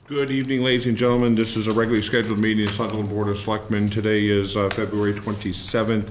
Good evening, ladies and gentlemen. This is a regularly scheduled meeting of the Sunderland Board of Selectmen. Today is February 27th,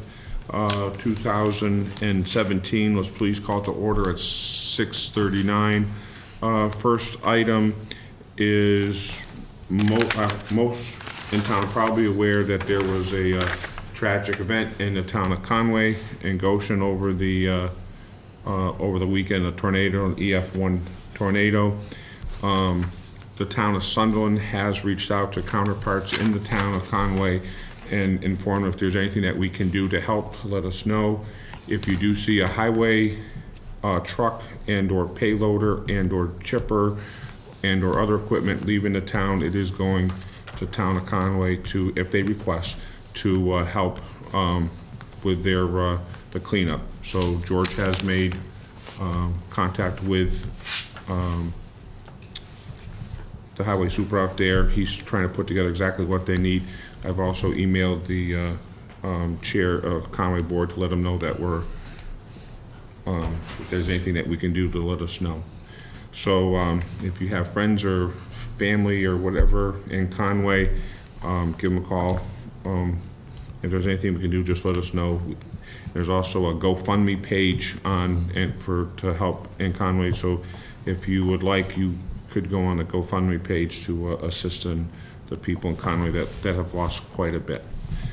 2017. Let's please call to order at 6:39. First item is most in town are probably aware that there was a tragic event in the town of Conway and Goshen over the weekend, a tornado, an EF1 tornado. The town of Sunderland has reached out to counterparts in the town of Conway and informed if there's anything that we can do to help, let us know. If you do see a highway truck and or payloader and or chipper and or other equipment leaving the town, it is going to town of Conway to, if they request, to help with their the cleanup. So George has made contact with the highway super out there. He's trying to put together exactly what they need. I've also emailed the chair of Conway board to let them know that we're if there's anything that we can do to let us know. So if you have friends or family or whatever in Conway, give them a call. If there's anything we can do, just let us know. There's also a GoFundMe page on to help in Conway. So if you would like, you could go on the GoFundMe page to assist in the people in Conway that have lost quite a bit.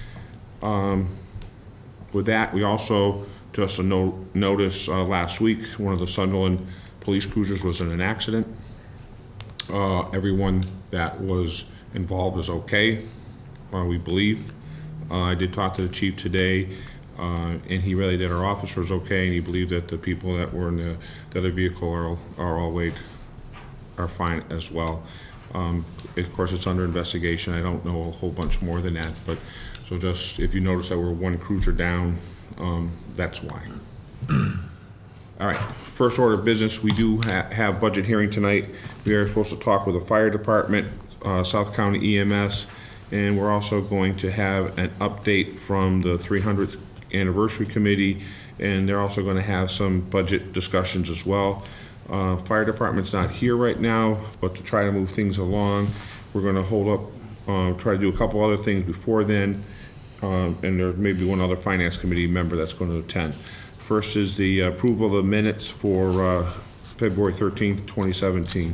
With that, we also just notice last week one of the Sunderland police cruisers was in an accident. Everyone that was involved is okay, we believe. I did talk to the chief today, and he really did. Our officer is okay, and he believed that the people that were in the other vehicle are fine as well. Of course, it's under investigation. I don't know a whole bunch more than that, but so just if you notice that we're one cruiser down, that's why. All right, first order of business, we do have budget hearing tonight. We are supposed to talk with the fire department, South County EMS, and we're also going to have an update from the 300th anniversary committee, and they're also going to have some budget discussions as well. Fire department's not here right now, but to try to move things along, we're going to hold up, try to do a couple other things before then, and there may be one other finance committee member that's going to attend. First is the approval of the minutes for February 13th, 2017.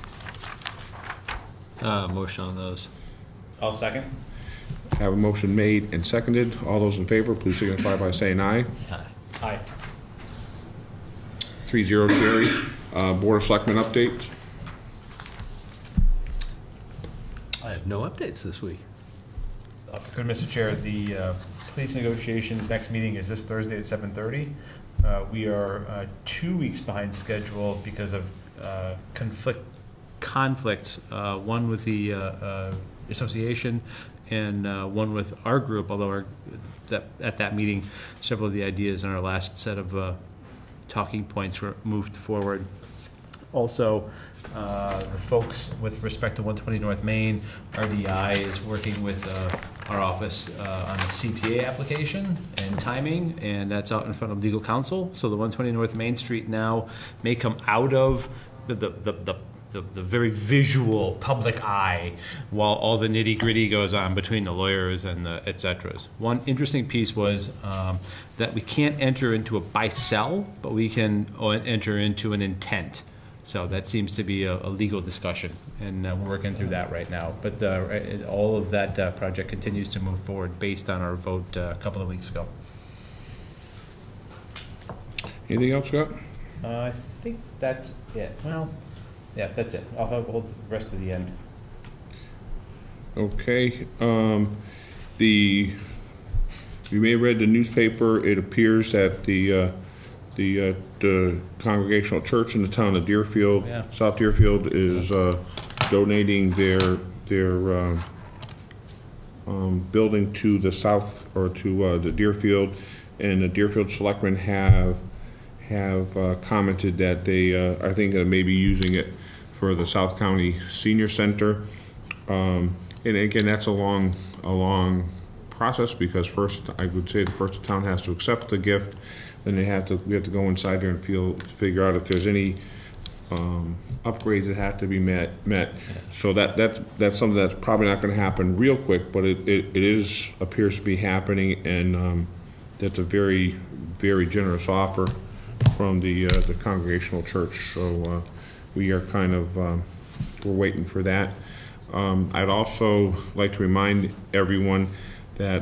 Motion on those. I'll second. Have a motion made and seconded. All those in favor, please signify by saying aye. Aye. Aye. 3-0 carry. Board of Selectmen updates. I have no updates this week. Good, Mr. Chair. The police negotiations next meeting is this Thursday at 7:30. We are 2 weeks behind schedule because of conflicts. One with the association and one with our group. Although at that meeting, several of the ideas in our last set of talking points were moved forward. Also, the folks with respect to 120 North Main, RDI is working with our office on the CPA application and timing, and that's out in front of legal counsel. So the 120 North Main Street now may come out of the very visual public eye while all the nitty-gritty goes on between the lawyers and the et ceteras. One interesting piece was that we can't enter into a buy-sell, but we can enter into an intent. So that seems to be a legal discussion, and we're working through that right now. But all of that project continues to move forward based on our vote a couple of weeks ago. Anything else, Scott? I think that's it. Well, yeah, that's it. I'll hold the rest to the end. Okay. You may have read the newspaper. It appears that the Congregational Church in the town of Deerfield, yeah. South Deerfield, is donating their building to the south, or to the Deerfield, and the Deerfield Selectmen have commented that they I think may be using it for the South County Senior Center, and again, that's a long process, because first, I would say, the first town has to accept the gift, then we have to go inside there and figure out if there's any upgrades that have to be met. So that's something that's probably not going to happen real quick, but it appears to be happening, and that's a very, very generous offer from the Congregational Church. So we are kind of we're waiting for that. I'd also like to remind everyone that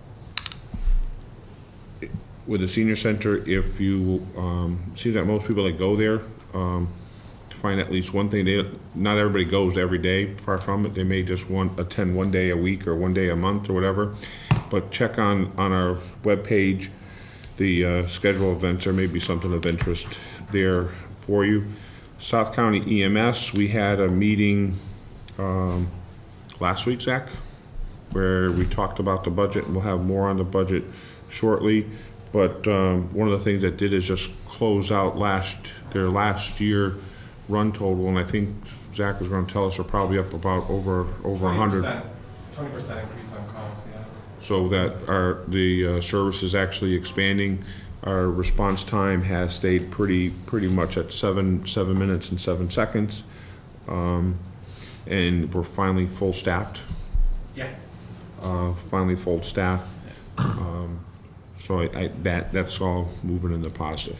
with the senior center, if you seems like most people that go there to find at least one thing. Not everybody goes every day. Far from it. They may just attend one day a week or one day a month or whatever. But check on our webpage the schedule of events. There may be something of interest there for you. South County EMS. We had a meeting last week, Zach, where we talked about the budget, and we'll have more on the budget shortly. But one of the things that did is just close out their last year run total, and I think Zach was going to tell us they're probably up about over 100. 20% increase on calls, yeah. So that the service is actually expanding. Our response time has stayed pretty much at 7 minutes and 7 seconds, and we're finally full staffed. Yeah. Finally full staff. So that's all moving in the positive.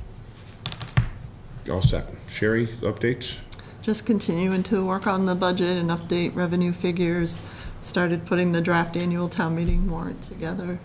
All set. Sherry, updates? Just continuing to work on the budget and update revenue figures. Started putting the draft annual town meeting warrant together.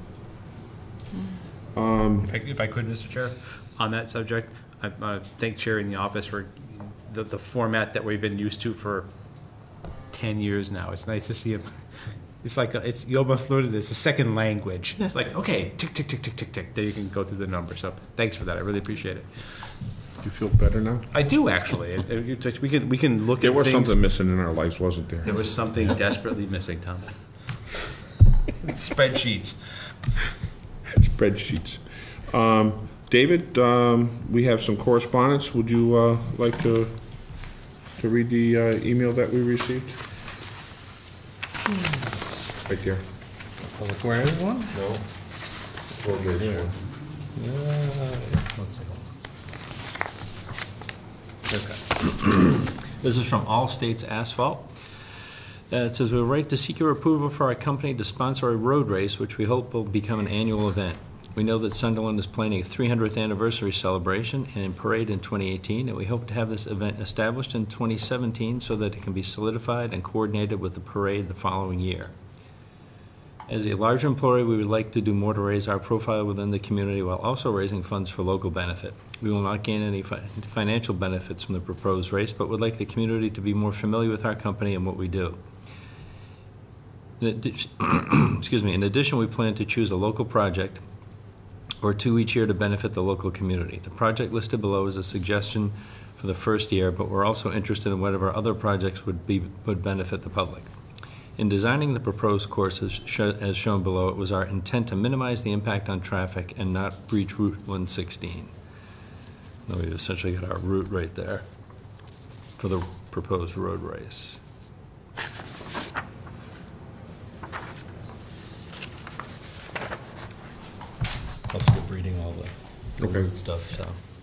If I could, Mr. Chair, on that subject, I thank Chair in the office for the format that we've been used to for 10 years now. It's nice to see him. It's like you almost learned it as a second language. It's like, okay, tick, tick, tick, tick, tick, tick. There you can go through the numbers. So thanks for that. I really appreciate it. Do you feel better now? I do, actually. We can look at There was things. something missing in our lives, wasn't there? There was something desperately missing, Tom. Spreadsheets. Spreadsheets. David, we have some correspondence. Would you like to read the email that we received? Right there. Public awareness one? No. Let's see. Okay. This is from All States Asphalt. It says, we're right to seek your approval for our company to sponsor a road race, which we hope will become an annual event. We know that Sunderland is planning a 300th anniversary celebration and parade in 2018, and we hope to have this event established in 2017 so that it can be solidified and coordinated with the parade the following year. As a large employer, we would like to do more to raise our profile within the community while also raising funds for local benefit. We will not gain any financial benefits from the proposed race, but would like the community to be more familiar with our company and what we do. In addition, we plan to choose a local project or two each year to benefit the local community. The project listed below is a suggestion for the first year, but we're also interested in whatever other projects would benefit the public. In designing the proposed course as shown below, it was our intent to minimize the impact on traffic and not breach Route 116. Now we've essentially got our route right there for the proposed road race. That's good reading all the route stuff. So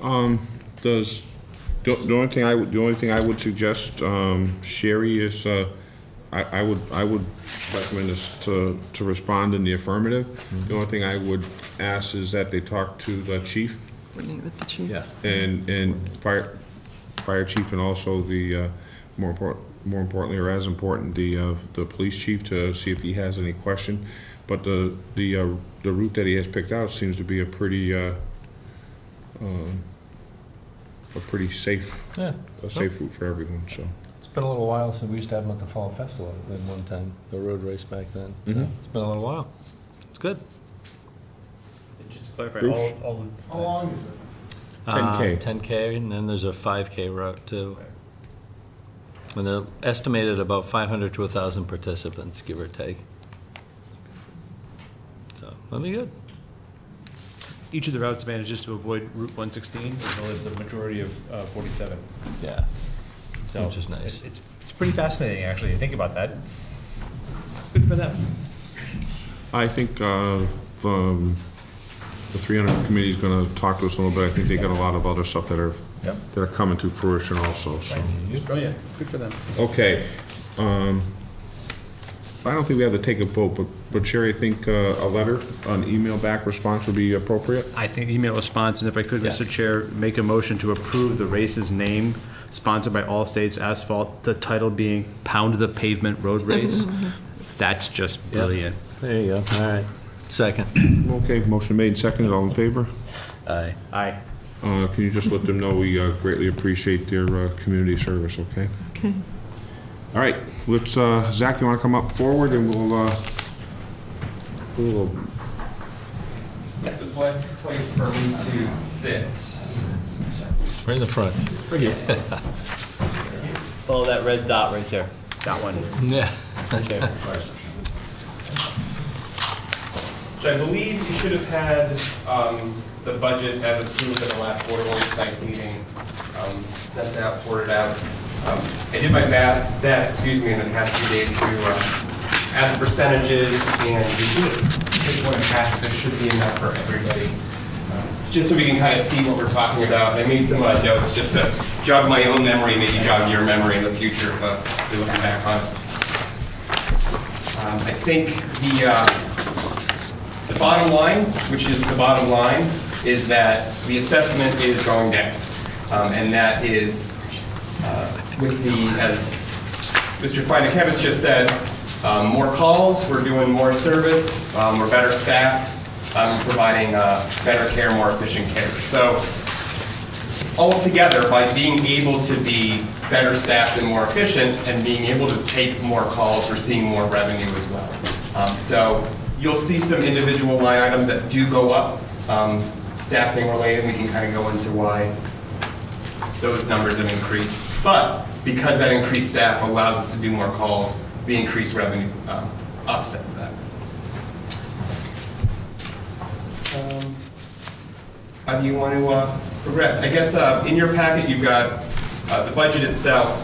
The only thing I would suggest, Sherry, is I would recommend us to respond in the affirmative. Mm-hmm. The only thing I would ask is that they talk to the chief. Meet with the chief. yeah. And fire chief, and also the more importantly, or as important, the police chief, to see if he has any question. But the route that he has picked out seems to be a pretty safe route for everyone. So It's been a little while since we used to have them at the Fall Festival at one time, the road race back then. So Mm-hmm. it's been a little while. It's good. Just to clarify, Bruce? How long is it? 10K. 10K, and then there's a 5K route too. And they're estimated about 500 to 1,000 participants, give or take. So that'll be good. each of the routes manages to avoid Route 116 as well as the majority of 47. Yeah. So Which is nice. It's pretty fascinating, actually, to think about that. Good for them. I think the 300 committee is going to talk to us a little bit. I think they got a lot of other stuff that are coming to fruition also, so. Brilliant, good for them. Okay. I don't think we have to take a vote, but Sherry, I think a letter, an email back response would be appropriate. I think email response, and if I could, Yeah. Mr. Chair, make a motion to approve the race's name, sponsored by All States Asphalt, the title being Pound the Pavement Road Race. That's just brilliant. There you go, all right. Second. Okay, motion made, seconded, all in favor? Aye. Aye. Can you just let them know we greatly appreciate their community service, okay? Okay. All right, let's, Zach, you want to come up forward and we'll It's a blessed place for me to sit. Right in the front. Follow that red dot right there. That one. Yeah. Okay. So I believe you should have had the budget as approved at the last Board of Oversight meeting, sent out, forwarded out. I did my best, in the past few days to add the percentages, and we can just take one and pass it. There should be enough for everybody. Just so we can kind of see what we're talking about. I made some notes just to jog my own memory, maybe jog your memory in the future if you're looking back on it. I think the bottom line, which is the bottom line, is that the assessment is going down. And that is with the, as Mr. Feinekevitz just said, more calls, we're doing more service, we're better staffed, providing better care, more efficient care. So altogether, by being able to be better staffed and more efficient and being able to take more calls, we're seeing more revenue as well. So you'll see some individual line items that do go up, staffing related. We can kind of go into why those numbers have increased. But because that increased staff allows us to do more calls, the increased revenue offsets that. How do you want to progress? I guess in your packet you've got the budget itself,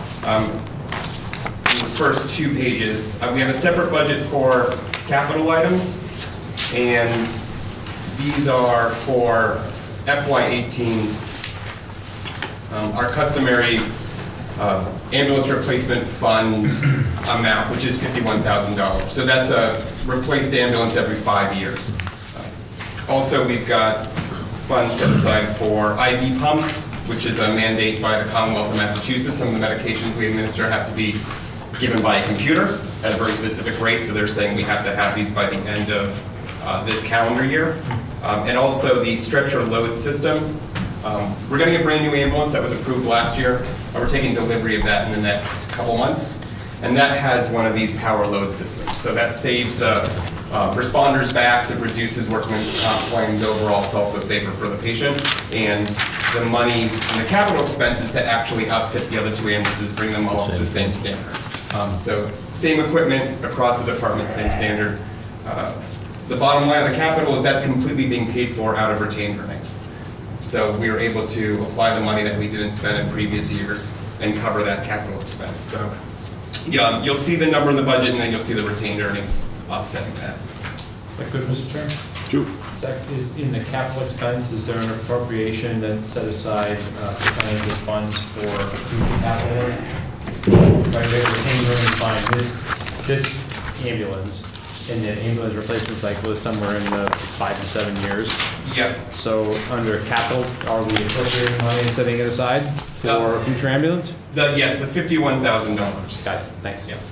in the first 2 pages. We have a separate budget for capital items, and these are for FY18, our customary ambulance replacement fund amount, which is $51,000. So that's a replaced ambulance every 5 years. Also, we've got funds set aside for IV pumps, which is a mandate by the Commonwealth of Massachusetts. Some of the medications we administer have to be given by a computer at a very specific rate, so they're saying we have to have these by the end of this calendar year. And also the stretcher load system. We're getting a brand new ambulance that was approved last year. We're taking delivery of that in the next couple months. And that has one of these power load systems. So that saves the responders' backs, it reduces workman's comp claims overall, it's also safer for the patient. And the money and the capital expenses to actually outfit the other 2 ambulances, bring them all to the same standard. So same equipment across the department, same standard. The bottom line of the capital is that's completely being paid for out of retained earnings. So we were able to apply the money that we didn't spend in previous years and cover that capital expense. So yeah, you'll see the number in the budget, and then you'll see the retained earnings offsetting that. If I could, Mr. Chairman? Sure. Zach, is in the capital expense, is there an appropriation that's set aside percentage of funds for future capital? Right, they retained earnings fine. This ambulance in the ambulance replacement cycle is somewhere in the 5 to 7 years. Yep. So under capital, are we appropriating money and setting it aside for a future ambulance? Yes, the $51,000. Got it, thanks. Yeah.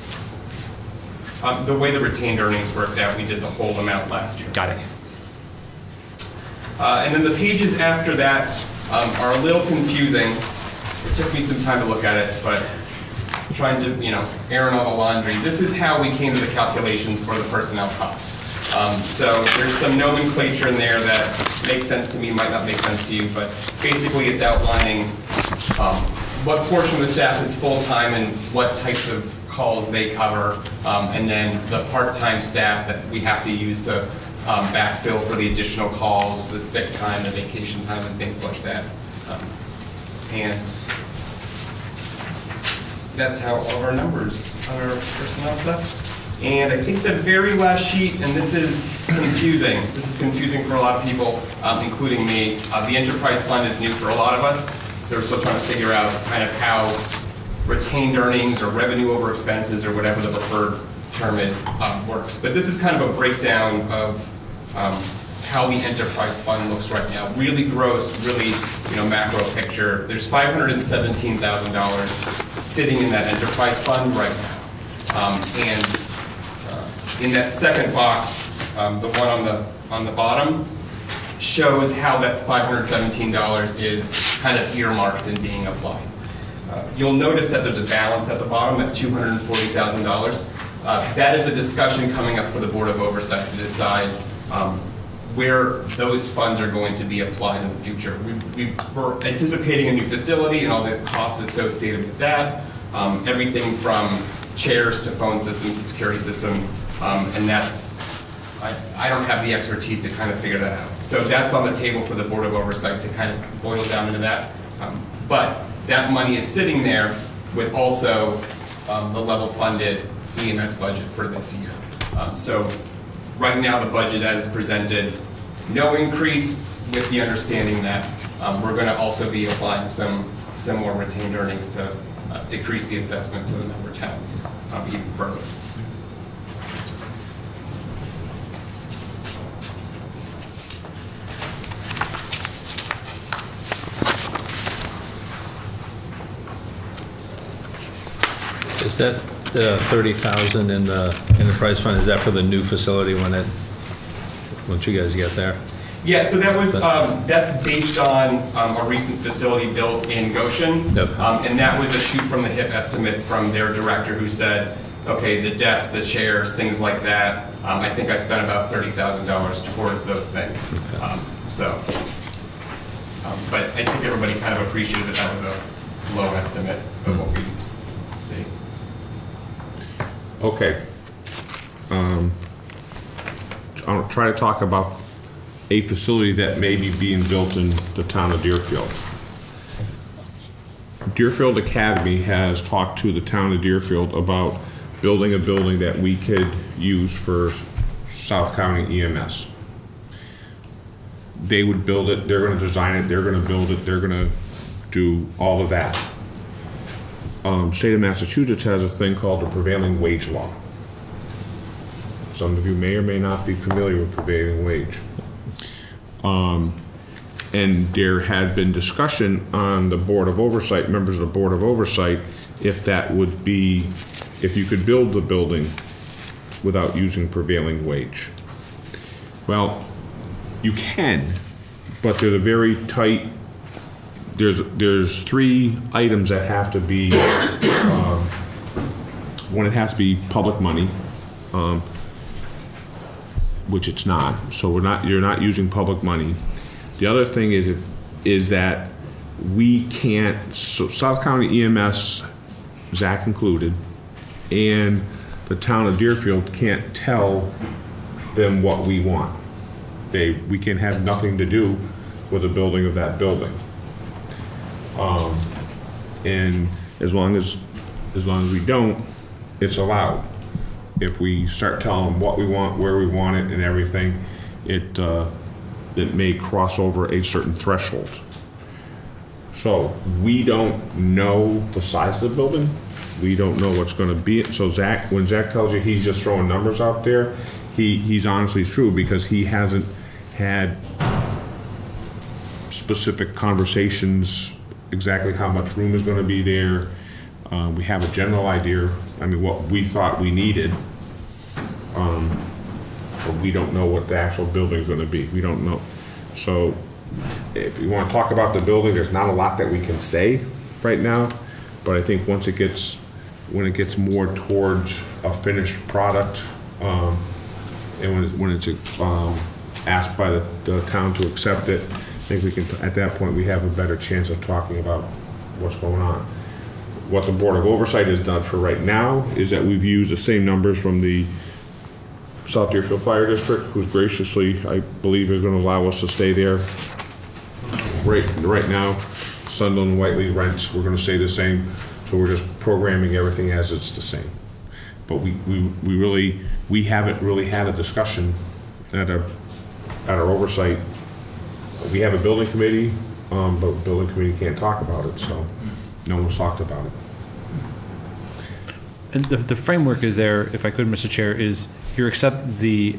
The way the retained earnings worked out, we did the whole amount last year. Got it. And then the pages after that are a little confusing. It took me some time to look at it, but trying to, airing all the laundry. This is how we came to the calculations for the personnel costs. So there's some nomenclature in there that makes sense to me, might not make sense to you, but basically it's outlining what portion of the staff is full-time and what types of calls they cover, and then the part-time staff that we have to use to backfill for the additional calls, the sick time, the vacation time, and things like that. And that's how all of our numbers on our personnel stuff. And I think the very last sheet, and this is confusing for a lot of people, including me. The enterprise fund is new for a lot of us, so we're still trying to figure out kind of how retained earnings or revenue over expenses or whatever the preferred term is works. But this is kind of a breakdown of how the enterprise fund looks right now. Really gross, really macro picture. There's $517,000 sitting in that enterprise fund right now. In that second box, the one on the bottom, shows how that $517 is kind of earmarked and being applied. You'll notice that there's a balance at the bottom, that $240,000. That is a discussion coming up for the Board of Oversight to decide where those funds are going to be applied in the future. We're anticipating a new facility and all the costs associated with that, everything from chairs to phone systems to security systems, and that's, I don't have the expertise to kind of figure that out. So that's on the table for the Board of Oversight to kind of boil down into that. But that money is sitting there with also the level funded EMS budget for this year. So right now the budget as presented, no increase, with the understanding that we're going to also be applying some more retained earnings to decrease the assessment to the member towns even further. Is that the 30,000 in the enterprise fund, is that for the new facility once you guys get there? Yeah, so that was, that's based on a recent facility built in Goshen. Yep. And that was a shoot from the hip estimate from their director who said, okay, the desks, the chairs, things like that, I think I spent about $30,000 towards those things. Okay. But I think everybody kind of appreciated that that was a low estimate of what we see. Okay. I'll try to talk about a facility that may be being built in the town of Deerfield. Deerfield Academy has talked to the town of Deerfield about building a building that we could use for South County EMS. They would build it, they're going to design it, they're going to build it, they're going to do all of that. State of Massachusetts has a thing called the prevailing wage law. Some of you may or may not be familiar with prevailing wage. And there had been discussion on the Board of Oversight, members of the Board of Oversight, if that would be, if you could build the building without using prevailing wage. Well, you can, but there's a very tight, there's 3 items that have to be, one, it has to be public money, which it's not. So you're not using public money. The other thing is that we can't, so South County EMS, Zach included, and the town of Deerfield can't tell them what we want. We can have nothing to do with the building of that building. And as long as we don't, it's allowed. If we start telling them what we want, where we want it, and everything, it may cross over a certain threshold. So we don't know the size of the building. We don't know what's going to be. So Zach, when Zach tells you he's just throwing numbers out there, he's honestly true, because he hasn't had specific conversations exactly how much room is going to be there. We have a general idea, I mean, what we thought we needed, but we don't know what the actual building is going to be. We don't know. So if you want to talk about the building, there's not a lot that we can say right now, but I think when it gets more towards a finished product, and when it's asked by the town to accept it, I think we can, at that point, we have a better chance of talking about what's going on. What the Board of Oversight has done for right now is that we've used the same numbers from the South Deerfield Fire District, who's graciously, I believe, is going to allow us to stay there. Right now, Sunderland and Whiteley rents, we're going to stay the same, so we're just programming everything as it's the same. But we haven't really had a discussion at our oversight. We have a building committee, but the building committee can't talk about it, so no one's talked about it. And the framework is there, if I could, Mr. Chair, is the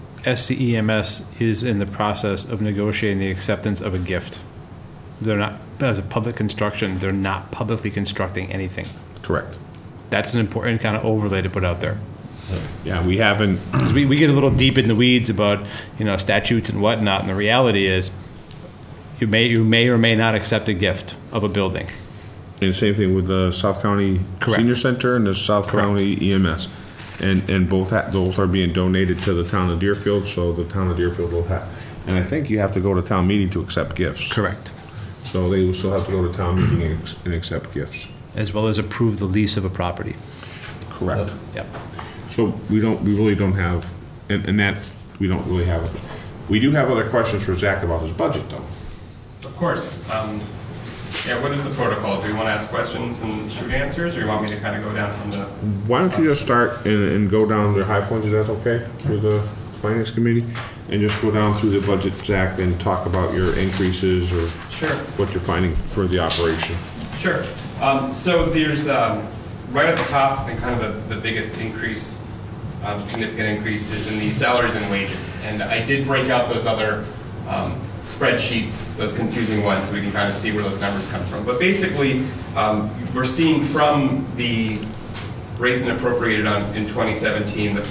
SCEMS is in the process of negotiating the acceptance of a gift. They're not, as a public construction, they're not publicly constructing anything. Correct. That's an important kind of overlay to put out there. Yeah, we haven't. 'Cause we get a little deep in the weeds about, statutes and whatnot, and the reality is you may or may not accept a gift of a building. And the same thing with the South County Correct. Senior Center and the South Correct. County EMS. And both are being donated to the town of Deerfield, so the town of Deerfield will have. And I think you have to go to town meeting to accept gifts. Correct. So they will still have to go to town meeting and accept gifts. As well as approve the lease of a property. Correct. Yep. So we really don't have, and that, we don't really have it. We do have other questions for Zach about his budget, though. Of course. Yeah, what is the protocol? Do you want to ask questions and shoot answers, or you want me to kind of go down from the... Why don't you just start and go down the high points, if that's okay, with the finance committee? And just go down through the budget, Zach, and talk about your increases or Sure. what you're finding for the operation. Sure. So there's, right at the top, and kind of the biggest increase, significant increase, is in the salaries and wages. And I did break out those other spreadsheets, those confusing ones, so we can kind of see where those numbers come from. But basically, we're seeing from the raised and appropriated in 2017, the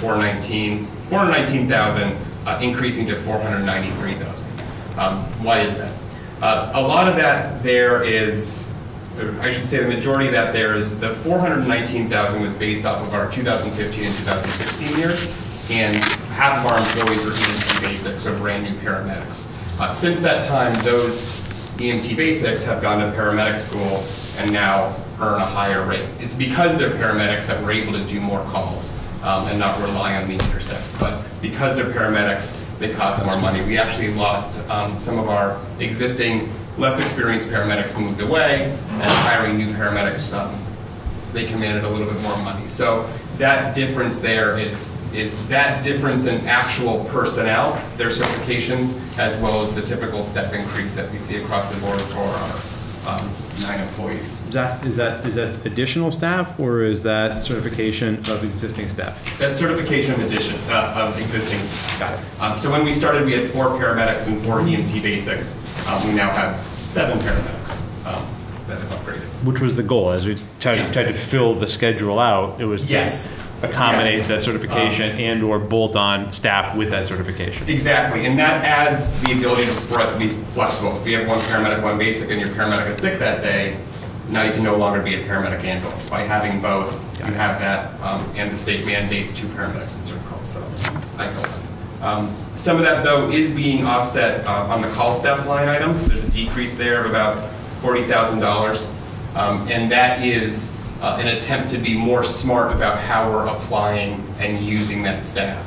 419,000 increasing to 493,000. Why is that? A lot of that there is, I should say the majority of that there is, the 419,000 was based off of our 2015 and 2016 years, and half of our employees were EMT basics, or brand new paramedics. Since that time, those EMT basics have gone to paramedic school and now earn a higher rate. It's because they're paramedics that we're able to do more calls and not rely on the intercepts. But because they're paramedics, they cost more money. We actually lost some of our existing less experienced paramedics moved away, and hiring new paramedics, they commanded a little bit more money. So that difference there is that difference in actual personnel, their certifications, as well as the typical step increase that we see across the board for our 9 employees. Is that additional staff, or is that certification of existing staff? That's certification of existing staff. Got it. So when we started, we had 4 paramedics and 4 EMT basics. We now have 7 paramedics that have upgraded. Which was the goal, as we tried to fill the schedule out, it was to accommodate that certification and or bolt on staff with that certification. Exactly, and that adds the ability for us to be flexible. If you have 1 paramedic, 1 basic, and your paramedic is sick that day, now you can no longer be a paramedic ambulance. By having both, you have that, and the state mandates 2 paramedics in certain calls, so I go on. Some of that, though, is being offset on the call staff line item. There's a decrease there of about $40,000, and that is an attempt to be more smart about how we're applying and using that staff.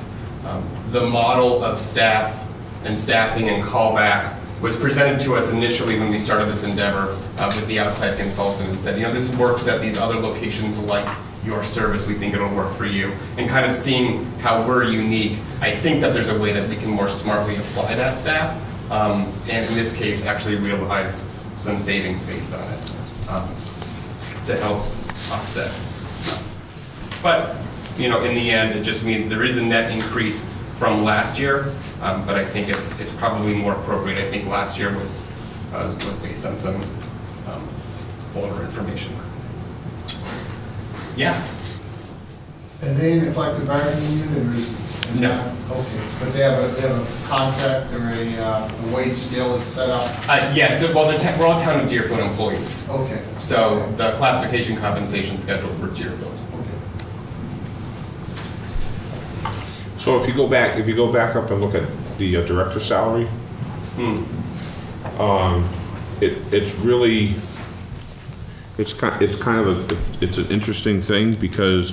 The model of staff and staffing and callback was presented to us initially when we started this endeavor with the outside consultant and said, this works at these other locations like your service, we think it'll work for you. And kind of seeing how we're unique, I think that there's a way that we can more smartly apply that staff, and in this case actually realize some savings based on it to help offset. But, in the end, it just means there is a net increase from last year, but I think it's probably more appropriate. I think last year was based on some older information. Yeah. And they in a collective bargaining unit, or is? No. Okay, but they have a contract or a wage scale that's set up? Yes, we're all town of Deerfield employees. Okay. So the classification compensation schedule for Deerfield. Okay. So if you go back up and look at the director's salary, it's really, it's an interesting thing, because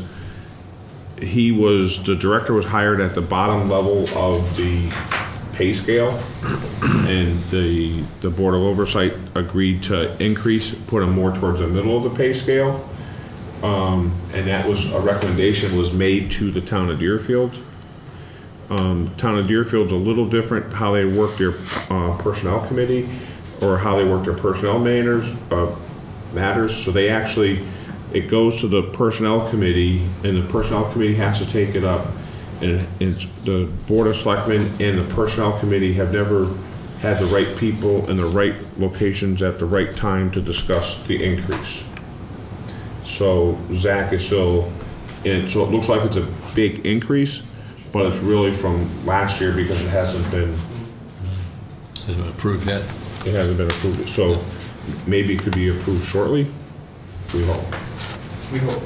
the director was hired at the bottom level of the pay scale, and the Board of Oversight agreed to put him more towards the middle of the pay scale. and that was, a recommendation was made to the town of Deerfield. Town of Deerfield's a little different how they work their personnel committee, or how they work their personnel matters. So they actually, it goes to the personnel committee, and the personnel committee has to take it up. And the Board of Selectmen and the personnel committee have never had the right people in the right locations at the right time to discuss the increase. So Zach is still, and so it looks like it's a big increase, but it's really from last year because it hasn't been approved yet. It hasn't been approved, so maybe it could be approved shortly, we hope. We hope.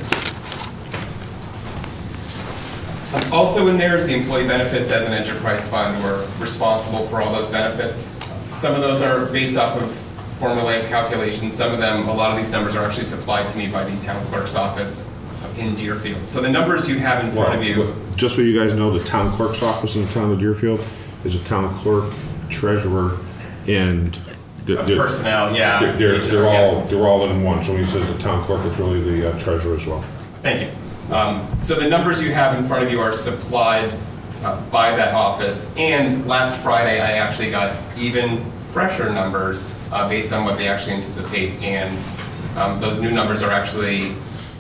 Also in there is the employee benefits as an enterprise fund. We're responsible for all those benefits. Some of those are based off of formulaic calculations. Some of them, a lot of these numbers are actually supplied to me by the town clerk's office in Deerfield. So the numbers you have in front of you. Just so you guys know, the town clerk's office in the town of Deerfield is a town clerk, treasurer, and personnel, yeah. They're all in one. So when he says the town clerk, it's really the treasurer as well. Thank you. So the numbers you have in front of you are supplied by that office. And last Friday, I actually got even fresher numbers based on what they actually anticipate. And those new numbers are actually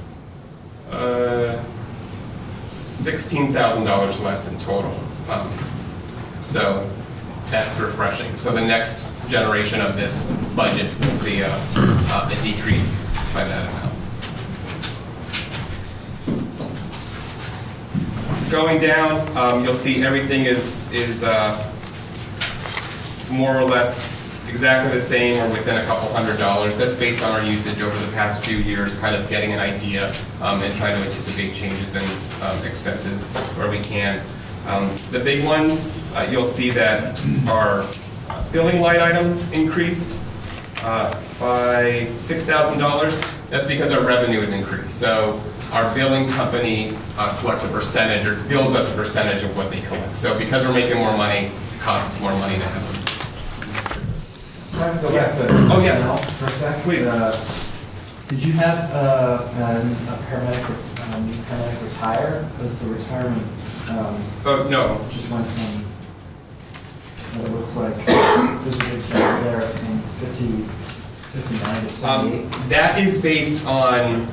$16,000 less in total. So that's refreshing. So the next generation of this budget will see a decrease by that amount. Going down, you'll see everything is more or less exactly the same or within a couple $100. That's based on our usage over the past few years, kind of getting an idea and trying to anticipate changes in expenses where we can. The big ones, you'll see that our billing line item increased by $6,000. That's because our revenue has increased. So our billing company collects a percentage or bills us a percentage of what they collect. So because we're making more money, it costs us more money to have them. Can I go back to Oh, yes. personnel for a sec? Please. Did you have a new paramedic retire? Was the retirement Oh, no. just went from, it looks like there's a big jump there from 59 to 78? That is based on,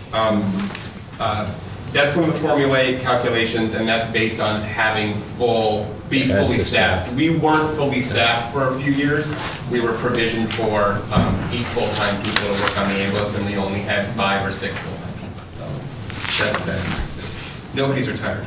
that's one of the formulaic calculations, and that's based on having be fully staffed. We weren't fully staffed for a few years. We were provisioned for 8 full-time people to work on the ambulance, and we only had 5 or 6 full-time people. So that's what that increase is. Nobody's retired.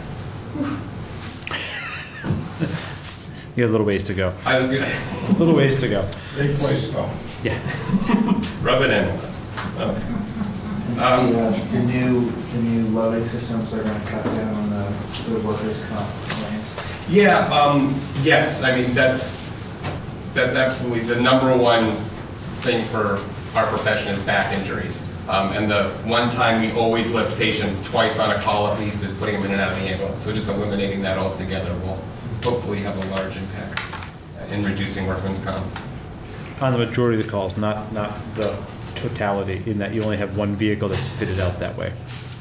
You got a little ways to go. I was good. A little ways to go. Big place though. Yeah. Rub it in with us. Okay. The new loading systems are going to cut down on the workers' comp claims. Yeah, yes, I mean, that's absolutely the number one thing for our profession is back injuries. And the one time we always lift patients twice on a call at least is putting them in and out of the ambulance. So just eliminating that altogether will hopefully have a large impact in reducing workman's comp. On the majority of the calls, not the totality, in that you only have one vehicle that's fitted out that way.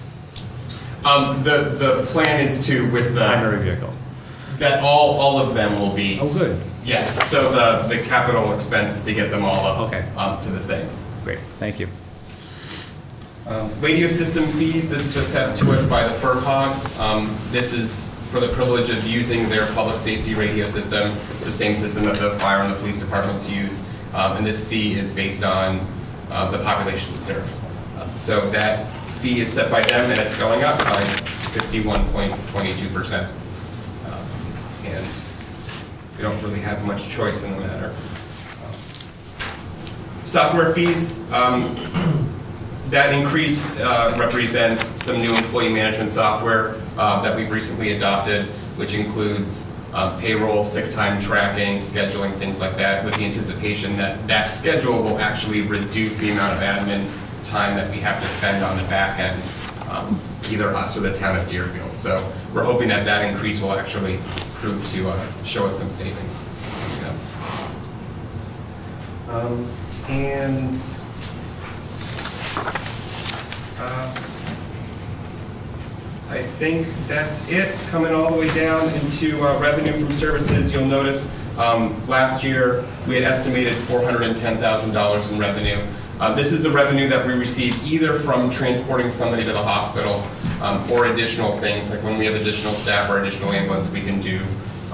The plan is to, with the Primary vehicle. that all of them will be. Oh, good. Yes, so the capital expense is to get them all up Okay. To the same. Great, thank you. Radio system fees, this is assessed to us by the FERPOG. This is for the privilege of using their public safety radio system. It's the same system that the fire and the police departments use. And this fee is based on the population served. So that fee is set by them, and it's going up by 51.22%. And we don't really have much choice in the matter. Software fees, that increase represents some new employee management software that we've recently adopted, which includes payroll, sick time tracking, scheduling, things like that, with the anticipation that that schedule will actually reduce the amount of admin time that we have to spend on the back end, either us or the town of Deerfield. So we're hoping that that increase will actually prove to show us some savings. I think that's it. Coming all the way down into revenue from services, you'll notice last year we had estimated $410,000 in revenue. This is the revenue that we receive either from transporting somebody to the hospital or additional things, like when we have additional staff or additional ambulance, we can do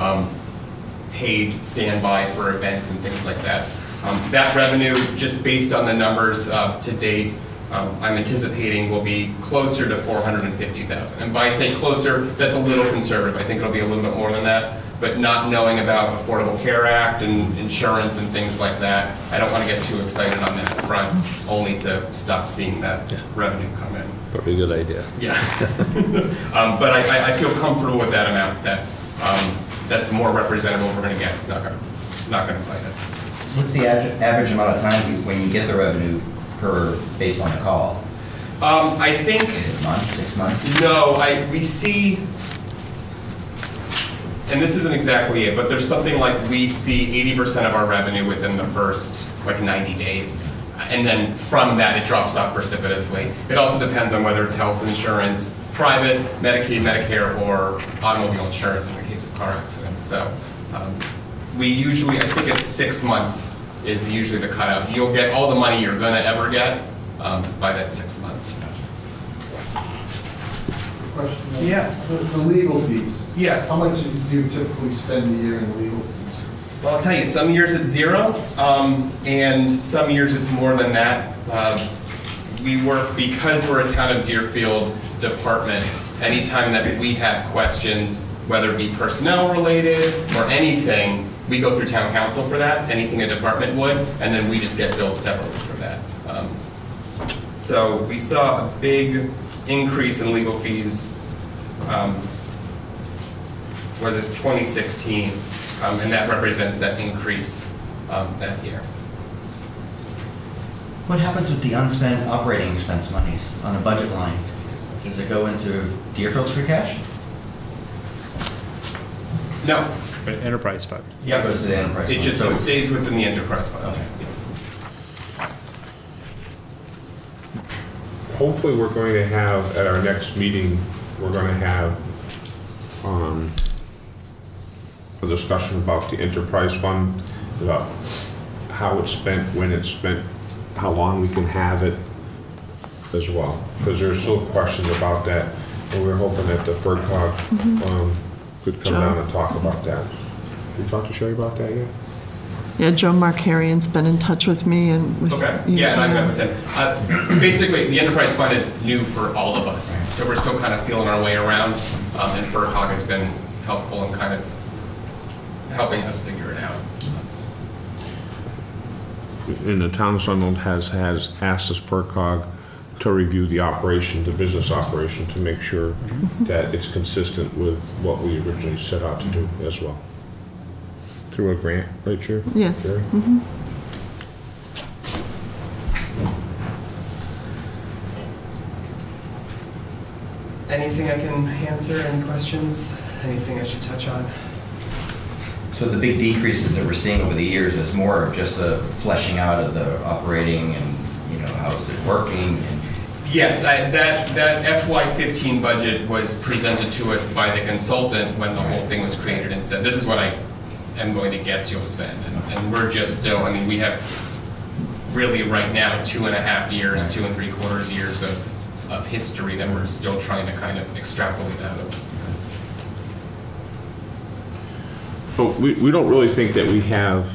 paid standby for events and things like that. That revenue, just based on the numbers to date, I'm anticipating will be closer to $450,000. And by say closer, that's a little conservative. I think it'll be a little bit more than that. But not knowing about Affordable Care Act and insurance and things like that, I don't want to get too excited on that front, only to stop seeing that revenue come in. Probably a good idea. Yeah. But I feel comfortable with that amount. That's more representative of what we're going to get. It's not going to bite us. What's the average amount of time when you get the revenue based on the call? I think... Is it a month, 6 months? No, we see, and this isn't exactly it, but there's something like we see 80% of our revenue within the first 90 days. And then from that, it drops off precipitously. It also depends on whether it's health insurance, private, Medicaid, Medicare, or automobile insurance in the case of car accidents. So we usually, I think it's 6 months is usually the cutout. You'll get all the money you're going to ever get by that 6 months. Question. Yeah. The legal fees. Yes. How much do you typically spend a year in legal fees? Well, I'll tell you, some years it's zero, and some years it's more than that. We work, because we're a town of Deerfield department, anytime that we have questions, whether it be personnel related or anything, we go through town council for that, anything a department would, and then we just get billed separately for that. So we saw a big increase in legal fees, was it 2016, and that represents that increase that year. What happens with the unspent operating expense monies on a budget line? Does it go into Deerfield's free cash? No. But enterprise fund. Yep. It goes to the enterprise It fund. just So it's- stays within the enterprise fund. Okay. Hopefully, we're going to have, at our next meeting, we're going to have a discussion about the enterprise fund, about how it's spent, when it's spent, how long we can have it as well. Because there's still questions about that, and we're hoping that the FCAT could come down and talk about that. Did you talk to Sherry about that yet? Yeah, Joe Markarian's been in touch with me and with Okay, yeah, and I've met with him. Basically, the enterprise fund is new for all of us, so we're still kind of feeling our way around, and FCAT has been helpful in kind of helping us figure it out. And the town of Sunderland has asked us, FCAT, to review the operation, the business operation, to make sure that it's consistent with what we originally set out to do as well. Through a grant, right, Chair? Yes. Jerry? Anything I can answer? Any questions? Anything I should touch on? So the big decreases that we're seeing over the years is more of just a fleshing out of the operating and, how is it working? And Yes, that FY15 budget was presented to us by the consultant when the whole thing was created and said, this is what I am going to guess you'll spend. And we're just still, we have really right now 2.5 years, 2 3/4 years of history that we're still trying to kind of extrapolate out of. But we don't really think that we have,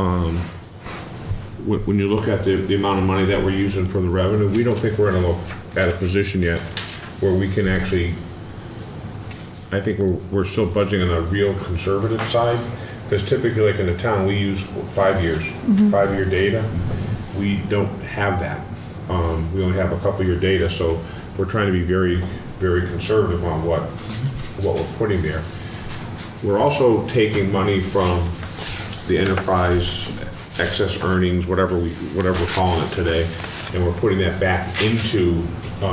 when you look at the amount of money that we're using from the revenue, we don't think we're at a position yet where we can actually, I think we're still budgeting on a real conservative side, because typically, like in the town, we use 5 years, 5-year data. We don't have that. We only have a couple-year data, so we're trying to be very, very conservative on what we're putting there. We're also taking money from the enterprise excess earnings, whatever we're calling it today, and we're putting that back into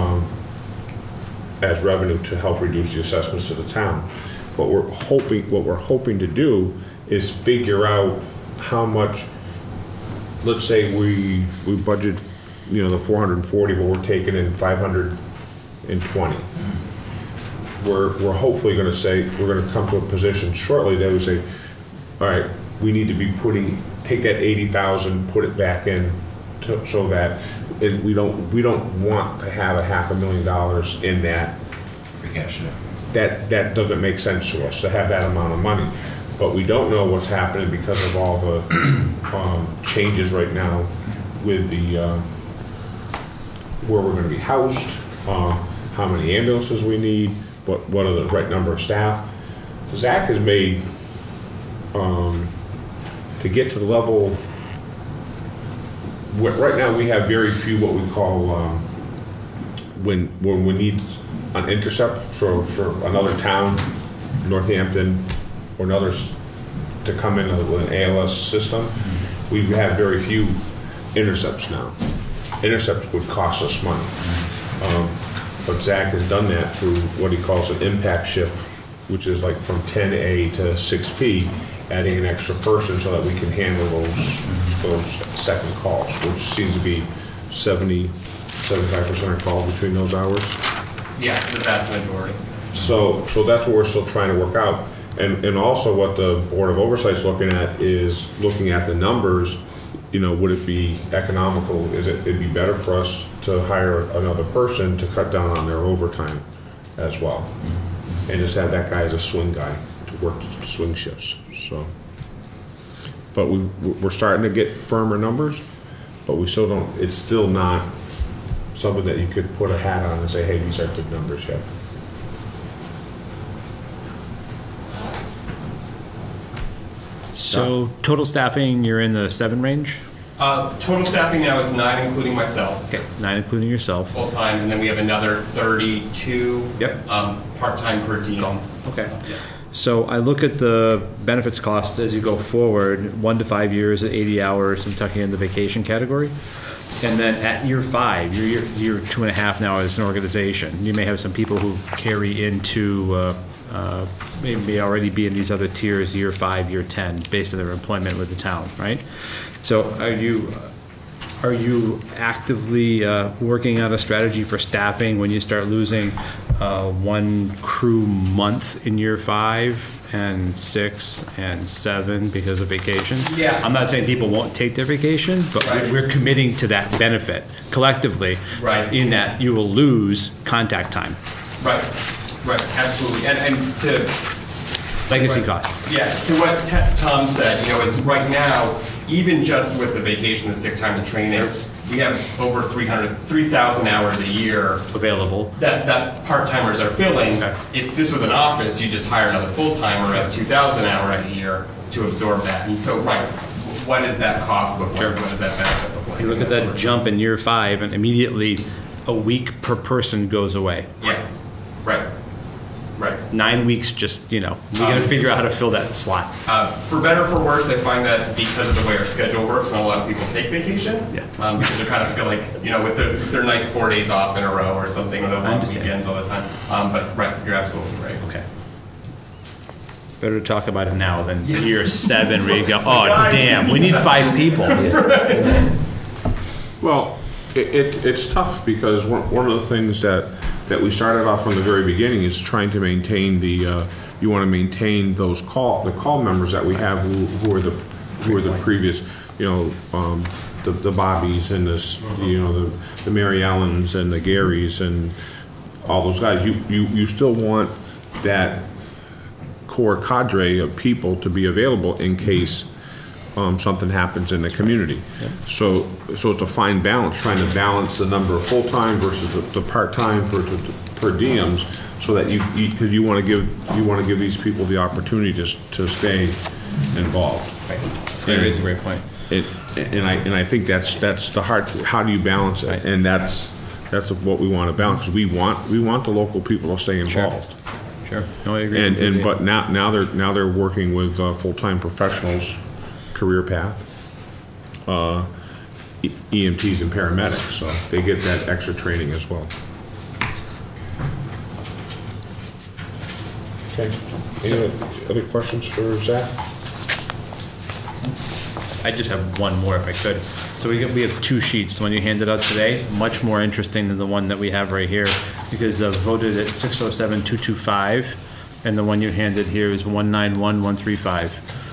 as revenue to help reduce the assessments to the town. What we're hoping to do is figure out how much. Let's say we budget, the 440, but we're taking in 520. we're hopefully gonna say, we're gonna come to a position shortly that we say, all right, we need to be take that 80,000, put it back in so that we don't want to have $500,000 in that. Free cash, yeah. That doesn't make sense to us to have that amount of money. But we don't know what's happening because of all the changes right now with the where we're going to be housed, how many ambulances we need, what are the right number of staff. Zach has made to get to the level. Right now we have very few what we call when we need an intercept for another town, Northampton, or another to come in with an ALS system. We have very few intercepts now. Intercepts would cost us money. But Zach has done that through what he calls an impact shift, which is like from 10A to 6P, adding an extra person so that we can handle those second calls, which seems to be 75% of calls between those hours. Yeah, the vast majority. So that's what we're still trying to work out. And also what the Board of Oversight's looking at is looking at the numbers. You know, would it be economical? It'd be better for us to hire another person to cut down on their overtime as well, and just have that guy as a swing guy to work swing shifts. So, but we're starting to get firmer numbers, but we still don't. It's still not something that you could put a hat on and say, hey, these are good numbers yet. So total staffing, you're in the 7 range? Total staffing now is 9, including myself. Okay, 9 including yourself. Full-time, and then we have another 32 Yep. part-time per diem. Okay. So I look at the benefits cost as you go forward, 1 to 5 years at 80 hours, and tucking in the vacation category. And then at year 5, you're 2.5 now as an organization. You may have some people who carry into may already be in these other tiers, year 5, year 10, based on their employment with the town, right? So are you actively working on a strategy for staffing when you start losing 1 crew month in year 5 and 6 and 7 because of vacation? Yeah. I'm not saying people won't take their vacation, but Right. we're committing to that benefit collectively. Right. In that you will lose contact time. Right, right, absolutely. And to Legacy Right. cost. Yeah, to what Tom said, you know, it's right now, even just with the vacation, the sick time, the training, we have over 3,000 hours a year Available. that part-timers are filling. Okay. If this was an office, you just hire another full-timer at 2,000 hours a year to absorb that. And so, right, what does that cost look like? Sure. What does that benefit look like? You look at that jump in year 5 and immediately a week per person goes away. Yeah, right, right. 9 weeks just, we gotta figure out how to fill that slot. For better or for worse, I find that because of the way our schedule works, not a lot of people take vacation. Yeah. Because they kind of feel like, with their nice 4 days off in a row or something, or the long understand. weekends all the time. But right, you're absolutely right. Okay. Better to talk about it now than year 7 where you go, oh, Guys. damn, we need 5 people. Well, it's tough because one of the things that we started off from the very beginning is trying to maintain you want to maintain the call members that we have who are the previous, the Bobbies and the Mary Ellens and the Garys and all those guys. You still want that core cadre of people to be available in case something happens in the community. Yeah. So it's a fine balance, trying to balance the number of full-time versus the part-time per diems, so that because you want to give these people the opportunity to stay involved. Right. That is a great point. And I think that's the hard. How do you balance it? Right. And that's what we want to balance. Because we want the local people to stay involved. Sure. No, I agree. But now they're working with full-time professionals, career path, EMTs and paramedics, so they get that extra training as well. Okay. Any other questions for Zach? I just have one more if I could. So we have 2 sheets. The one you handed out today, much more interesting than the one that we have right here. because voted at 607,225, and the one you handed here is 191,135.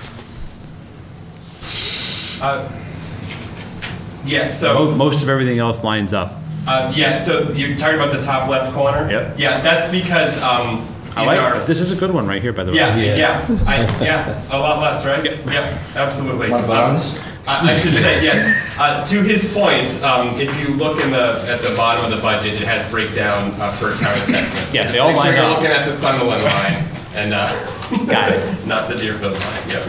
Yes, so, Most of everything else lines up. yeah, so you're talking about the top left corner? Yep. Yeah, that's because, This is a good one right here, by the way. yeah, a lot less, right? Yeah, absolutely. Want to vote on this? I should say, yes. To his points, if you look at the bottom of the budget, it has breakdown per town assessments. Yeah, Just they all make sure line you're up. looking at the Sunderland line and Got it. not the Deerfield line. Yep.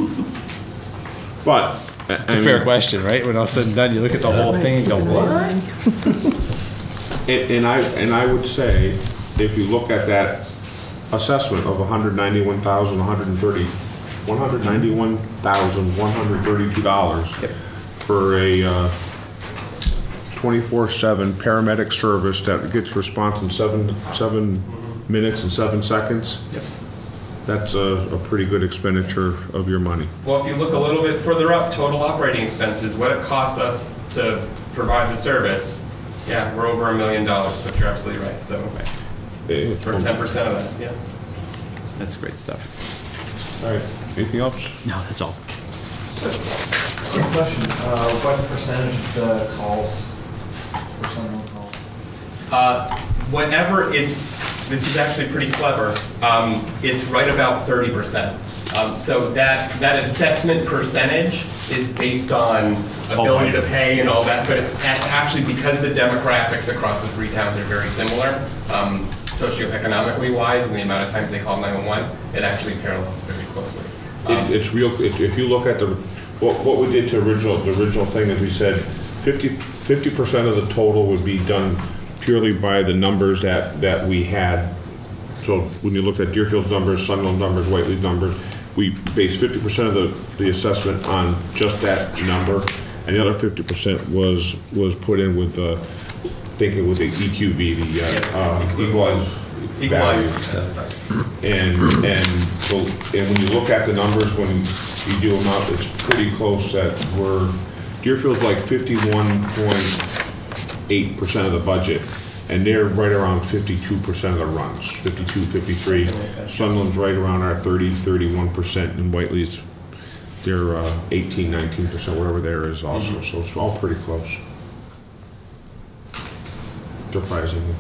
But. It's a fair question, right? When all said and done, you look at the whole thing and go, what? And I would say, if you look at that assessment of $191,132 for a 24/7 paramedic service that gets response in 7 minutes and 7 seconds, that's a pretty good expenditure of your money. Well, if you look a little bit further up, total operating expenses, what it costs us to provide the service, yeah, we're over $1 million, but you're absolutely right. So for 10% of that, yeah. That's great stuff. All right, anything else? No, that's all. Quick question, what percentage of the calls, for someone calls? Whenever this is actually pretty clever, it's right about 30%. So that assessment percentage is based on ability to pay and all that, but actually because the demographics across the 3 towns are very similar, socioeconomically wise, and the amount of times they call 911, it actually parallels very closely. It's real, if you look at what we did to the original thing is we said 50% of the total would be done purely by the numbers that we had. So when you looked at Deerfield's numbers, Sunderland numbers, Whiteley's numbers, we based 50% of the assessment on just that number, and the other 50% was put in with thinking with the EQV, the equalized value. And when you look at the numbers, when you do them out, it's pretty close that Deerfield's like 51.8% of the budget, and they're right around 52% of the runs, 52, 53. Sunderland's right around our 30, 31%, and Whiteley's, they're 18, 19%, whatever there is also. So it's all pretty close. Surprisingly.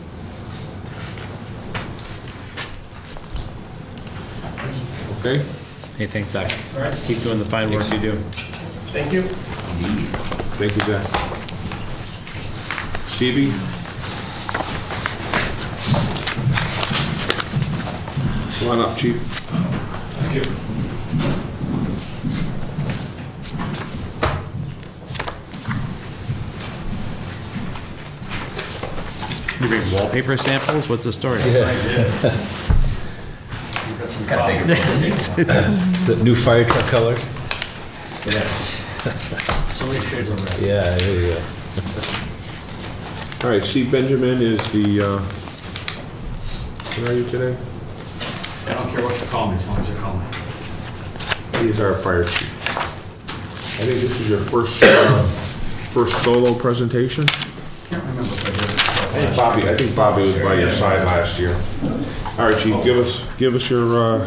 Okay. Hey, thanks, Zach. All right. Keep doing the fine work you do. Thank you. Thank you, Zach. Stevie? Come on up, Chief. Thank you. You bring wallpaper samples? What's the story? I did. We've got some coffee. The new fire truck color? So many shades of red. Yeah, there you go. All right, Steve Benjamin is the, where are you today? I don't care what you call me, as long as you call me. He's our fire chief. I think this is your first solo presentation. Can't remember if I did it. I think Bobby was by your side last year. All right, Chief, give us your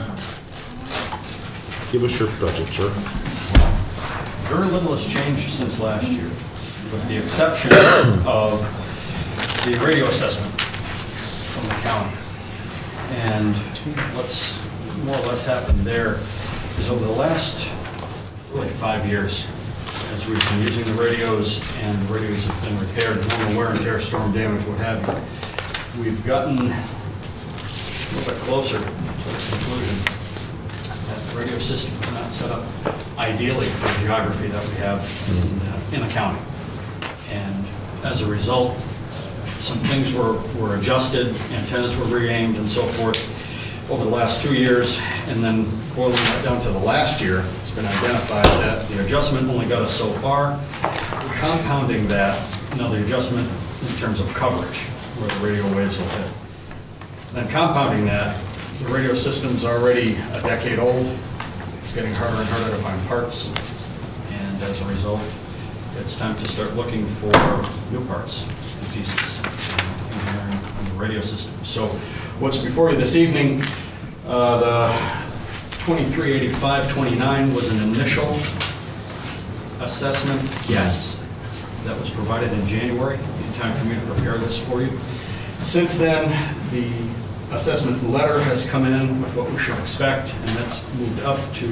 budget, sir. Very little has changed since last year, with the exception of the radio assessment from the county. And what's more or less happened there is over the last, really 5 years, as we've been using the radios and the radios have been repaired, normal wear and tear, storm damage, what have you, we've gotten a little bit closer to the conclusion that the radio system is not set up ideally for the geography that we have in the county. And as a result, some things were adjusted, antennas were re-aimed and so forth over the last 2 years, and then boiling that down to the last year, it's been identified that the adjustment only got us so far. We're compounding that, the adjustment in terms of coverage, where the radio waves will hit. Then compounding that, the radio system's already a decade old. It's getting harder and harder to find parts, and as a result, it's time to start looking for new parts and pieces. Engineering on the radio system. So what's before you this evening, the 238529 was an initial assessment. Yes. That was provided in January, in time for me to prepare this for you. Since then, the assessment letter has come in with what we should expect, and that's moved up to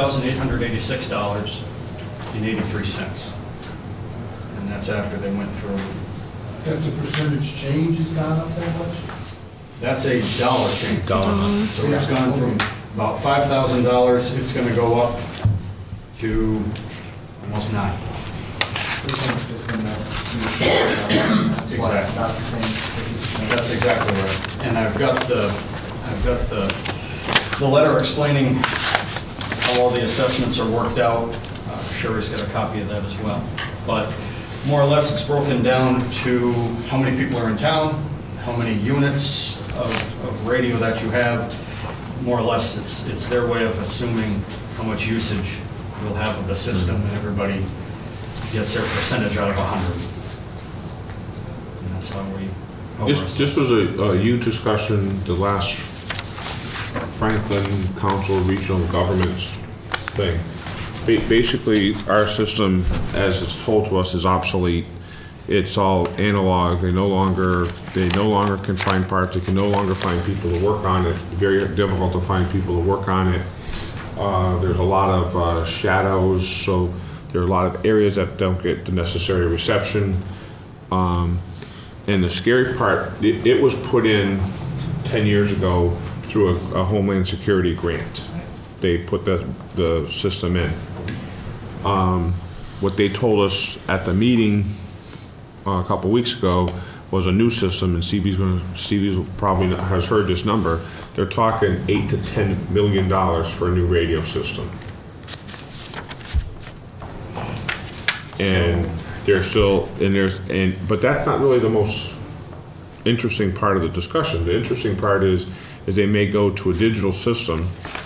$3,886.83. And that's after they went through. That the percentage change has gone up that much? That's a dollar change. So it's gone from about $5,000, it's going to go up to almost $9,000. System that Exactly. not the same. That's exactly right. And I've got the letter explaining how all the assessments are worked out. Sherry's got a copy of that as well. But more or less, it's broken down to how many people are in town, how many units of radio that you have. More or less, it's their way of assuming how much usage you'll have of the system, and everybody gets their percentage out of 100. And that's how we... This was a huge discussion, the last Franklin Council Regional Government thing. Basically, our system, as it's told to us, is obsolete. It's all analog. They no longer can find parts. They can no longer find people to work on it. Very difficult to find people to work on it. There's a lot of shadows, so there are a lot of areas that don't get the necessary reception. And the scary part, it was put in 10 years ago through a Homeland Security grant. They put the system in. What they told us at the meeting a couple weeks ago was a new system, and CB's probably has heard this number. They're talking $8 to $10 million for a new radio system. And they're still, but that's not really the most interesting part of the discussion. The interesting part is they may go to a digital system.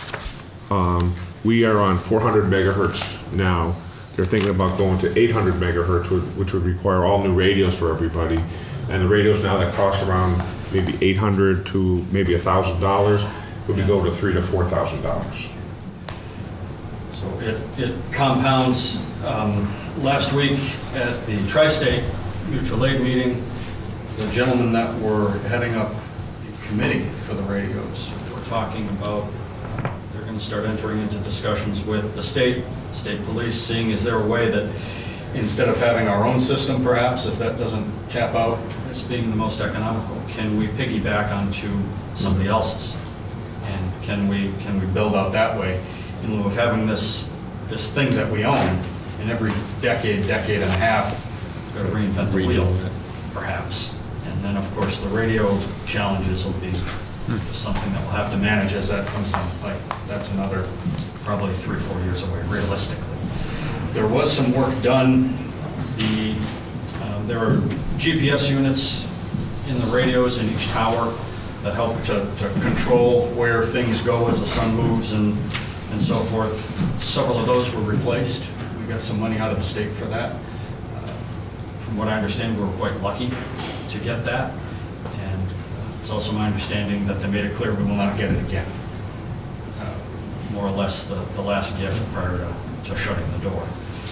We are on 400 megahertz now. They're thinking about going to 800 megahertz, which would require all new radios for everybody. And the radios now that cost around maybe $800 to maybe $1,000 would be go to $3,000 to $4,000. So it compounds. Last week at the Tri-State Mutual Aid meeting, the gentlemen that were heading up the committee for the radios were talking about they're going to start entering into discussions with the state police, seeing is there a way that instead of having our own system, perhaps, if that doesn't tap out as being the most economical, can we piggyback onto somebody else's? And can we build out that way in lieu of having this thing that we own? And every decade and a half, we've got to reinvent the wheel, perhaps. And then, of course, the radio challenges will be something that we'll have to manage as that comes down the pipe. That's another probably 3 or 4 years away, realistically. There was some work done. There are GPS units in the radios in each tower that help to control where things go as the sun moves and so forth. Several of those were replaced. We got some money out of the state for that. From what I understand, we were quite lucky to get that. And it's also my understanding that they made it clear we will not get it again. More or less the last gift prior to shutting the door.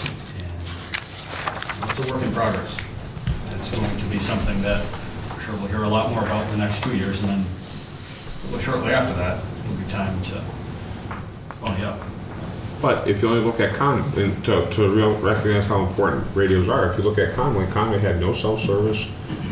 And it's a work in progress. It's going to be something that I'm sure we'll hear a lot more about in the next 2 years, and then shortly after that, it'll be time to pony up. But if you only look at Conway, to recognize how important radios are, if you look at Conway had no cell service,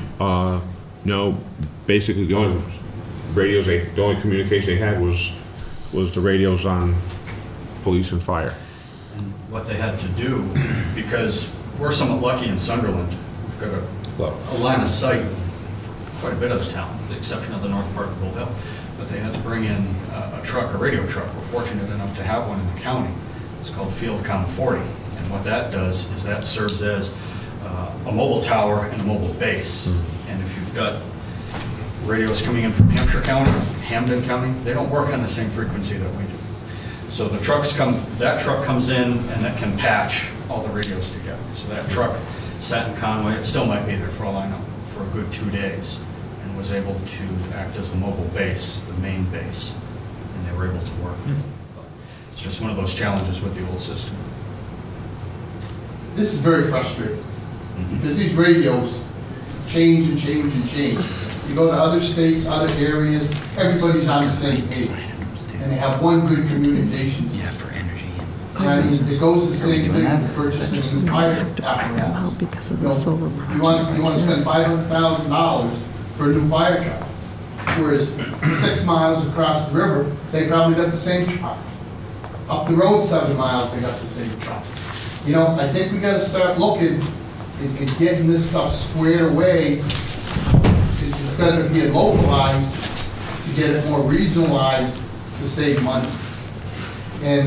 basically the only radios, the only communication they had was the radios on police and fire. And what they had to do, because we're somewhat lucky in Sunderland, we've got a line of sight for quite a bit of the town, with the exception of the north part of Bull Hill. But they had to bring in a radio truck. We're fortunate enough to have one in the county. It's called FieldCom 40. And what that does is that serves as a mobile tower and a mobile base. And if you've got radios coming in from Hampshire County, Hamden County, they don't work on the same frequency that we do. So that truck comes in and that can patch all the radios together. So that truck sat in Conway. It still might be there for all I know for a good 2 days. And and was able to act as the mobile base, the main base, and they were able to work. It's just one of those challenges with the old system. This is very frustrating, because these radios change and change and change. You go to other states, other areas, everybody's on the same page, and they have one good communication system. And I mean, it goes the same thing with purchasing a new fire apparatus. Because of You know, the solar. you want to spend $500,000 for a new fire truck, whereas 6 miles across the river, they probably got the same truck. Up the road 7 miles, they got the same truck. You know, I think we gotta start looking and getting this stuff squared away, instead of being localized, to get it more regionalized to save money. And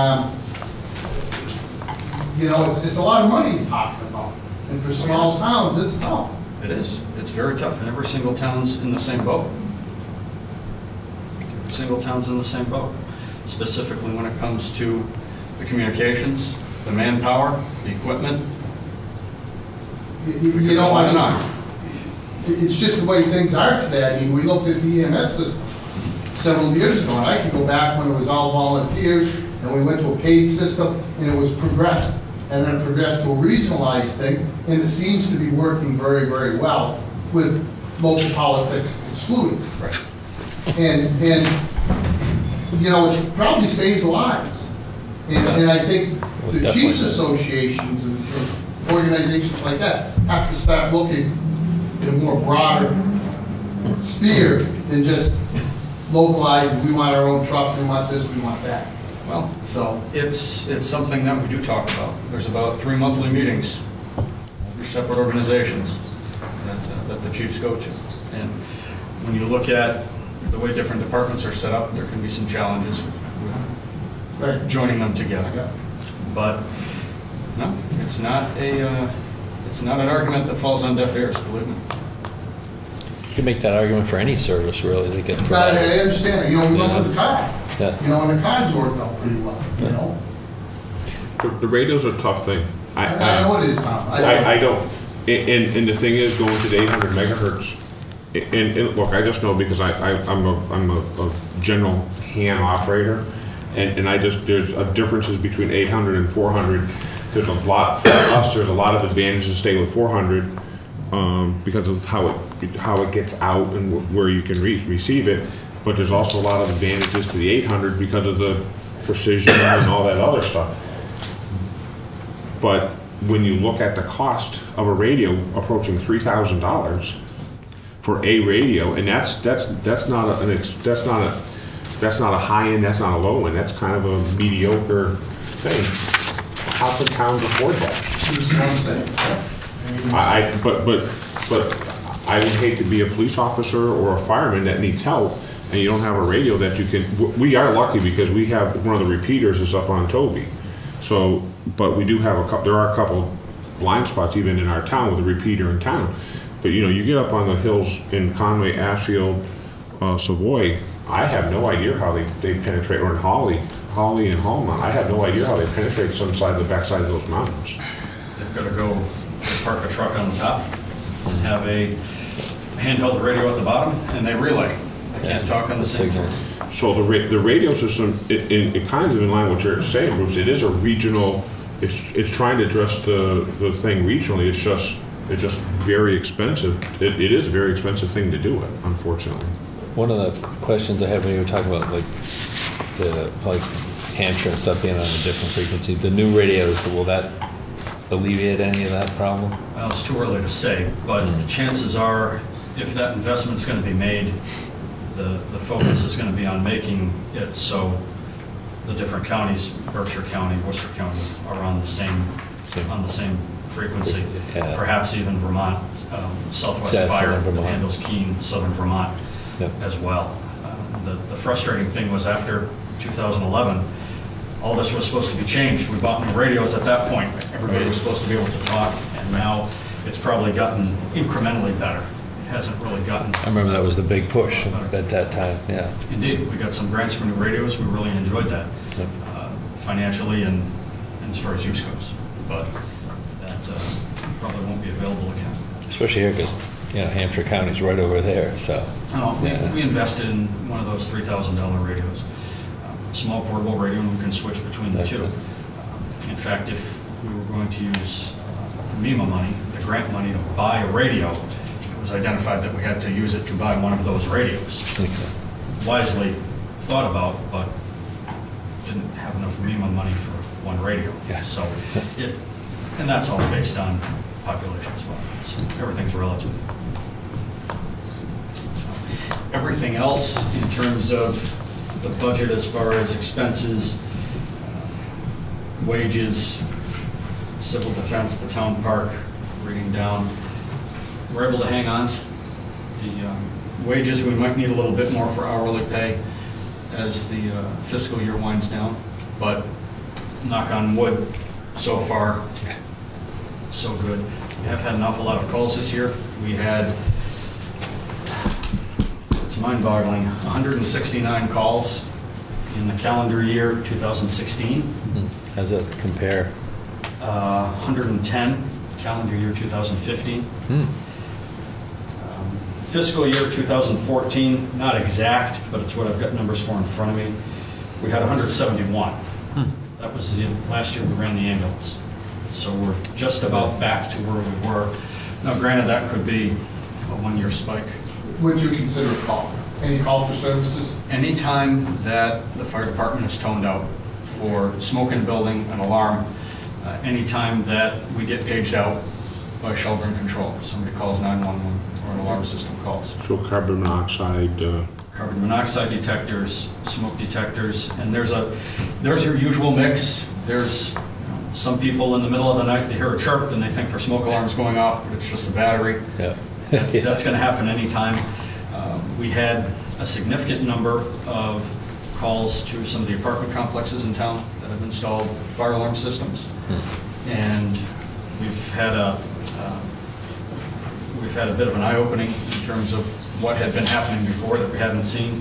you know, it's a lot of money you're talking about. And for small towns, it's tough. It is. It's very tough, and every single town's in the same boat. Every single town's in the same boat, specifically when it comes to the communications, the manpower, the equipment. You know, I mean, it's just the way things are today. I mean, we looked at the EMS system several years ago, and I can go back when it was all volunteers, and we went to a paid system, and it was progressed. And then it progressed to a regionalized thing, and it seems to be working very, very well with local politics excluded. Right. And you know, it probably saves lives. And I think the Chiefs Associations and organizations like that have to start looking at a more broader sphere than just localized, we want our own truck, we want this, we want that. Well, So, it's something that we do talk about. There's about 3 monthly meetings, 3 separate organizations that the chiefs go to. And when you look at the way different departments are set up, there can be some challenges with right. joining them together. Yeah. But no, it's not an argument that falls on deaf ears, believe me. You can make that argument for any service, really, that gets I provided. understand it, you know, we went with the car. Yeah. You know, and the cars worked out pretty well, you know? The radio's a tough thing. I know it is, Tom. I don't, and the thing is, going to the 800 megahertz, and look, I just know because I'm a general hand operator, and I just, there's differences between 800 and 400. There's a lot, for us, there's a lot of advantages to stay with 400 because of how it gets out and where you can receive it. But there's also a lot of advantages to the 800 because of the precision and all that other stuff. But when you look at the cost of a radio approaching $3,000 for a radio, and that's not a high end, that's not a low end, that's kind of a mediocre thing. How can towns afford that? But I would hate to be a police officer or a fireman that needs help, and you don't have a radio that you can. We are lucky because we have one of the repeaters is up on Toby, so. But we do have a couple. There are a couple blind spots even in our town with a repeater in town. But you know, you get up on the hills in Conway, Ashfield, Savoy. I have no idea how they penetrate, or in Holly and Hallmont. I have no idea how they penetrate some side, the backside of those mountains. They've got to go park a truck on the top and have a handheld radio at the bottom, and they relay. They can't talk on the same signals. So the radio system, it kind of in line with what you're saying, Bruce. It is a regional. It's trying to address the thing regionally. It's just very expensive. It is a very expensive thing to do it, unfortunately. One of the questions I had when you were talking about like Hampshire and stuff being on a different frequency, the new radios, will that alleviate any of that problem? Well, it's too early to say, but the chances are, if that investment's going to be made, the focus is going to be on making it so the different counties, Berkshire County, Worcester County, are on the same frequency. Yeah. Perhaps even Vermont, Southwest Yeah, Fire Southern Vermont. handles Keene, Southern Vermont Yep. as well. The frustrating thing was after 2011, all this was supposed to be changed. We bought new radios at that point. Everybody was supposed to be able to talk, and now it's probably gotten incrementally better. It hasn't really gotten. I remember that was the big push at that time, yeah. Indeed, we got some grants for new radios. We really enjoyed that Yep. financially and as far as use goes. But that probably won't be available again. Especially here, because Hampshire County's right over there, so. Oh, Yeah. we invested in one of those $3,000 radios. Small portable radio, and we can switch between the two. In fact, if we were going to use MEMA money, the grant money to buy a radio, it was identified that we had to use it to buy one of those radios. Okay. Wisely thought about, but didn't have enough MEMA money for one radio. Yeah. So and that's all based on population as well. So everything's relative. So everything else in terms of the budget as far as expenses, wages, civil defense, the town park, reading down, we're able to hang on. The wages, we might need a little bit more for hourly pay as the fiscal year winds down, but knock on wood, so far, so good. We have had an awful lot of calls this year. We had, it's mind-boggling, 169 calls in the calendar year 2016. How's that compare? 110 calendar year 2015. Fiscal year 2014, not exact, but it's what I've got numbers for in front of me. We had 171. That was last year we ran the ambulance. So we're just about back to where we were. Now granted, that could be a one-year spike. Would you consider a call? Any call for services? Anytime that the fire department is toned out for smoke in a building, an alarm, anytime that we get paged out by shelter and control, somebody calls 911 or an alarm system calls. So carbon monoxide, Carbon monoxide detectors, smoke detectors, and there's your usual mix. There's some people in the middle of the night, they hear a chirp and they think their smoke alarm's going off, but it's just the battery. Yeah. That's going to happen anytime. We had a significant number of calls to some of the apartment complexes in town that have installed fire alarm systems. And we've had a bit of an eye-opening in terms of what had been happening before that we hadn't seen.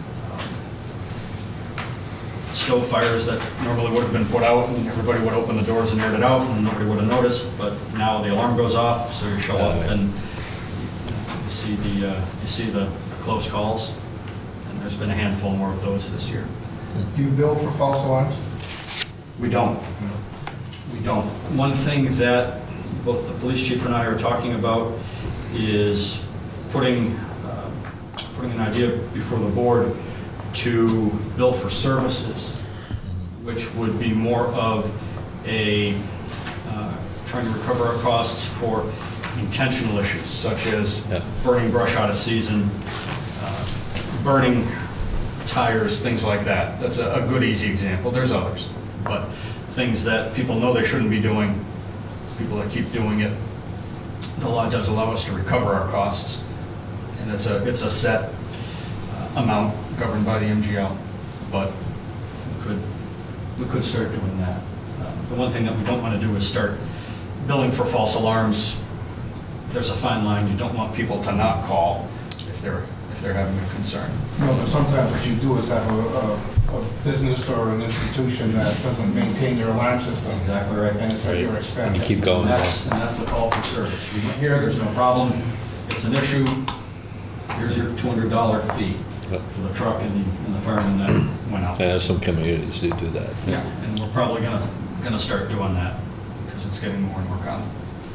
Stove fires that normally would have been put out and everybody would open the doors and aired it out and nobody would have noticed, but now the alarm goes off, so you show up and you see the close calls, and there's been a handful more of those this year. Do you bill for false alarms? We don't. We don't. One thing that both the police chief and I are talking about is putting an idea before the board to bill for services, which would be more of a trying to recover our costs for intentional issues, such as burning brush out of season, burning tires, things like that. That's a good, easy example. There's others, but things that people know they shouldn't be doing, people that keep doing it. The law does allow us to recover our costs, and it's a set amount governed by the MGL, but we could start doing that. The one thing that we don't want to do is start billing for false alarms. There's a fine line. You don't want people to not call if they're having a concern. No, but sometimes what you do is have a business or an institution that doesn't maintain their alarm system. That's exactly right. And it's at your And expense. you keep going. And that's the call for service. We went here, there's no problem, it's an issue, here's your $200 fee for the truck and the fireman that went out. I know some communities do that. Yeah, and we're probably gonna start doing that, because it's getting more and more common.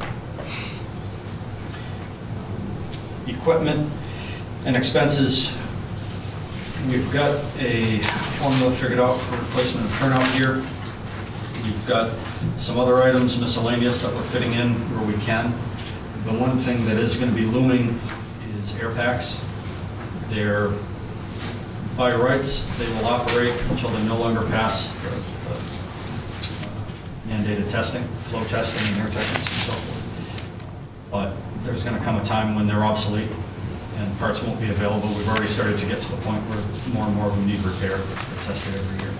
Equipment and expenses, we've got a formula figured out for replacement of turnout gear. We've got some other items miscellaneous that we're fitting in where we can. The one thing that is going to be looming is air packs. They're, by rights, they will operate until they no longer pass the mandated testing, flow testing and air testing and so forth. But there's going to come a time when they're obsolete and parts won't be available. We've already started to get to the point where more and more of them need repair. They're tested every year.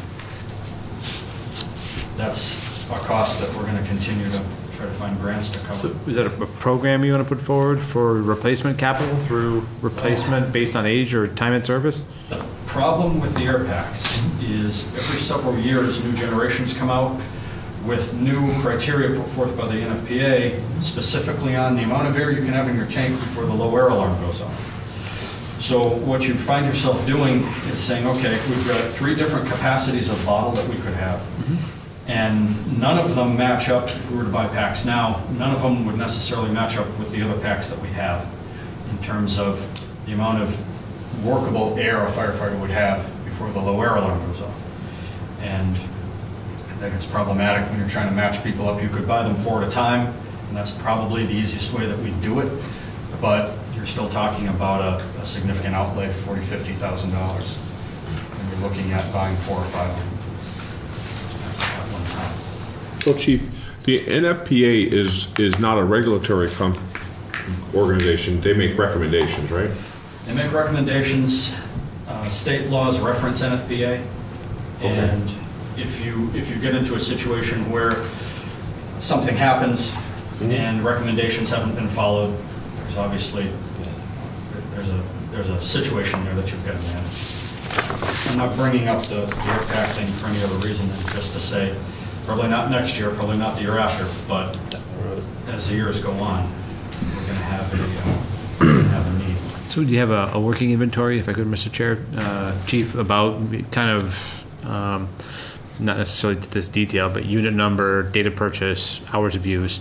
That's a cost that we're going to continue to try to find grants to cover. So is that a program you want to put forward for replacement capital through replacement based on age or time and service? The problem with the air packs is every several years, new generations come out. with new criteria put forth by the NFPA, specifically on the amount of air you can have in your tank before the low air alarm goes off. So what you find yourself doing is saying, okay, we've got 3 different capacities of bottle that we could have, and none of them match up. If we were to buy packs now, none of them would necessarily match up with the other packs that we have in terms of the amount of workable air a firefighter would have before the low air alarm goes off. And I think it's problematic when you're trying to match people up. You could buy them 4 at a time, and that's probably the easiest way that we do it, but you're still talking about a significant outlay, $40,000, $50,000, when you're looking at buying 4 or 5 of them at one time. So Chief, the NFPA is not a regulatory organization. They make recommendations, right? They make recommendations. State laws reference NFPA, and if you get into a situation where something happens and recommendations haven't been followed, there's obviously there's a situation there that you've got to manage. I'm not bringing up the air pack thing for any other reason than just to say probably not next year, probably not the year after, but as the years go on, we're going to have a need. So do you have a working inventory, if I could, Mr. Chair, Chief, about kind of, not necessarily to this detail, but unit number, data purchase, hours of use,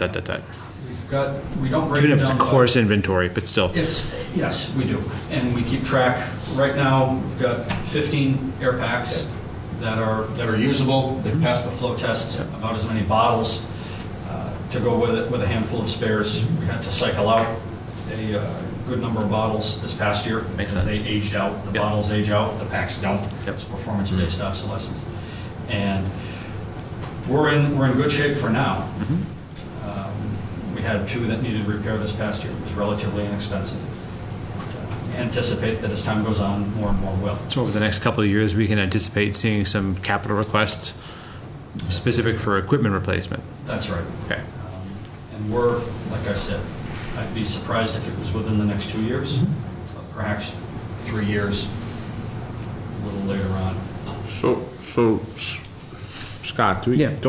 We don't break Even it if it's down a by- course inventory, but still. Yes, we do. And we keep track. Right now, we've got 15 air packs that are usable. They've passed the flow tests, about as many bottles to go with it, with a handful of spares. We had to cycle out a good number of bottles this past year. Makes because sense. they aged out. The bottles age out, the packs don't. It's performance-based obsolescence. And we're in good shape for now. We had 2 that needed repair this past year. It was relatively inexpensive. We anticipate that as time goes on, more and more will. So over the next couple of years, we can anticipate seeing some capital requests specific for equipment replacement. That's right. Okay. And we're, like I said, I'd be surprised if it was within the next 2 years, but perhaps 3 years, a little later on. So Scott,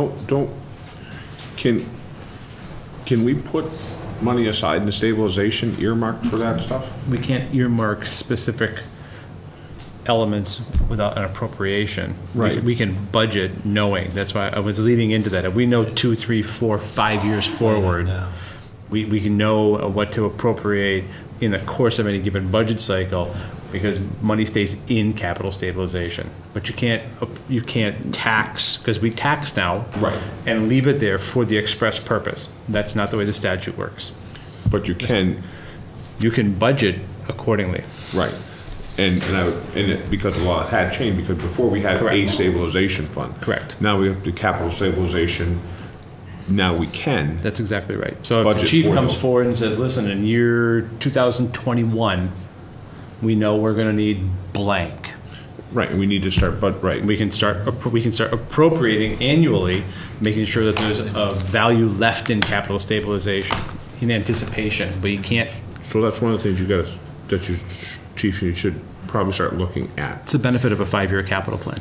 can we put money aside in the stabilization earmarked for that stuff? We can't earmark specific elements without an appropriation. Right. We can budget knowing. That's why I was leading into that. If we know 2, 3, 4, 5 years forward, we can know what to appropriate in the course of any given budget cycle, because money stays in capital stabilization. But you can't tax, because we tax now, right, and leave it there for the express purpose. That's not the way the statute works. But you can budget accordingly. Right. And because the law had changed, because before we had a stabilization fund. Correct. Now we have the capital stabilization. Now we can. That's exactly right. So if the chief comes forward and says, listen, in year 2021, we know we're going to need blank. Right, and we need to start, but right. We can start appropriating annually, making sure that there's a value left in capital stabilization in anticipation, but you can't. So that's one of the things Chief, you should probably start looking at. It's the benefit of a 5-year capital plan.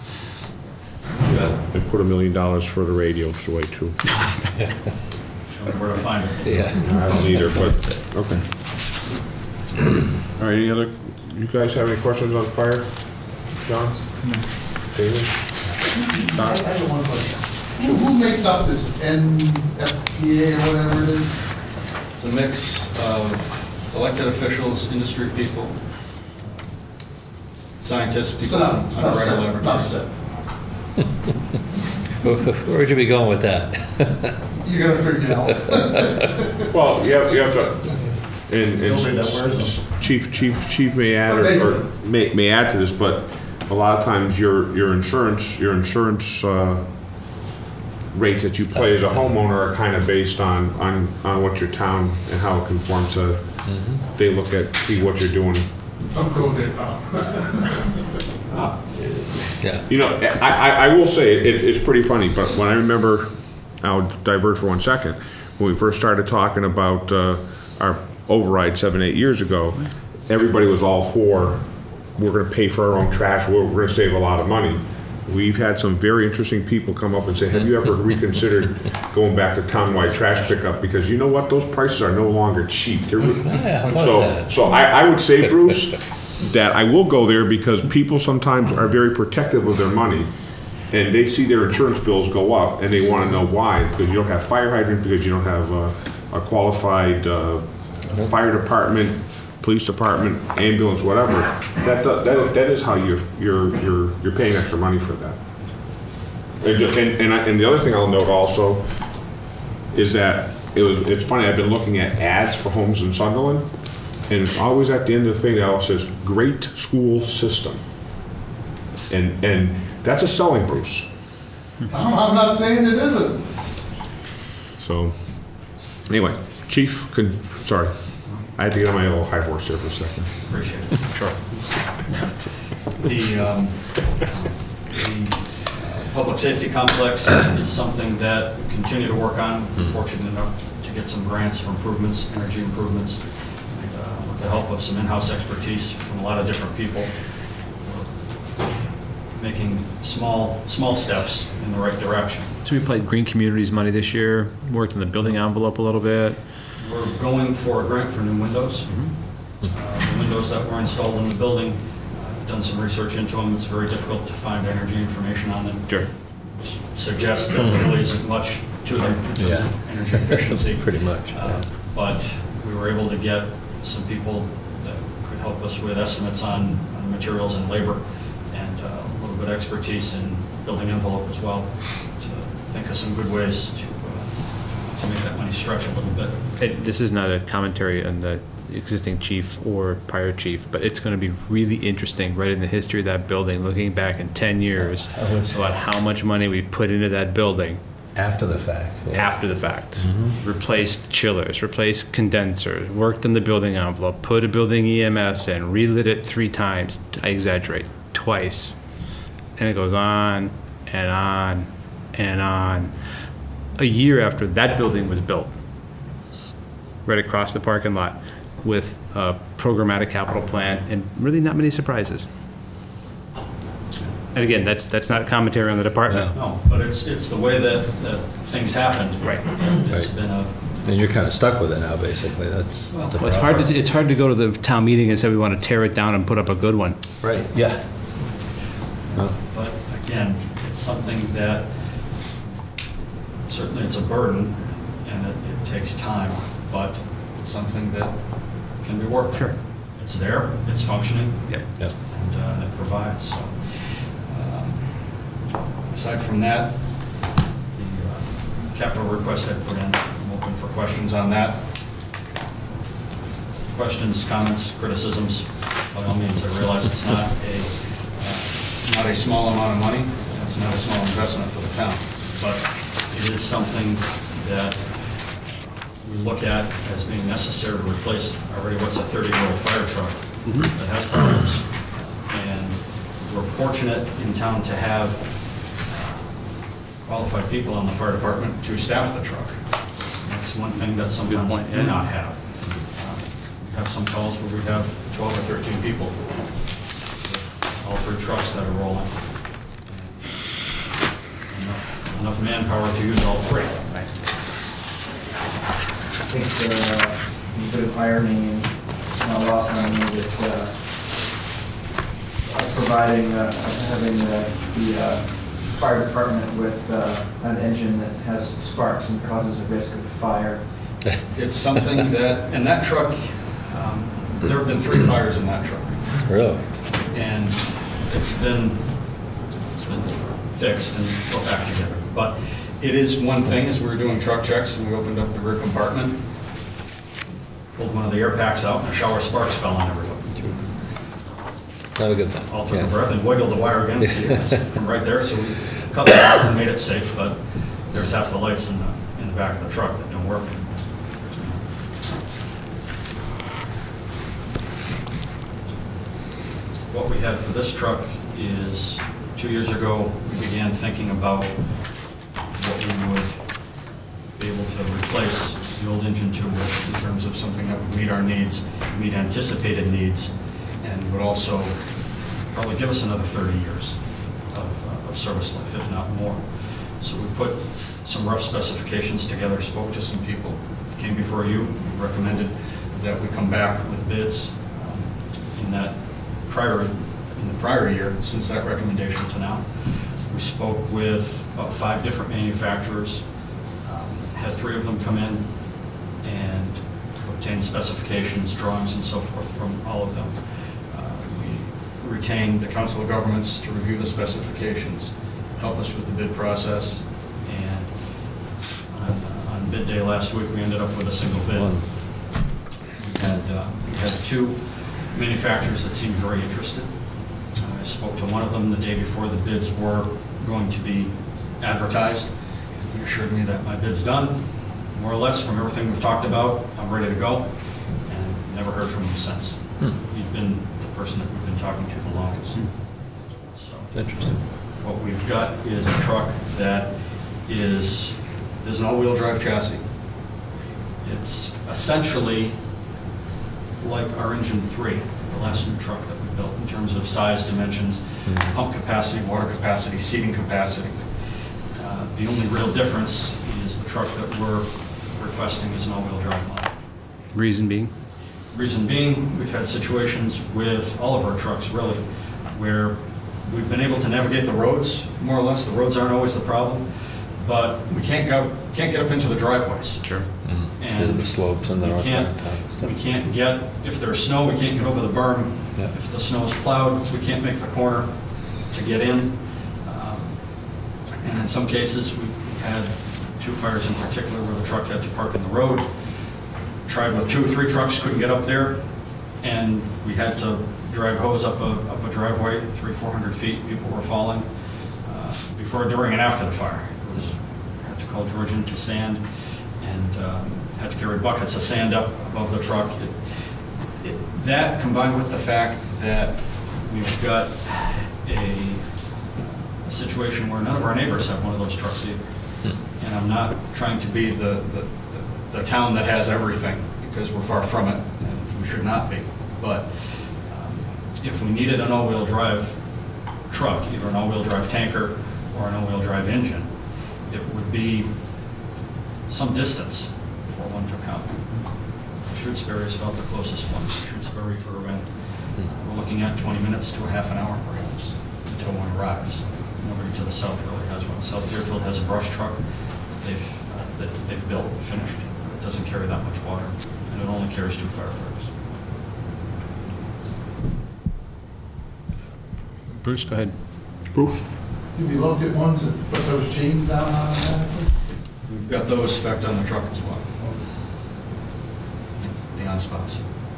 And put $1 million for the radios away too. Show me where to find it. Yeah. I don't either, but, okay. All right, you guys have any questions on fire? John? No. David? I have one question. Who makes up this NFPA or whatever it is? It's a mix of elected officials, industry people, scientists, people on the regular laboratories. Where would you be going with that? You gotta figure it out. Well, you have to, and Chief may add or may add to this, but a lot of times your insurance rates that you pay as a homeowner are kind of based on what your town and how it conforms to. They look at, see what you're doing. I'm cool there. Yeah. You know, I will say it's pretty funny, but when I remember, I'll diverge for 1 second, when we first started talking about our override 7-8 years ago, everybody was all for, we're going to pay for our own trash, we're going to save a lot of money. We've had some very interesting people come up and say, have you ever reconsidered going back to townwide trash pickup? Because you know what, those prices are no longer cheap. So I would say, Bruce, that I will go there because people sometimes are very protective of their money. And they see their insurance bills go up and they want to know why. Because you don't have fire hydrant, because you don't have a qualified fire department, police department, ambulance, whatever. That is how you're paying extra money for that. And the other thing I'll note also is that it's funny. I've been looking at ads for homes in Sunderland, and always at the end of the thing, it all says "Great School System," and that's a selling, Bruce. I'm not saying it isn't. So, anyway, Chief, sorry. I had to get on my little high horse here for a second. Appreciate it. Sure. The public safety complex is something that we continue to work on. We're fortunate enough to get some grants for improvements, energy improvements, and with the help of some in-house expertise from a lot of different people. We're making small steps in the right direction. So we played Green Communities money this year, worked in the building envelope a little bit. We're going for a grant for new windows. The windows that were installed in the building, I've done some research into them. It's very difficult to find energy information on them. Sure. Which suggests that there really isn't much to them in terms of energy efficiency. Pretty much. But we were able to get some people that could help us with estimates on materials and labor, and a little bit of expertise in building envelope as well, to think of some good ways to make that money stretch a little bit. This is not a commentary on the existing chief or prior chief, but it's going to be really interesting right in the history of that building, looking back in 10 years about how much money we put into that building. After the fact. Yeah. After the fact. Replaced chillers, replaced condensers, worked in the building envelope, put a building EMS in, relit it 3 times, I exaggerate, twice. And it goes on and on and on. A year after that building was built, right across the parking lot, with a programmatic capital plan and really not many surprises. And again, that's not commentary on the department. No, but it's the way that things happened. Right. It's been a... And you're kind of stuck with it now, basically. That's Well, the It's hard to go to the town meeting and say we want to tear it down and put up a good one. Right, yeah. Well, But again, it's something that, certainly it's a burden, and it takes time, but it's something that can be worked on. Sure. It's there, it's functioning, Yep. yeah. and it provides. So, aside from that, the capital request I put in, I'm open for questions on that. Questions, comments, criticisms, by all means. I realize it's not a small amount of money, it's not a small investment for the town, but it is something that we look at as being necessary to replace already what's a 30-year-old fire truck that has problems. And we're fortunate in town to have qualified people in the fire department to staff the truck. That's one thing that sometimes we do not have. We have some calls where we have 12 or 13 people, all 3 trucks that are rolling. Enough manpower to use all 3. I think a bit of irony and it's not lost on me that providing, having the fire department with an engine that has sparks and causes a risk of fire. It's something that, and that truck, there have been 3 fires in that truck. Really? And it's been fixed and put back together. But it is one thing, as we were doing truck checks and we opened up the rear compartment, pulled one of the air packs out and a shower of sparks fell on everybody. Not a good thing. All took a breath and wiggled the wire again from right there. So we cut it off and made it safe, but there's half the lights in the back of the truck that don't work. What we had for this truck is 2 years ago, we began thinking about what we would be able to replace the old engine to with in terms of something that would meet our needs, meet anticipated needs, and would also probably give us another 30 years of of service life, if not more. So we put some rough specifications together, spoke to some people, came before you, recommended that we come back with bids in the prior year, since that recommendation to now. We spoke with about 5 different manufacturers, had 3 of them come in and obtain specifications, drawings, and so forth from all of them. We retained the Council of Governments to review the specifications, help us with the bid process, and on bid day last week, we ended up with a single bid. We had 2 manufacturers that seemed very interested. I spoke to one of them the day before the bids were going to be advertised. He assured me that my bid's done, more or less, from everything we've talked about. I'm ready to go, and never heard from him since. He's been the person that we've been talking to the longest. So, Interesting. what we've got is a truck that is an all-wheel drive chassis. It's essentially like our Engine 3, the last new truck that we built, in terms of size, dimensions, pump capacity, water capacity, seating capacity. The only real difference is the truck that we're requesting is an all-wheel drive model. Reason being? Reason being, we've had situations with all of our trucks, really, where we've been able to navigate the roads, more or less. The roads aren't always the problem, but we can't get up into the driveways. Sure. Because of the slopes and the we north can't, mountain and stuff. we can't get, if there's snow, we can't get over the berm. Yeah. If the snow is plowed, we can't make the corner to get in. And in some cases, we had 2 fires in particular where the truck had to park in the road. Tried with 2 or 3 trucks, couldn't get up there, and we had to drag hose up a driveway, 300-400 feet. People were falling before, during, and after the fire. Had to call George in to sand, and had to carry buckets of sand up above the truck. That, combined with the fact that we've got a situation where none of our neighbors have one of those trucks either. And I'm not trying to be the town that has everything, because we're far from it, and we should not be. But if we needed an all-wheel drive truck, either an all-wheel drive tanker or an all-wheel drive engine, it would be some distance for one to come. Shrewsbury is about the closest one. Shrewsbury to Irvine. We're looking at 20 minutes to a half an hour, perhaps, until one arrives. Nobody to the south really has one. South Deerfield has a brush truck that they've built, finished. It doesn't carry that much water, and it only carries 2 firefighters. Bruce, go ahead. Bruce? Have you looked at ones that put those chains down automatically? We've got those spec'd on the truck as well. The on-spots.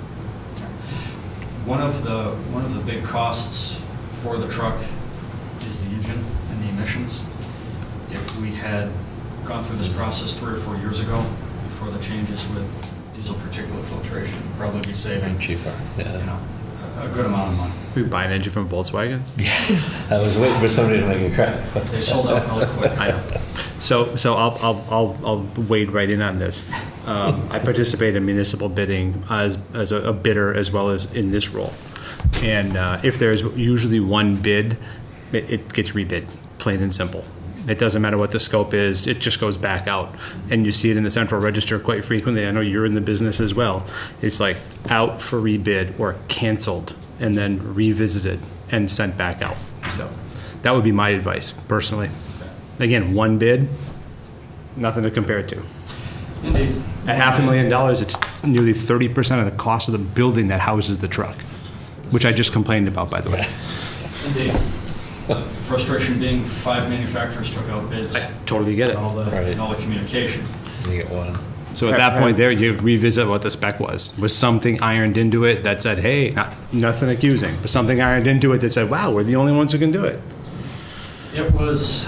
One of the big costs for the truck is the engine and the emissions. If we had gone through this process 3 or 4 years ago, before the changes with diesel particulate filtration, we'd probably be saving, Cheaper, yeah. A good amount of money. We buy an engine from Volkswagen? I was waiting for somebody to make a crack. They sold out really quick. I know. So I'll wade right in on this. I participate in municipal bidding as a bidder as well as in this role. And if there's usually one bid, it gets rebid, plain and simple. It doesn't matter what the scope is, it just goes back out. And you see it in the central register quite frequently. I know you're in the business as well. It's like out for rebid or canceled and then revisited and sent back out. So that would be my advice, personally. Again, one bid, nothing to compare it to. Indeed. At $500,000, it's nearly 30% of the cost of the building that houses the truck, which I just complained about, by the way. Indeed. Frustration being 5 manufacturers took out bids. I totally get it. And all the communication. You get one. So at that point there, you revisit what the spec was. Was something ironed into it that said, hey, nothing accusing, but something ironed into it that said, wow, we're the only ones who can do it? It was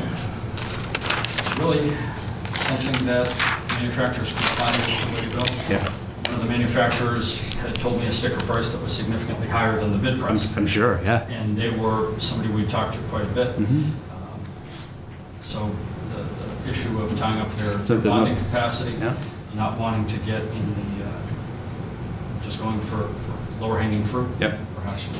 really something that manufacturers could find a way to go. Yeah. One of the manufacturers had told me a sticker price that was significantly higher than the bid price. I'm sure, yeah. And they were somebody we talked to quite a bit. So the issue of tying up their bonding capacity, not wanting to get in the, just going for lower hanging fruit, perhaps was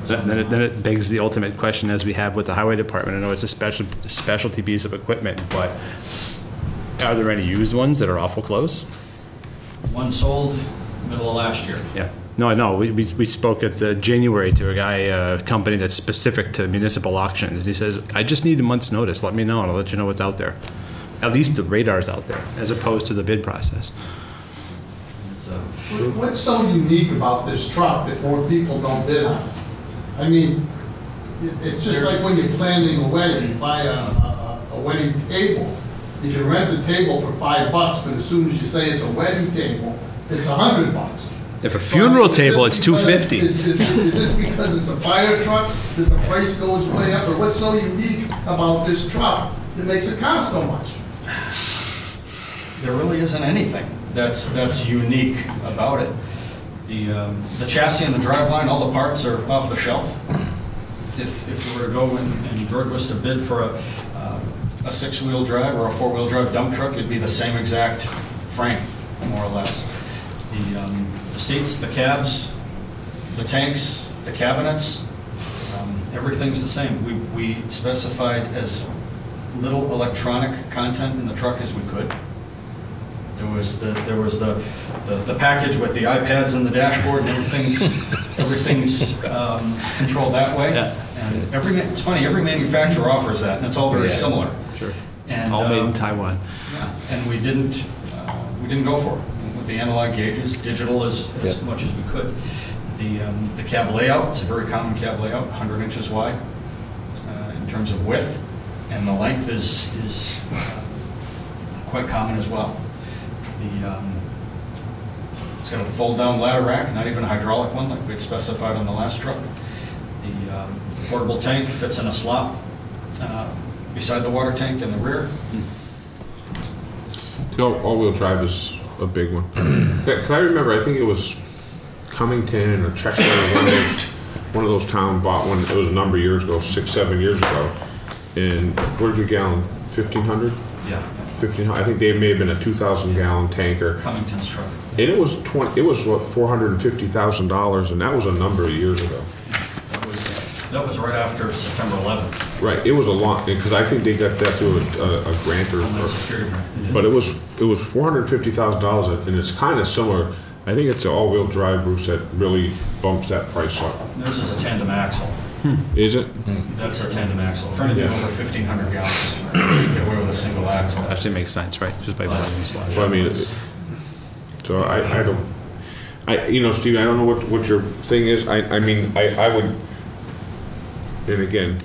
Then it begs the ultimate question, as we have with the highway department. I know it's a specialty piece of equipment, but are there any used ones that are awful close? One sold middle of last year. Yeah. No, I know. We spoke at the January to a guy, a company that's specific to municipal auctions. He says, I just need a month's notice. Let me know, and I'll let you know what's out there. At least the radar's out there, as opposed to the bid process. It's, What's so unique about this truck that more people don't bid on it? I mean, it's just like when you're planning a wedding, you buy a wedding table. You can rent the table for $5, but as soon as you say it's a wedding table, it's $100. If a funeral table, it's $250. Is this because it's a fire truck that the price goes way up, or what's so unique about this truck that makes it cost so much? There really isn't anything that's unique about it. The chassis and the driveline, all the parts are off the shelf. If you were to go and George was to bid for a six-wheel drive or a four-wheel drive dump truck, it'd be the same exact frame, more or less. The seats, the cabs, the tanks, the cabinets, everything's the same. We specified as little electronic content in the truck as we could. There was the package with the iPads and the dashboard, and everything's controlled that way. Yeah. And it's funny, every manufacturer offers that, and it's all very similar. Sure. And, all made in Taiwan. Yeah, and we didn't go for it with the analog gauges, digital as much as we could. The cab layout, it's a very common cab layout, 100 inches wide in terms of width, and the length is quite common as well. It's got a fold-down ladder rack, not even a hydraulic one like we'd specified on the last truck. The portable tank fits in a slot beside the water tank in the rear. The all-wheel drive is a big one. Can I remember, I think it was Cummington or Cheshire, one of those town bought one, it was a number of years ago, 6-7 years ago. And where'd your gallon, 1,500? Yeah. 1,500, I think they may have been a 2,000-gallon tanker. Cummington's truck. And it was what, $450,000, and that was a number of years ago. That was right after September 11th. Right, it was a lot, because I think they got that through a grant or security grant. but it was $450,000, and it's kind of similar. I think it's the all-wheel drive, Bruce, that really bumps that price up. Theirs is a tandem axle. Is it? That's a tandem axle. For anything over 1,500 gallons, you get away with a single axle. Actually makes sense, right? Just by volume slash. Well, I mean, so I don't, you know, Steve, I don't know what your thing is. I mean, I would, and again,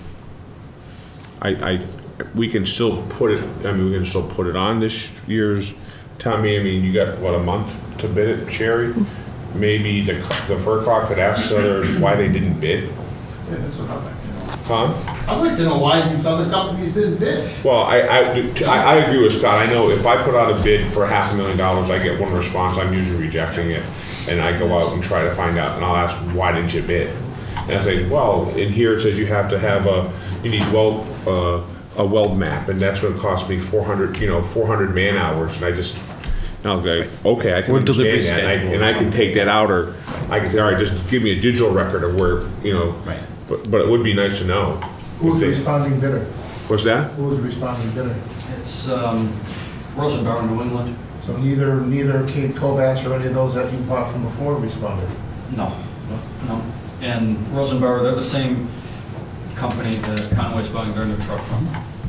we can still put it, I mean, we can still put it on this year's town meeting. I mean, you got, what, a month to bid it, Sherry? Maybe the FERCog could ask others why they didn't bid. Yeah, that's what I'd like to know. Huh? I'd like to know why these other companies didn't bid. Well, I agree with Scott. I know if I put out a bid for $500,000, I get one response. I'm usually rejecting it, and I go out and try to find out, and I'll ask, why didn't you bid? And I say, well, in here it says you have to have you need a weld map, and that's going to cost me 400 man hours, and I just. I'll go, okay, I can understand that, and I can take that out, or I can say, all right, just give me a digital record of where, Right. But it would be nice to know. Who's the responding bidder? What's that? Who was the responding bidder? It's Rosenbauer, New England. So neither Kate Kovacs or any of those that you bought from before responded? No. And Rosenbauer, they're the same company that Conway's buying their new truck from.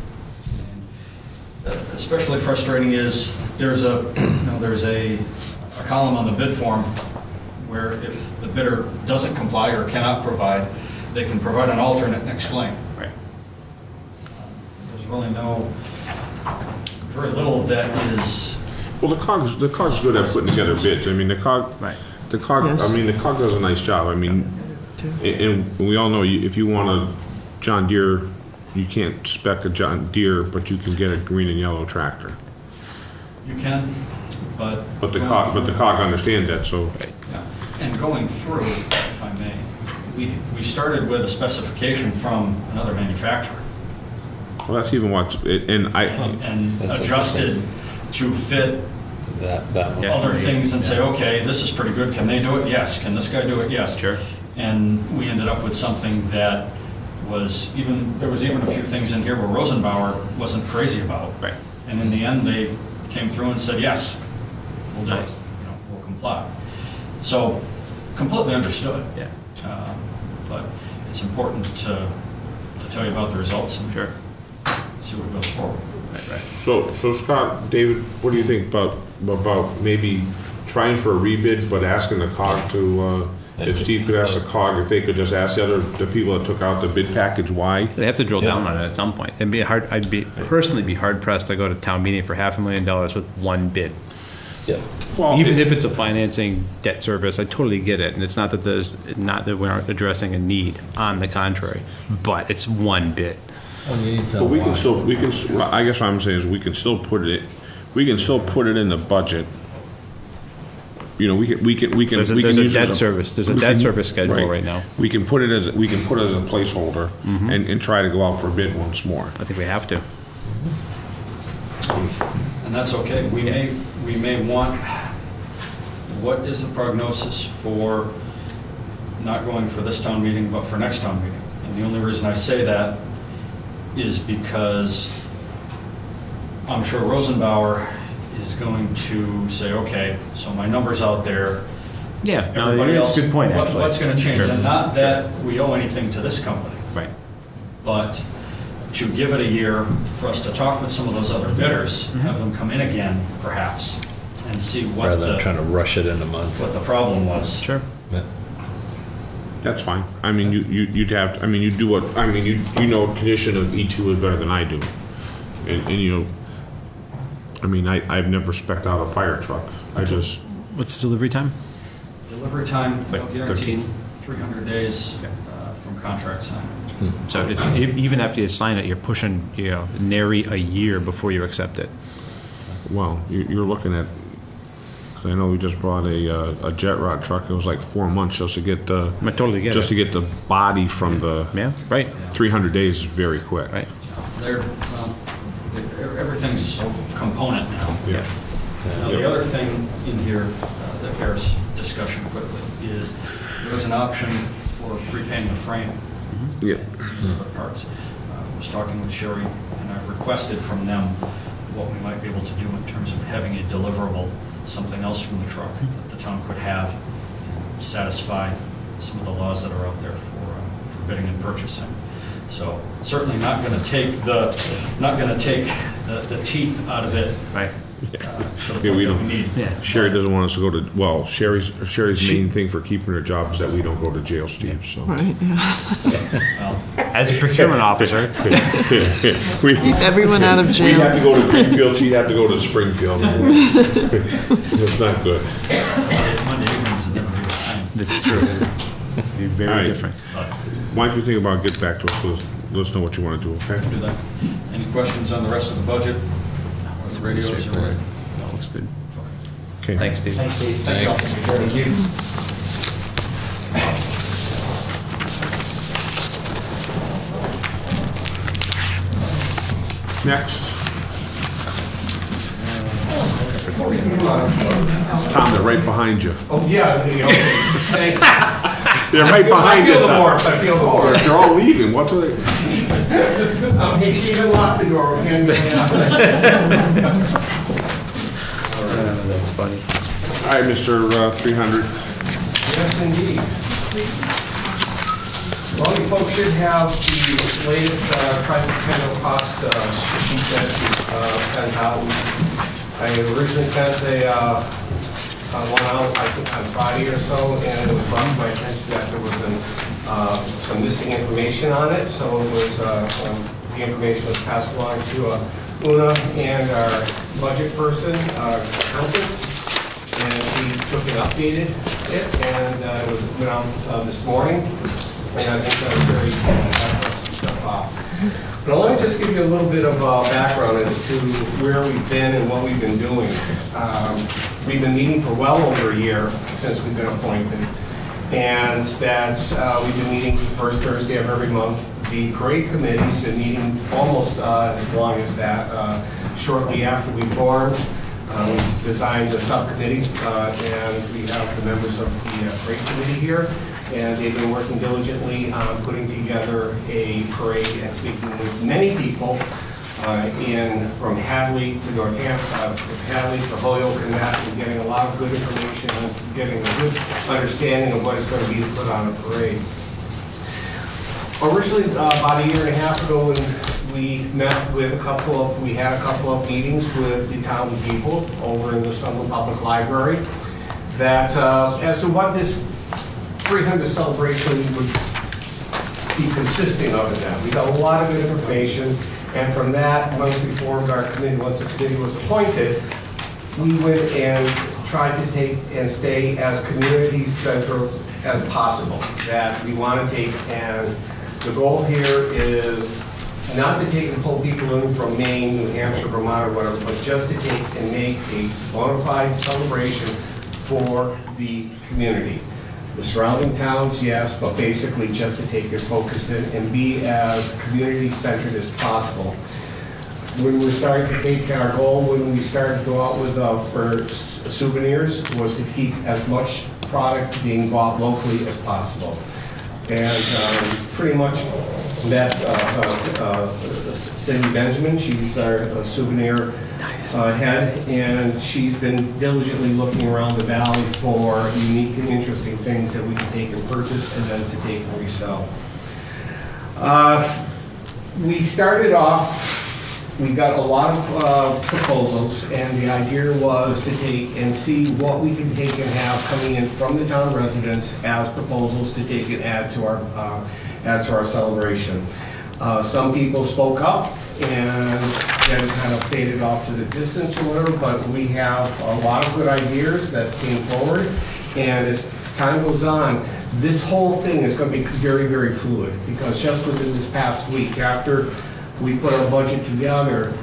And especially frustrating is there's a column on the bid form where if the bidder doesn't comply or cannot provide, they can provide an alternate and explain. Right. There's really very little that is. Well, the COG's good at putting together bids. I mean, the COG. Right. The COG. Yes. I mean, the COG does a nice job. I mean, and we all know if you want a John Deere, you can't spec a John Deere, but you can get a green and yellow tractor. You can, but the COG understands that. So. Yeah. And going through, if I may, we started with a specification from another manufacturer. Well, that's even what's and adjusted to fit that one. other things and say, okay, this is pretty good. Can they do it? Yes. Can this guy do it? Yes. Sure. And we ended up with something that was there was even a few things in here where Rosenbauer wasn't crazy about. Right. And in the end, they came through and said, yes, we'll do it, we'll comply. So, completely understood. Yeah. But it's important to tell you about the results and see what goes forward. So Scott, David, what do you think about maybe trying for a rebid, but asking the COG to, if Steve could ask the COG, if they could just ask the people that took out the bid package why? They have to drill down on it at some point. I'd personally be hard pressed to go to town meeting for $500,000 with one bid. Yeah. Well, Even if it's a financing debt service, I totally get it. And it's not that we aren't addressing a need, on the contrary, but it's one bid. But we can still, I guess what I'm saying is we can still put it in the budget. We can There's a use debt it service. There's a debt service schedule right now. We can put it as a placeholder and try to go out for a bid once more. I think we have to. And that's okay. We may want, what is the prognosis for not going for this town meeting, but for next town meeting? And the only reason I say that is because I'm sure Rosenbauer is going to say, okay, so my number's out there. Yeah, Everybody else, it's a good point, actually. What's going to change? Sure. And not that we owe anything to this company. Right. But to give it a year for us to talk with some of those other bidders, have them come in again, perhaps, and see what Rather than trying to rush it in a month. what the problem was. Sure. Yeah. That's fine. I mean, you'd have to, you do what, you know condition of E2 is better than I do. And I've never spec'd out a fire truck. What's delivery time? Delivery time, Like they'll guarantee 13? 300 days from contract signing. So it's, even after you sign it, you're pushing, nary a year before you accept it. Well, you're looking at, 'cause I know we just brought a jet rod truck. It was like 4 months just to get the, I totally get just to it. get the body from the, Yeah, right. 300 days is very quick. Right. Everything's component now. Yeah. Now, the other thing in here that bears discussion quickly is there's an option for prepainting the frame. Yeah. Other parts. I was talking with Sherry, and I requested from them what we might be able to do in terms of having a deliverable, something else from the truck that the town could have, and satisfy some of the laws that are out there for bidding and purchasing. So certainly not going to take the teeth out of it. Right. To the Yeah, point we that don't. need. Yeah. Sherry doesn't want us to go to, well, Sherry's main thing for keeping her job is that we don't go to jail, Steve, so. Right, yeah. Well, As a procurement officer, We Keep everyone out of We'd jail. have to go to Greenfield, she'd have to go to Springfield. It's not good. Monday evenings will never be the same. that's true. Be All very right. different. But Why don't you think about, get back to us, let us know what you want to do, okay? do that. Any questions on the rest of the budget? Or the radios are ready? That looks good. Okay. Thanks, Steve. Thank you. Next. Tom, they're right behind you. Oh, yeah, thank you. They're right behind you, Tom. I feel the warmth. They're all leaving, what do they? He's even locked the door. That's funny. All right, Mr. 300. Yes, indeed. Well, you folks should have the latest tricentennial cost sheet that we sent out. I originally sent one out, I think, on Friday or so, and it was brought to my attention that there was some missing information on it, so it was, the information was passed along to Una and our budget person, accountant, and he took and updated it, and it was went out this morning. And I think that was very some stuff off. But let me just give you a little bit of background as to where we've been and what we've been doing. We've been meeting for well over a year since we've been appointed. And that's, we've been meeting the first Thursday of every month. The parade committee's been meeting almost as long as that. Shortly after we formed, we designed the subcommittee, and we have the members of the parade committee here. and they've been working diligently on putting together a parade and speaking with many people from Hadley to Northampton, Hadley to Holyoke and that, and getting a lot of good information and getting a good understanding of what it's going to be to put on a parade. Originally, about a year and a half ago, when we met with we had a couple of meetings with the town people over in the Sunderland Public Library, that as to what this 300 celebration would be consisting of in that. We got a lot of good information, and from that, once we formed our committee, once the committee was appointed, we went and tried to take and stay as community central as possible. That we want to take, and the goal here is not to take and pull people in from Maine, New Hampshire, Vermont, or whatever, but just to take and make a bona fide celebration for the community. The surrounding towns, yes, but basically just to take and focus in and be as community-centered as possible. When we started to take our goal, when we started to go out with for souvenirs, was to keep as much product being bought locally as possible. And pretty much met Cindy Benjamin. She's our souvenir head, and she's been diligently looking around the valley for unique and interesting things that we can take and purchase and then to take and resell. We started off, we got a lot of proposals, and the idea was to take and see what we can take and have coming in from the town residents as proposals to take and add to our celebration. Some people spoke up and then kind of faded off to the distance or whatever, but we have a lot of good ideas that came forward, and as time goes on, this whole thing is going to be very, very fluid, because just within this past week, after we put our budget together,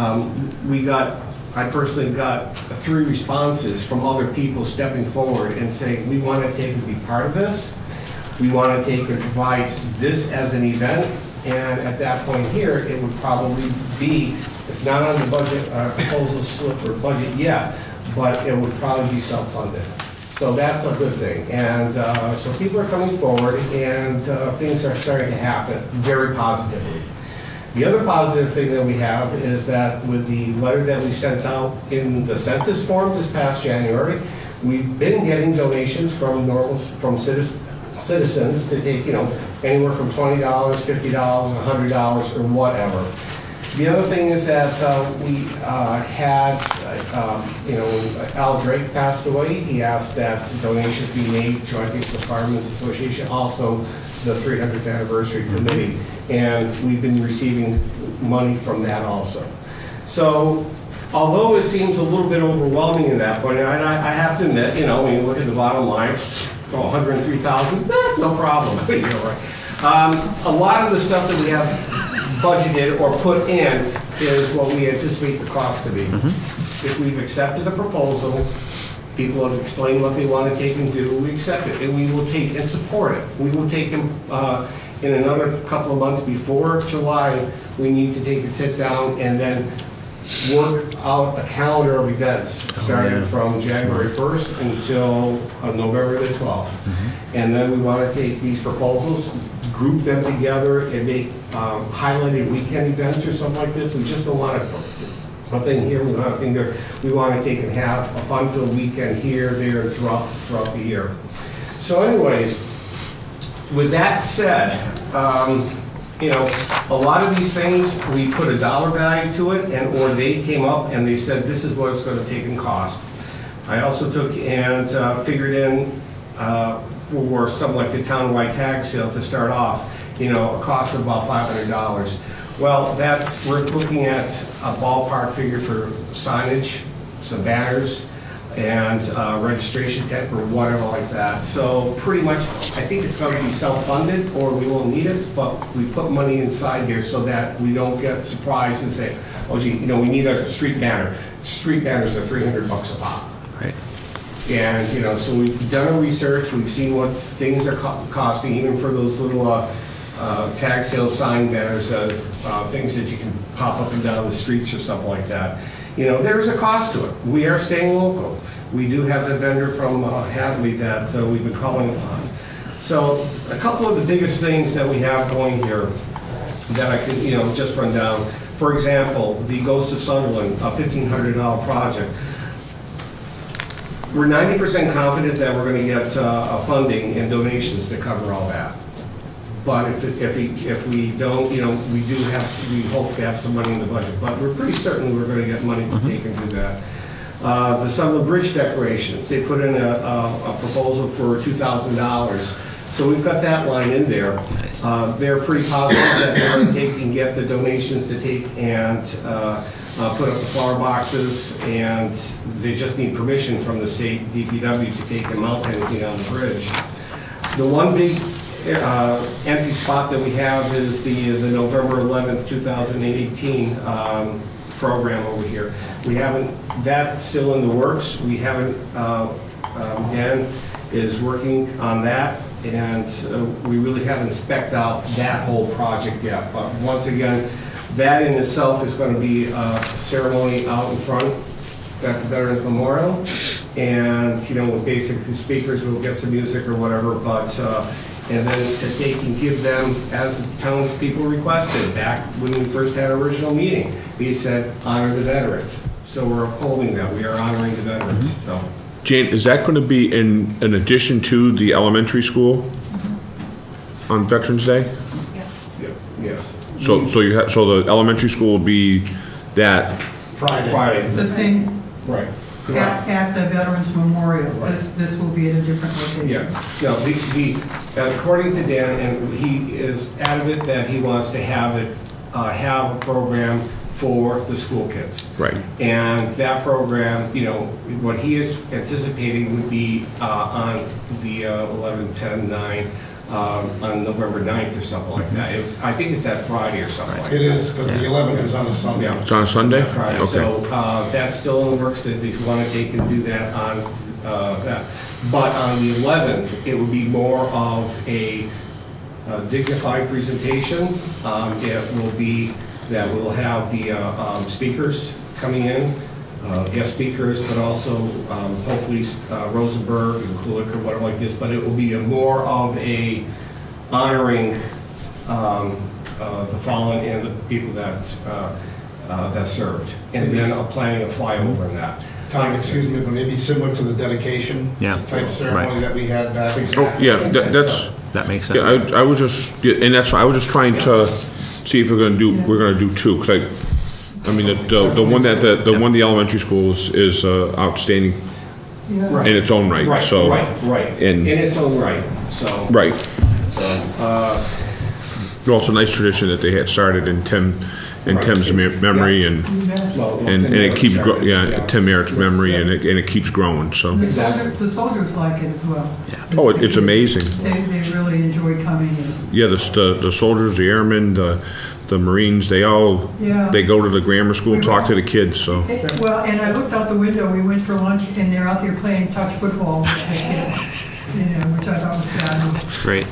I personally got 3 responses from other people stepping forward and saying, we want to take and be part of this. We want to take and provide this as an event. And at that point here, it would probably be, it's not on the budget proposal slip or budget yet, but it would probably be self-funded. So that's a good thing. And so people are coming forward, and things are starting to happen very positively. The other positive thing that we have is that with the letter that we sent out in the census form this past January, we've been getting donations from citizens to take, anywhere from $20, $50, $100, or whatever. The other thing is that we had, when Al Drake passed away, he asked that donations be made to, I think, the Firemen's Association, also the 300th Anniversary Committee, and we've been receiving money from that also. So, although it seems a little bit overwhelming at that point, and I have to admit, when you look at the bottom line, 103,000, no problem. Right. A lot of the stuff that we have budgeted or put in is what we anticipate the cost to be. If we've accepted the proposal, people have explained what they want to take and do, we accept it, and we will take and support it. We will take them in another couple of months before July. We need to take and sit down and then work out a calendar of events starting from January 1st until November the 12th. And then we want to take these proposals, group them together, and make highlighted weekend events or something like this. We just don't want a thing here, we don't have a thing there. We want to take and have a fun-filled weekend here, there, and throughout the year. So anyways, with that said, a lot of these things, we put a dollar value to it, or they came up and they said, this is what it's going to take and cost. I also took and figured in for something like the townwide tag sale to start off, a cost of about $500. Well, we're looking at a ballpark figure for signage, some banners, and registration tent or whatever like that. So pretty much, I think it's going to be self-funded, or we won't need it, but we put money inside here so that we don't get surprised and say, oh gee, we need a street banner. Street banners are $300 a pop. Right. And, so we've done our research, we've seen what things are costing, even for those little tag sale sign banners, things that you can pop up and down the streets or something like that. There's a cost to it. We are staying local. We do have a vendor from Hadley that we've been calling upon. So a couple of the biggest things that we have going here that I can, just run down. For example, the Ghost of Sunderland, a $1,500 project. We're 90% confident that we're going to get funding and donations to cover all that. But if we don't, we hope to have some money in the budget. But we're pretty certain we're going to get money to take and do that. The Sunderland Bridge decorations, they put in a proposal for $2,000. So we've got that line in there. They're pretty positive that they're going to take and get the donations to take and put up the flower boxes, and they just need permission from the state DPW to take and mount anything on the bridge. The one big empty spot that we have is the November 11th, 2018 program over here. We haven't, that's still in the works. We haven't, Dan is working on that, and we really haven't spec'd out that whole project yet. But once again, that in itself is going to be a ceremony out in front at the Veterans Memorial, and with basic speakers, we'll get some music or whatever, but and then to take and give them, as the townspeople requested, back when we first had our original meeting, we said, honor the veterans. So we're upholding that. We are honoring the veterans. So. Jane, is that going to be in addition to the elementary school on Veterans Day? Yeah. Yes. So the elementary school will be that Friday. The same, Right. at the Veterans Memorial. Right. This will be at a different location. Yeah. No, according to Dan, and he is adamant that he wants to have it, have a program for the school kids. Right. And that program, what he is anticipating would be on the 11, 10, 9, on November 9th or something like that. I think it's that Friday or something like that. It is, because the 11th is on a Sunday. Yeah. It's on a Sunday? Right, Okay. so that's still in the works, that if you want to take and do that on that. But on the 11th, it would be more of a dignified presentation. It will be that we'll have the speakers coming in, guest speakers, but also hopefully Rosenberg and Kulik or whatever like this, but it will be more of a honoring the fallen and the people that served, and then planning a flyover in that. Tom, excuse me, but maybe similar to the dedication type ceremony that we had back. Oh, yeah, That makes sense. yeah. I was just, and that's why I was just trying to see if we're going to do two, because I mean the one the elementary school is outstanding in its own right. Right, so right. In its own right. So right. So, Well, it's a nice tradition that they had started in Tim's memory, and it keeps Tim Merritt's memory, and it keeps growing. So The soldiers like it as well. oh, it's amazing. They really enjoy coming in. Yeah, the soldiers, the airmen, the Marines, they go to the grammar school and talk to the kids. So Well, and I looked out the window, we went for lunch, and they're out there playing touch football with the kids, which I thought was sad. That's great.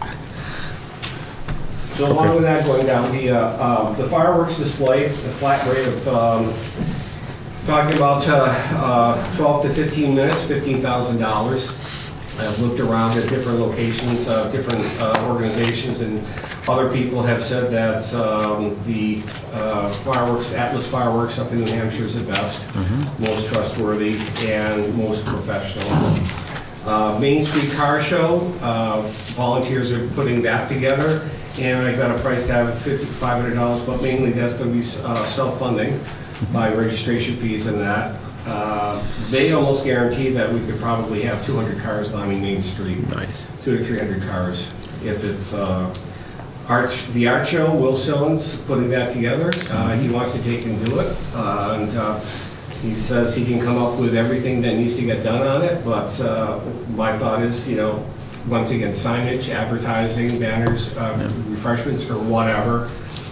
So along with that, going down, the fireworks display, the flat rate of, talking about 12 to 15 minutes, $15,000. I've looked around at different locations, different organizations, and other people have said that the fireworks, Atlas Fireworks up in New Hampshire is the best, most trustworthy, and most professional. Main Street Car Show, volunteers are putting that together, and I got a price tag of $500, but mainly that's going to be self-funding by registration fees and that. They almost guarantee that we could probably have 200 cars lining Main Street. Nice. 200 to 300 cars. If it's the art show, Will Sillins putting that together. He wants to take and do it, and he says he can come up with everything that needs to get done on it. But my thought is, once again, signage, advertising, banners, refreshments, or whatever.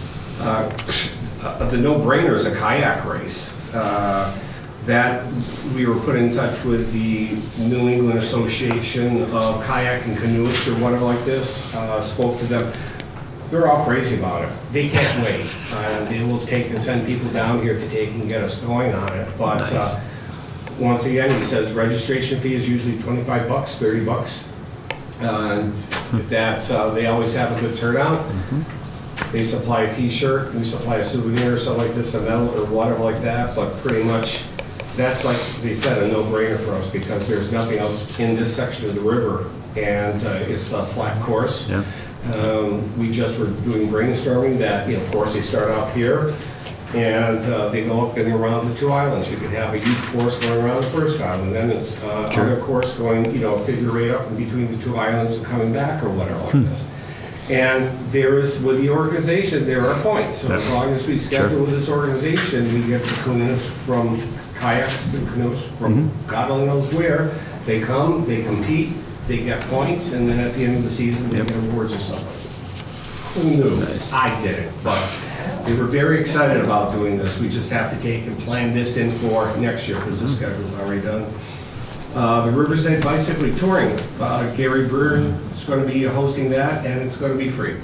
The no-brainer is a kayak race. That we were put in touch with the New England Association of Kayak and Canoeists or whatever like this, spoke to them. They're all crazy about it. They can't wait. They will take and send people down here to take and get us going on it. But once again, he says registration fee is usually $25, $30. And they always have a good turnout. They supply a T-shirt, we supply a souvenir or something like this, a medal or whatever like that, but pretty much that's, like they said, a no-brainer for us because there's nothing else in this section of the river, and it's a flat course. Yeah. We just were doing brainstorming that, of course, they start off here, and they go up and around the two islands. You could have a youth course going around the first island, then it's another course going, figure eight up in between the two islands and coming back or whatever like this. And there is, with the organization, there are points. So as long as we schedule with this organization, we get the canoes from kayaks to canoes from God only knows where. They come, they compete, they get points, and then at the end of the season, they get awards or something like this. Who knew? Nice. I didn't, but we were very excited about doing this. We just have to take and plan this in for next year because the schedule's already done. The Riverside Bicycle Touring, Gary Byrne is going to be hosting that, and it's going to be free.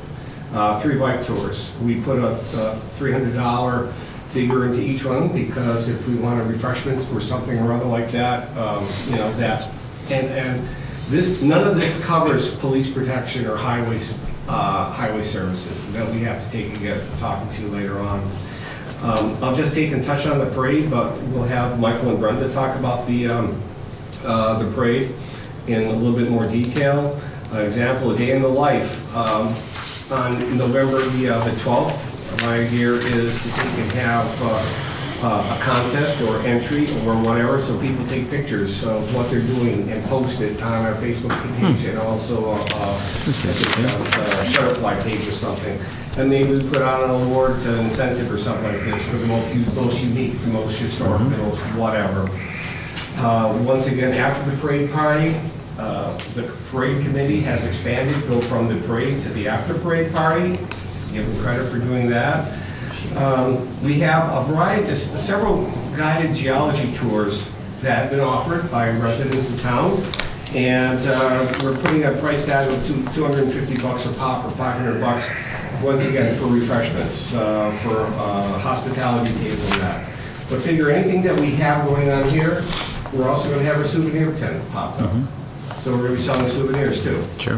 3 bike tours. We put a $300 figure into each one because if we want refreshments or something or other like that, that. And this, none of this covers police protection or highway services that we have to take and get talking to later on. I'll just take and touch on the parade, but we'll have Michael and Brenda talk about the parade in a little bit more detail. Example, a day in the life. On November the 12th, my idea is to take and have a contest or entry or whatever, so people take pictures of what they're doing and post it on our Facebook page and also a Shutterfly page or something. And maybe we put out an award incentive or something like this for the most unique, the most historic, the most whatever. Once again, after the parade party, the parade committee has expanded, go from the parade to the after parade party. Give them credit for doing that. We have a variety, several guided geology tours that have been offered by residents of town, and we're putting a price tag of $250 a pop or $500 once again for refreshments, for hospitality table and that. But figure anything that we have going on here, we're also going to have a souvenir tent popped up. So we're going to be selling souvenirs too. Sure.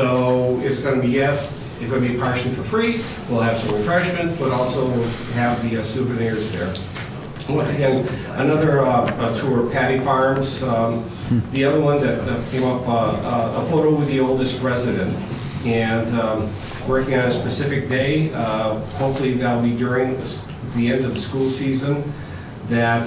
So it's going to be, yes, it's going to be partially for free. We'll have some refreshments, but also we'll have the souvenirs there. Once again, another tour, Patty Farms. The other one that came up, a photo with the oldest resident. And working on a specific day, hopefully that'll be during the end of the school season, that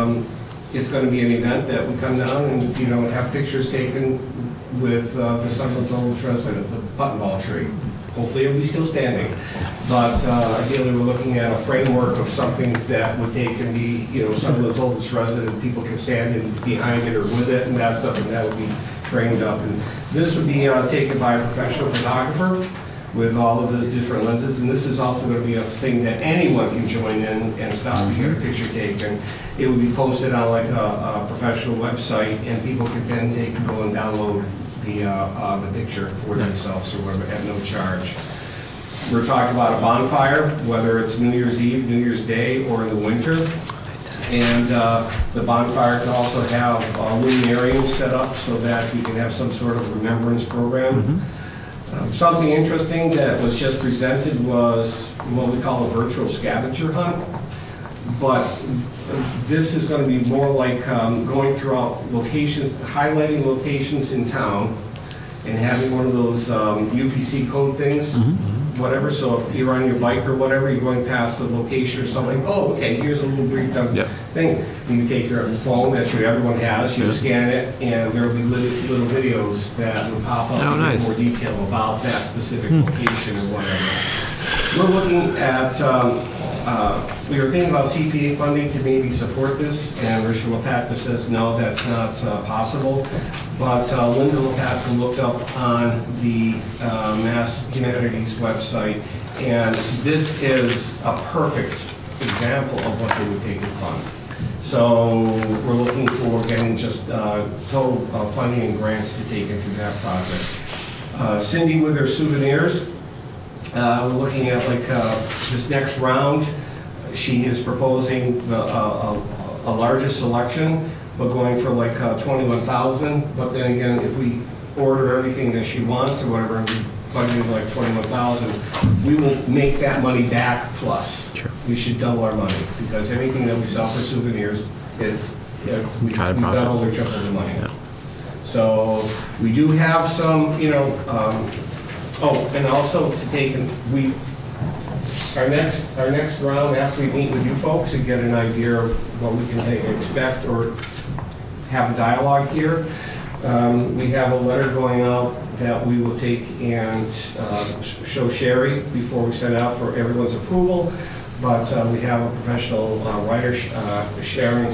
it's going to be an event that we come down and, have pictures taken with the Sunderland's oldest resident, the button ball tree. Hopefully it'll be still standing. But ideally we're looking at a framework of something that would take and be, Sunderland's oldest resident, people can stand in behind it or with it and that stuff, and that would be framed up. And this would be taken by a professional photographer with all of the different lenses, and this is also going to be a thing that anyone can join in and stop and get a picture taken. It would be posted on like a professional website, and people can then take and go and download the picture for themselves or whatever at no charge. We're talking about a bonfire, whether it's New Year's Eve, New Year's Day, or in the winter. And the bonfire can also have luminariums set up so that we can have some sort of remembrance program. Something interesting that was just presented was what we call a virtual scavenger hunt. But this is going to be more like going throughout locations, highlighting locations in town, and having one of those UPC code things, whatever. So if you're on your bike or whatever, you're going past a location or something, oh, okay, here's a little brief thing. You take your phone that everyone has, you scan it, and there will be little videos that will pop up in more detail about that specific location or whatever. We're looking at, we were thinking about CPA funding to maybe support this, and Richard Lepaka says, no, that's not possible. But Linda Lepaka looked up on the Mass Humanities website, and this is a perfect example of what they would take and fund. So we're looking for getting just total funding and grants to take into that project. Cindy with her souvenirs, we're looking at like this next round. She is proposing a larger selection, but going for like 21,000. But then again, if we order everything that she wants or whatever, and we budgeted like 21,000, we will make that money back plus. Sure. We should double our money, because anything that we sell for souvenirs is, we Try to profit. double or triple the money. Yeah. So we do have some, oh, and also to take, our next round, after we meet with you folks and get an idea of what we can expect or have a dialogue here, we have a letter going out that we will take and show Sherry before we send out for everyone's approval. But we have a professional writer, Sharon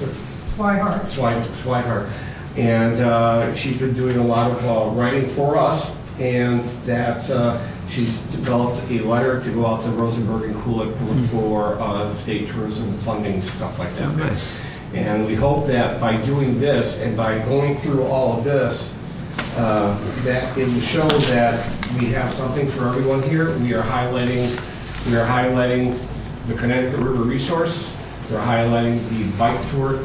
Swihart. And she's been doing a lot of writing for us, and that she's developed a letter to go out to Rosenberg and Kulik to look for state tourism funding, stuff like that. Nice. And we hope that by doing this and by going through all of this, that it will show that we have something for everyone here. We are highlighting the Connecticut River resource. We're highlighting the bike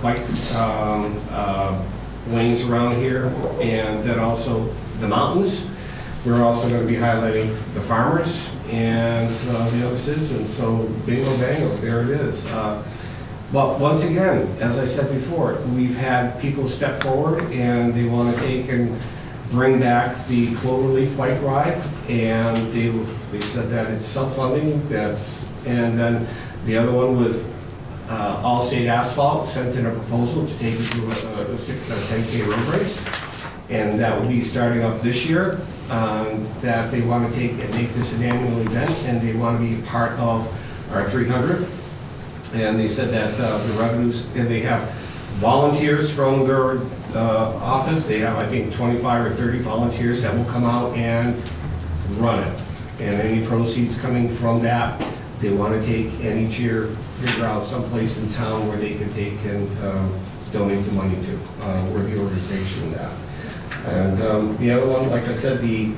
lanes around here, and then also the mountains. We're also going to be highlighting the farmers and the other citizens. So bingo bango, there it is. But once again, as I said before, we've had people step forward and they want to take and bring back the Cloverleaf bike ride, and they said that it's self-funding. And then the other one with Allstate Asphalt sent in a proposal to take it to a 10K road race, and that will be starting up this year. That they want to take and make this an annual event, and they want to be part of our 300th. And they said that the revenues, and they have volunteers from their office. They have, I think, 25 or 30 volunteers that will come out and run it. And any proceeds coming from that, they want to take and each year figure out someplace in town where they can take and donate the money to, or the organization that. And the other one, like I said, the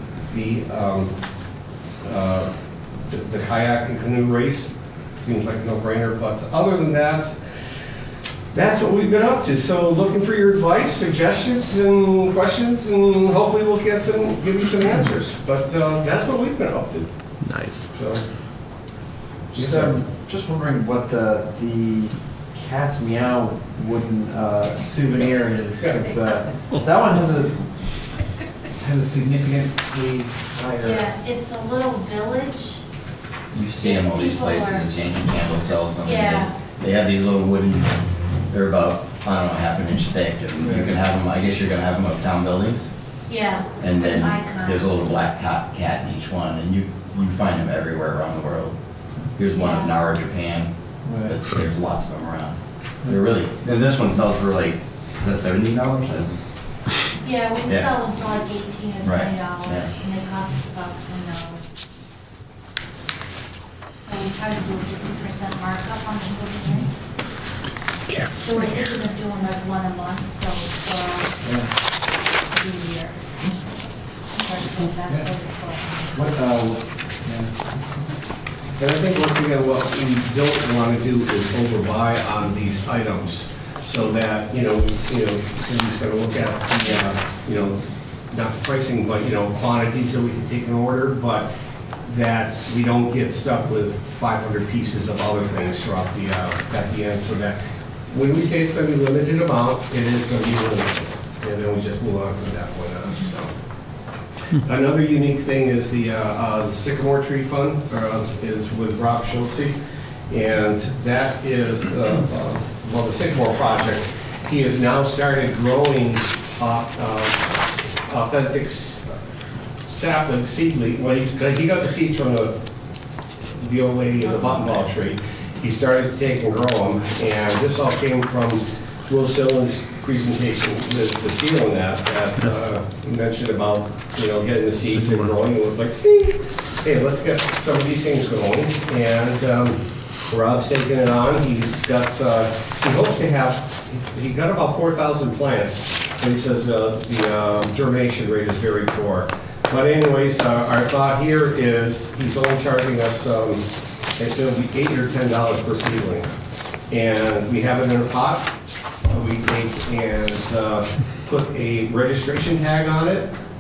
kayak and canoe race seems like a no-brainer. But other than that, that's what we've been up to. So looking for your advice, suggestions, and questions, and hopefully we'll give you some answers. But that's what we've been up to. Nice. So. Just wondering what the Cat's Meow wooden souvenir is, because that one has a significantly higher. Yeah, it's a little village. You see them all these People places, Yankee Candle sells them. Yeah. They have these little wooden, they're about, I don't know, half an inch thick, and you can have them, I guess you're gonna have them uptown buildings. Yeah. And then Icons. there's a little black cat in each one, and you find them everywhere around the world. Here's one of Nara, Japan, but there's lots of them around. They're really, and this one sells for like, is that $70? Yeah, we sell them for like $18 or $20, Right, and they cost us about $20. So we try to do a 50% markup on the souvenirs. So we're thinking of doing like one a month, so for the year. So that's what we're going. And I think once again, what we don't want to do is overbuy on these items, so that, somebody's going to look at the, not the pricing, but, quantities that we can take an order, but that we don't get stuck with 500 pieces of other things throughout at the end, so that when we say it's going to be limited amount, it is going to be limited. And then we just move on from that point on, so. Another unique thing is the Sycamore Tree Fund is with Rob Schultze, and that is, the Sycamore Project. He has now started growing authentic sapling, seedling. Well, he got the seeds from the old lady in the button ball tree. He started to take and grow them, and this all came from Will Sillen's presentation, the sealing that you mentioned about, getting the seeds and growing. It was like, hey, let's get some of these things going. And Rob's taking it on. He's got, he hopes to have, he got about 4,000 plants. And he says the germination rate is very poor. But anyways, our thought here is he's only charging us, it's going to be $8 or $10 per seedling. And we have it in a pot. We take and put a registration tag on it,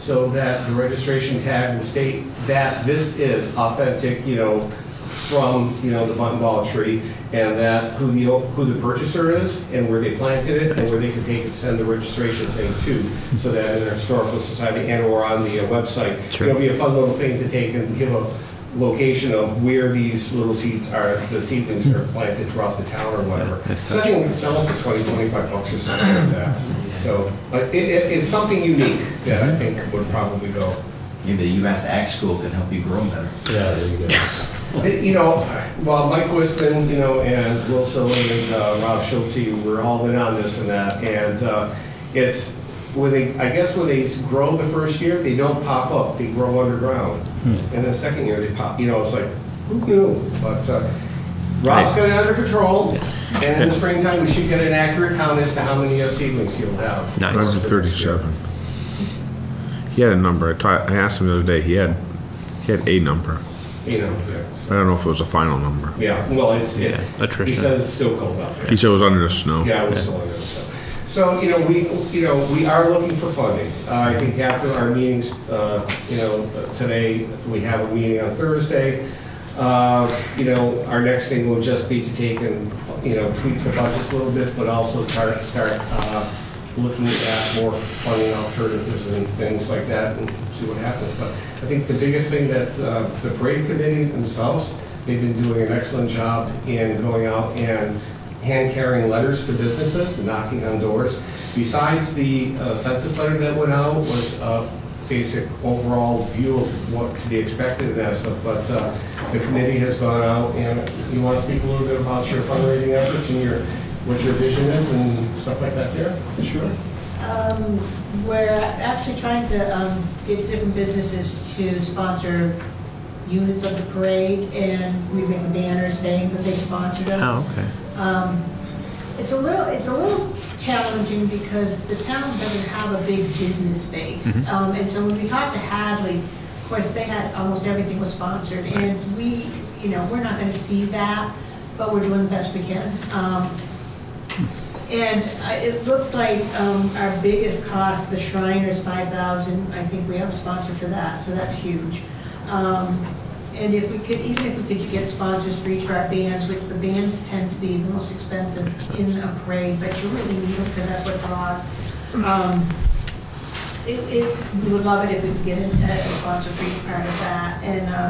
so that the registration tag will state that this is authentic, from, the button ball tree, and that who the purchaser is, and where they planted it, and where they can take and send the registration thing to, so that in their historical society and/or on the website. Sure. It'll be a fun little thing to take and give a location of where these little seeds are, the seedlings are planted throughout the town or whatever. So I think we can sell them for $20-25 or something like that. So, but it's something unique that I think would probably go. Maybe the UMass Ag School can help you grow them better. Yeah, there you go. Well, Mike Wisman, and Will Silly and Rob Schultze, we're all in on this and that, and it's, when they grow the first year, they don't pop up, they grow underground. And the second year, they pop, it's like, who knew? But Rob's got it under control, and in the springtime, we should get an accurate count as to how many seedlings he'll have. Nice. 137. He had a number. I asked him the other day. He had a number. Yeah. I don't know if it was a final number. Yeah, well, attrition. He says it's still cold out there. He said it was under the snow. Yeah, it was still under the snow. So, we are looking for funding. I think after our meetings, today, we have a meeting on Thursday. Our next thing will just be to take and, tweak the budgets a little bit, but also start looking at more funding alternatives and things like that and see what happens. But I think the biggest thing that the parade committee themselves, they've been doing an excellent job in going out and hand-carrying letters to businesses and knocking on doors. Besides the census letter that went out was a basic overall view of what to be expected and that stuff, but the committee has gone out, and you want to speak a little bit about your fundraising efforts and what your vision is and stuff like that there? Sure. We're actually trying to get different businesses to sponsor units of the parade, and we make a banner saying that they sponsored them. Oh, okay. It's a little challenging because the town doesn't have a big business base. And so when we talked to Hadley, of course, they had almost everything was sponsored, and we're not going to see that, but we're doing the best we can. And it looks like our biggest cost, the Shriners, $5,000. I think we have a sponsor for that, so that's huge. And if we could get sponsors for each of our bands, which the bands tend to be the most expensive in a parade, but you really need them because that's what draws. We would love it if we could get a sponsor for each part of that,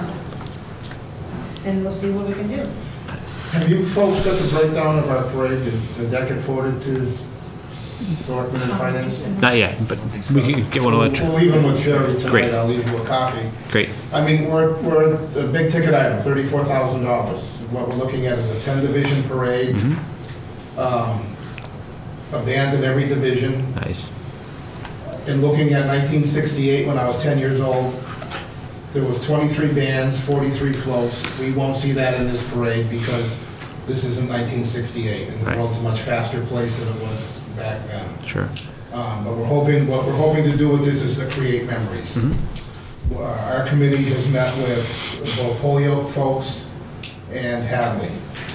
and we'll see what we can do. Have you folks got the breakdown of our parade? Did that get forwarded to Selectmen and Finance? Not yet, but we can get one of We'll leave them with Sherry tonight. Great. I'll leave you a copy. Great. I mean, we're a big ticket item, $34,000. What we're looking at is a 10-division parade, a band in every division. Nice. And looking at 1968, when I was 10 years old, there was 23 bands, 43 floats. We won't see that in this parade because this isn't 1968, and the world's a much faster place than it was back then. Sure. But what we're hoping to do with this is to create memories. Our committee has met with both Holyoke folks and Hadley.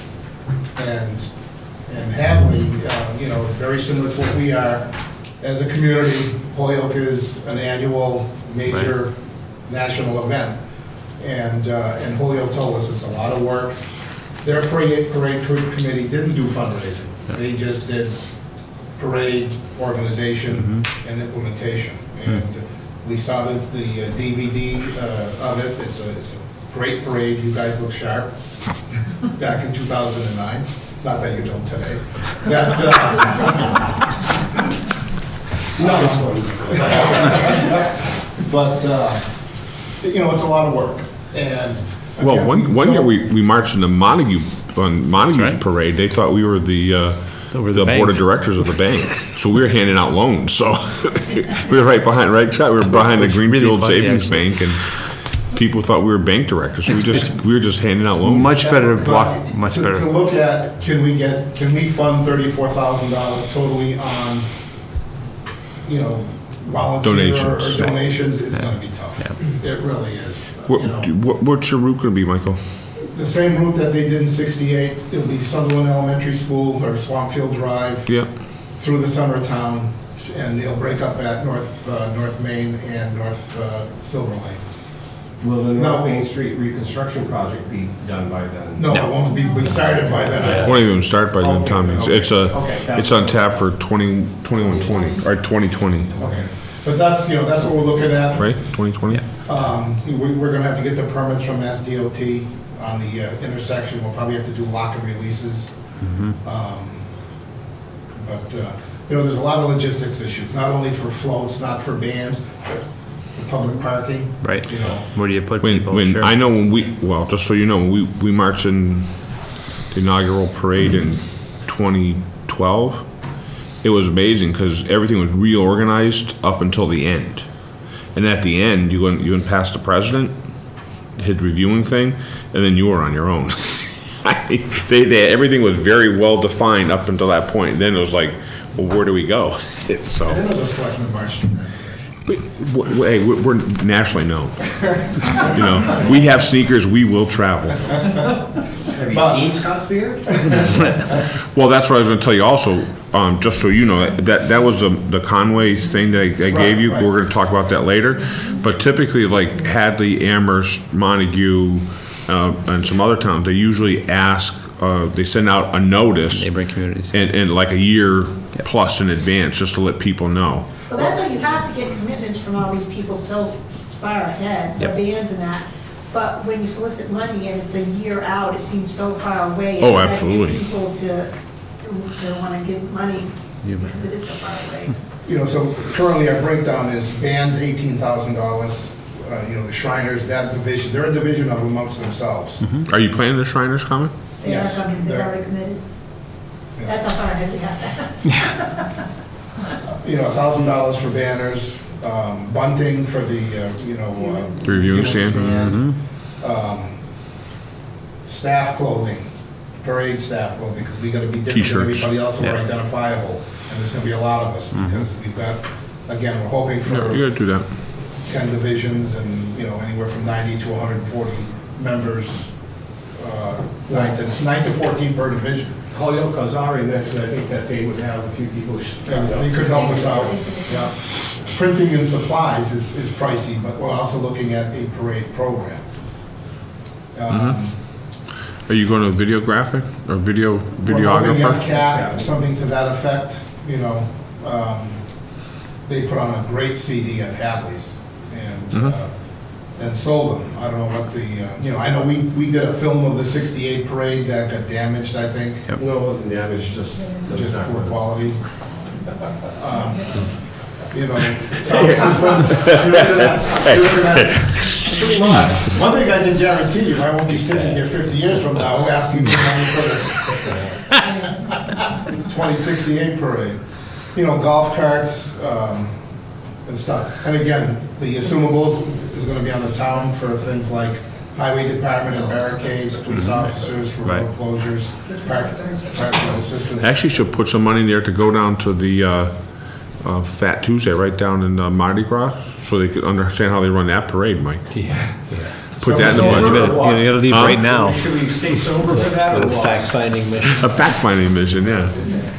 And Hadley, is very similar to what we are as a community. Holyoke is an annual major national event. And Holyoke told us it's a lot of work. Their parade committee didn't do fundraising. They just did parade organization and implementation. And we saw the DVD of it. It's a great parade. You guys look sharp. Back in 2009. Not that you don't today. But it's a lot of work. And well, one year we marched in the Montague's parade. They thought we were the board of directors of the bank, so we were handing out loans. So we were right behind, we were behind the Greenfield Savings Bank, and people thought we were bank directors. So we were just handing out loans. Much better block. Much better. To look at, can we fund $34,000 totally on, volunteer or donations? It's going to be tough. Yeah. It really is. What's your route going to be, Michael? The same route that they did in '68. It'll be Sunderland Elementary School or Swampfield Drive. Yeah. Through the center of town, and it'll break up at North Main and North Silver Lane. Will the No. North Main Street reconstruction project be done by then? No, it won't be started by then. Won't even start by then, Okay, Tom. okay. It's on tap for 2120, or 2020, Okay, but that's what we're looking at. right? 2020? We're gonna have to get the permits from SDOT on the intersection. We'll probably have to do lock and releases. But, there's a lot of logistics issues, not only for floats, not for bands, but the public parking. Right. You know, Where do you put When, people? Sure. I know well, just so you know, when we marched in the inaugural parade in 2012, it was amazing because everything was reorganized up until the end. And at the end, you went past the president, his reviewing thing, and then you were on your own. Everything was very well defined up until that point. And then it was like, well, where do we go? So, I didn't know the selectmen marched in that. hey, we're nationally known. We have sneakers. We will travel. Have you seen Scott's beard? Well, that's what I was going to tell you also, just so you know, that was the Conway thing that I gave you. Right. We're going to talk about that later. But typically, like Hadley, Amherst, Montague, and some other towns, they usually ask, they send out a notice. Neighboring communities. And like a year plus in advance, just to let people know. Well, that's why you have to get commitments from all these people so far ahead, the bands and that. But when you solicit money and it's a year out, it seems so far away. Oh, and absolutely. People to want to give money because it is so far away. So currently our breakdown is bands, $18,000. The Shriners, that division, they're a division of amongst themselves. Are you planning the Shriners coming? They are Yes, coming, they're they're- already committed. Yeah. That's how far ahead we have that. $1,000 for banners, bunting for the, The reviewing stand? Staff clothing, parade staff clothing, because we gotta be different than T-shirts. everybody else, and we're Yeah. identifiable. And there's gonna be a lot of us, because we've got, again, we're hoping Yeah, for you got to do that. 10 divisions and, anywhere from 90 to 140 members, 9 to 14 per division. Holyoke Kazari mentioned, I think, that they would have a few people. They could help us out. Yeah. Printing and supplies is pricey, but we're also looking at a parade program. Are you going to videographic or We're hoping videographer? FCAT, something to that effect, They put on a great CD at Hadley's and sold them. I don't know what I know we did a film of the '68 parade that got damaged, I think. No, it wasn't damaged, just Poor quality. Sound system. One thing I can guarantee you, I won't be sitting here 50 years from now asking for money for the 2068 parade. Golf carts and stuff. And again, the assumables is going to be on the town for things like highway department and barricades, police officers for road closures, parking assistance. Actually, should put some money in there to go down to the Fat Tuesday, right down in Mardi Gras, so they could understand how they run that parade, Mike. Put that in the You budget. gotta leave right now. Should we stay sober for that or what? Fact-finding mission. A fact-finding mission, yeah.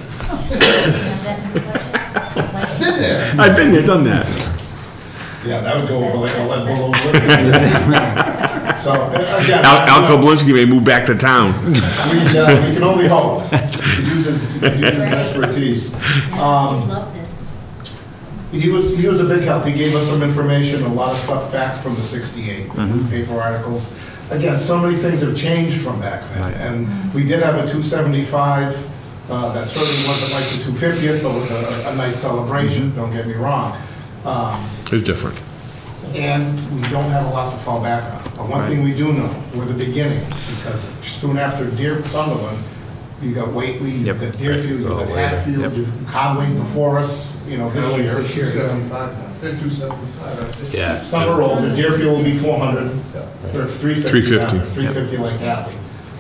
Been there. I've been there, done that. Yeah, that would go over like a lead balloon. So, again. Al Koblinski may move back to town. We can only hope. He uses expertise. I love this. He was a big help. He gave us some information, a lot of stuff back from the '68, newspaper articles. Again, so many things have changed from back then. And we did have a 275, that certainly wasn't like the 250th, but was a nice celebration, don't get me wrong. It's different. And we don't have a lot to fall back on. But one thing we do know, we're the beginning, because soon after Sunderland, you got Whately, you got Deerfield, you got Hatfield, Conway's before us, this year. 275. Yeah. Some are older, Deerfield will be 400, or 350. 350. 350 like Hadley.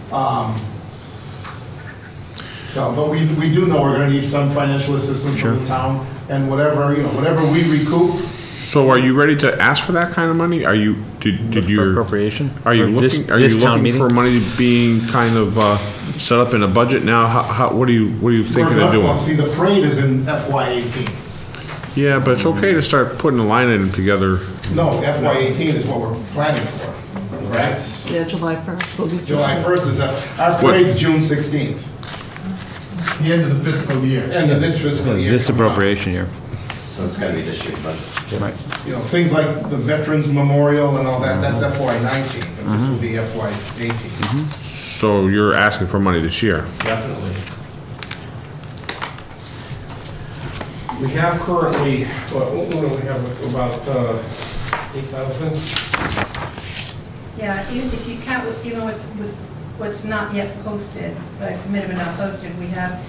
But we do know we're gonna need some financial assistance from the town, and whatever we recoup. So are you ready to ask for that kind of money? Are you, did you? Appropriation? Are you For looking, this town meeting? for money being kind of set up in a budget now? What are you thinking of doing? Well, see, the parade is in FY18. Yeah, but it's okay to start putting a line item together. No, FY18 is what we're planning for, right? Yeah, July 1st will be. July 1st is, our parade's June 16th, The end of the fiscal year. end of this fiscal year. This coming up. appropriation year. So it's gotta be this year's budget. Right. You know, things like the Veterans Memorial and all that, that's FY19, but this will be FY18. So you're asking for money this year. Definitely. We have currently, what do we have, about 8,000? Yeah, even if you count, what's not yet posted, but I've submitted but not posted, we have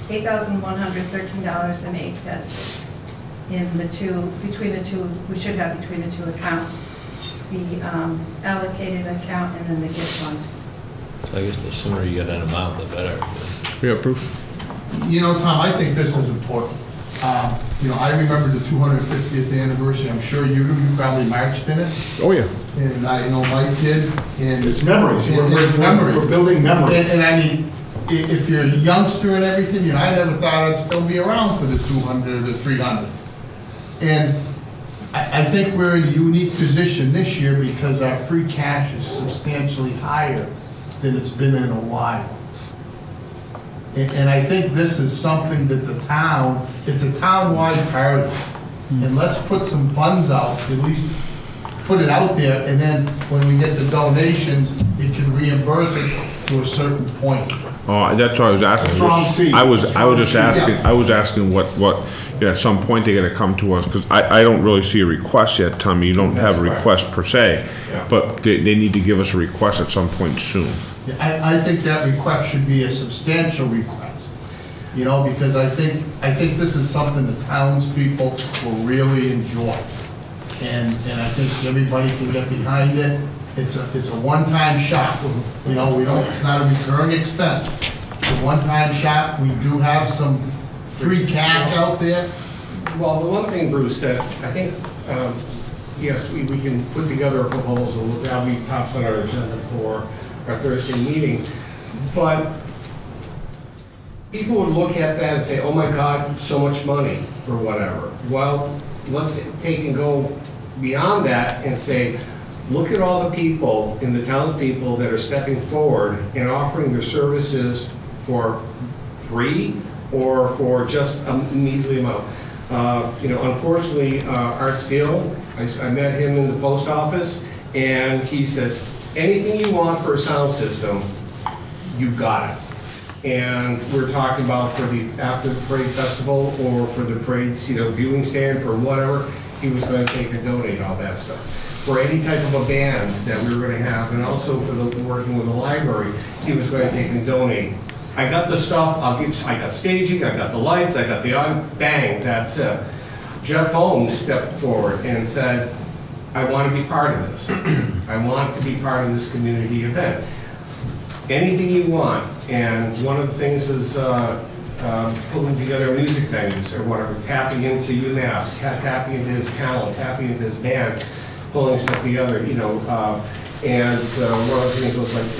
$8,113.08 in the two, between the two, we should have between the two accounts, the allocated account and then the gift fund. I guess the sooner you get an amount, the better. Yeah, Bruce? You know, Tom, I think this is important. You know, I remember the 250th anniversary, I'm sure you probably marched in it, Oh, yeah. and I know Mike did, and. It's memories, It's memories. we're building memories. And I mean, if you're a youngster and everything, you know, I never thought I'd still be around for the 200 or the 300. And I think we're in a unique position this year because our free cash is substantially higher than it's been in a while. And I think this is something that the town, it's a town-wide priority. And let's put some funds out, at least put it out there, and then when we get the donations, it can reimburse it to a certain point. Oh, that's what I was asking. Strong seed. I was just Strong asking, seed. I was asking what, you know, at some point they gotta come to us, because I don't really see a request yet, Tommy. You don't have a That's right. request per se, Yeah. but they need to give us a request at some point soon. I think that request should be a substantial request, you know, because I think this is something the townspeople will really enjoy. And I think everybody can get behind it. It's a one-time shot, you know, it's not a recurring expense. It's a one-time shot. We do have some free cash out there. Well, the one thing, Bruce, that I think, yes, we can put together a proposal, that'll be tops on our agenda for our Thursday meeting, but people would look at that and say, oh my God, so much money, or whatever. Well, let's take and go beyond that and say, look at all the people in the townspeople that are stepping forward and offering their services for free or for just a measly amount. You know, unfortunately, Art Steele, I met him in the post office, and he says, anything you want for a sound system, you got it. And we're talking about for the after the parade festival or for the parade's, you know, viewing stand or whatever, he was going to take and donate all that stuff. For any type of a band that we were going to have, and also for the working with the library, he was going to take and donate. I got the stuff, I got staging, I got the lights, I got the bang, that's it. Jeff Holmes stepped forward and said, I want to be part of this. I want to be part of this community event. Anything you want. And one of the things is pulling together music venues or whatever, tapping into UMass, tapping into his talent, tapping into his band, pulling stuff together, you know. And one of the things was like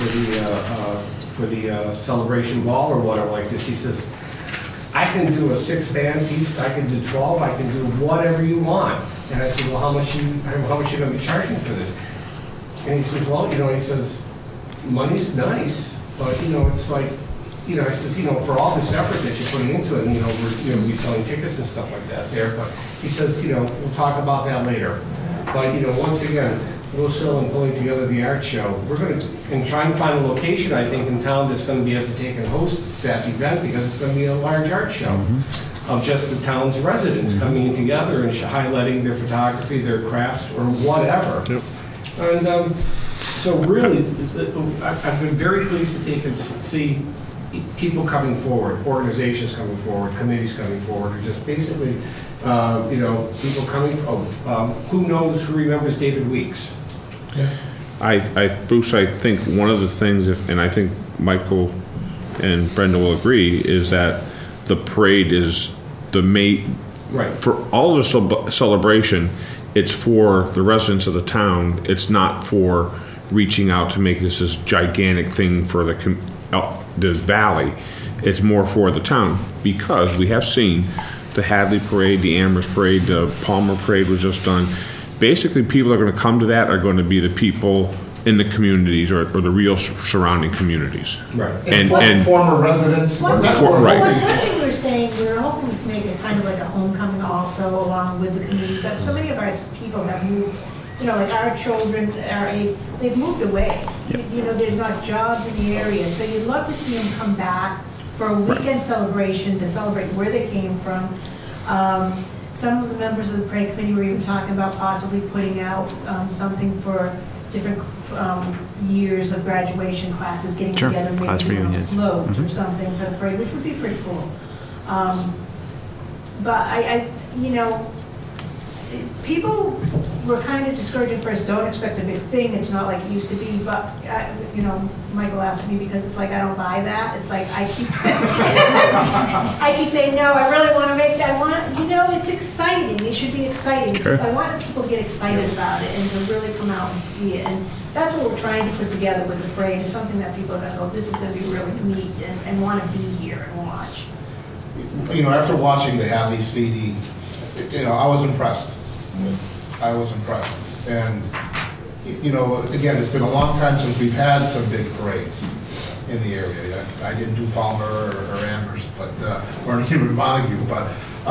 for the celebration ball or whatever like this, he says, I can do a 6-band piece, I can do 12, I can do whatever you want. And I said, well, how much you going to be charging for this? And he said, well, you know, he says, money's nice, but, you know, it's like, you know, I said, you know, for all this effort that you're putting into it, and, you know, we're selling tickets and stuff like that there, but he says, you know, we'll talk about that later. But, you know, once again, we're still in pulling together the art show. We're going to, and try and find a location, I think, in town that's going to be able to take and host that event, because it's going to be a large art show of just the town's residents coming together and highlighting their photography, their crafts, or whatever. Yep. And so really, I've been very pleased to take and see people coming forward, organizations coming forward, committees coming forward, or just basically, you know, people coming, who knows, who remembers David Weeks? Yeah. Bruce, I think one of the things, and I think Michael and Brenda will agree, is that the parade is the main, right, for all the celebration, it's for the residents of the town. It's not for reaching out to make this gigantic thing for the valley. It's more for the town, because we have seen the Hadley Parade, the Amherst Parade, the Palmer Parade was just done. Basically, people that are going to come to that are going to be the people in the communities or the real surrounding communities. Right. And Former residents. One That's For- what right. we're One looking for. thing we're saying, we're hoping to make it kind of like a homecoming also along with the community, but so many of our people have moved, like our children they've moved away. You know, there's not jobs in the area, so you'd love to see them come back for a weekend celebration to celebrate where they came from. Some of the members of the parade committee were even talking about possibly putting out something for different years of graduation classes, getting Sure. together, Class maybe reunions. floats or something for the parade, which would be pretty cool. But people were kind of discouraged at first, don't expect a big thing, it's not like it used to be, but, Michael asked me because it's like, I don't buy that, it's like, I keep saying, no, I really want to make that, it's exciting, it should be exciting. Sure. I want people to get excited about it and to really come out and see it, and that's what we're trying to put together with the parade, is something that people are going to go, this is going to be really neat, and want to be here and watch. After watching the Hadley CD, I was impressed. I was impressed. And, again, it's been a long time since we've had some big parades in the area. I didn't do Palmer or Amherst, or even Montague, but,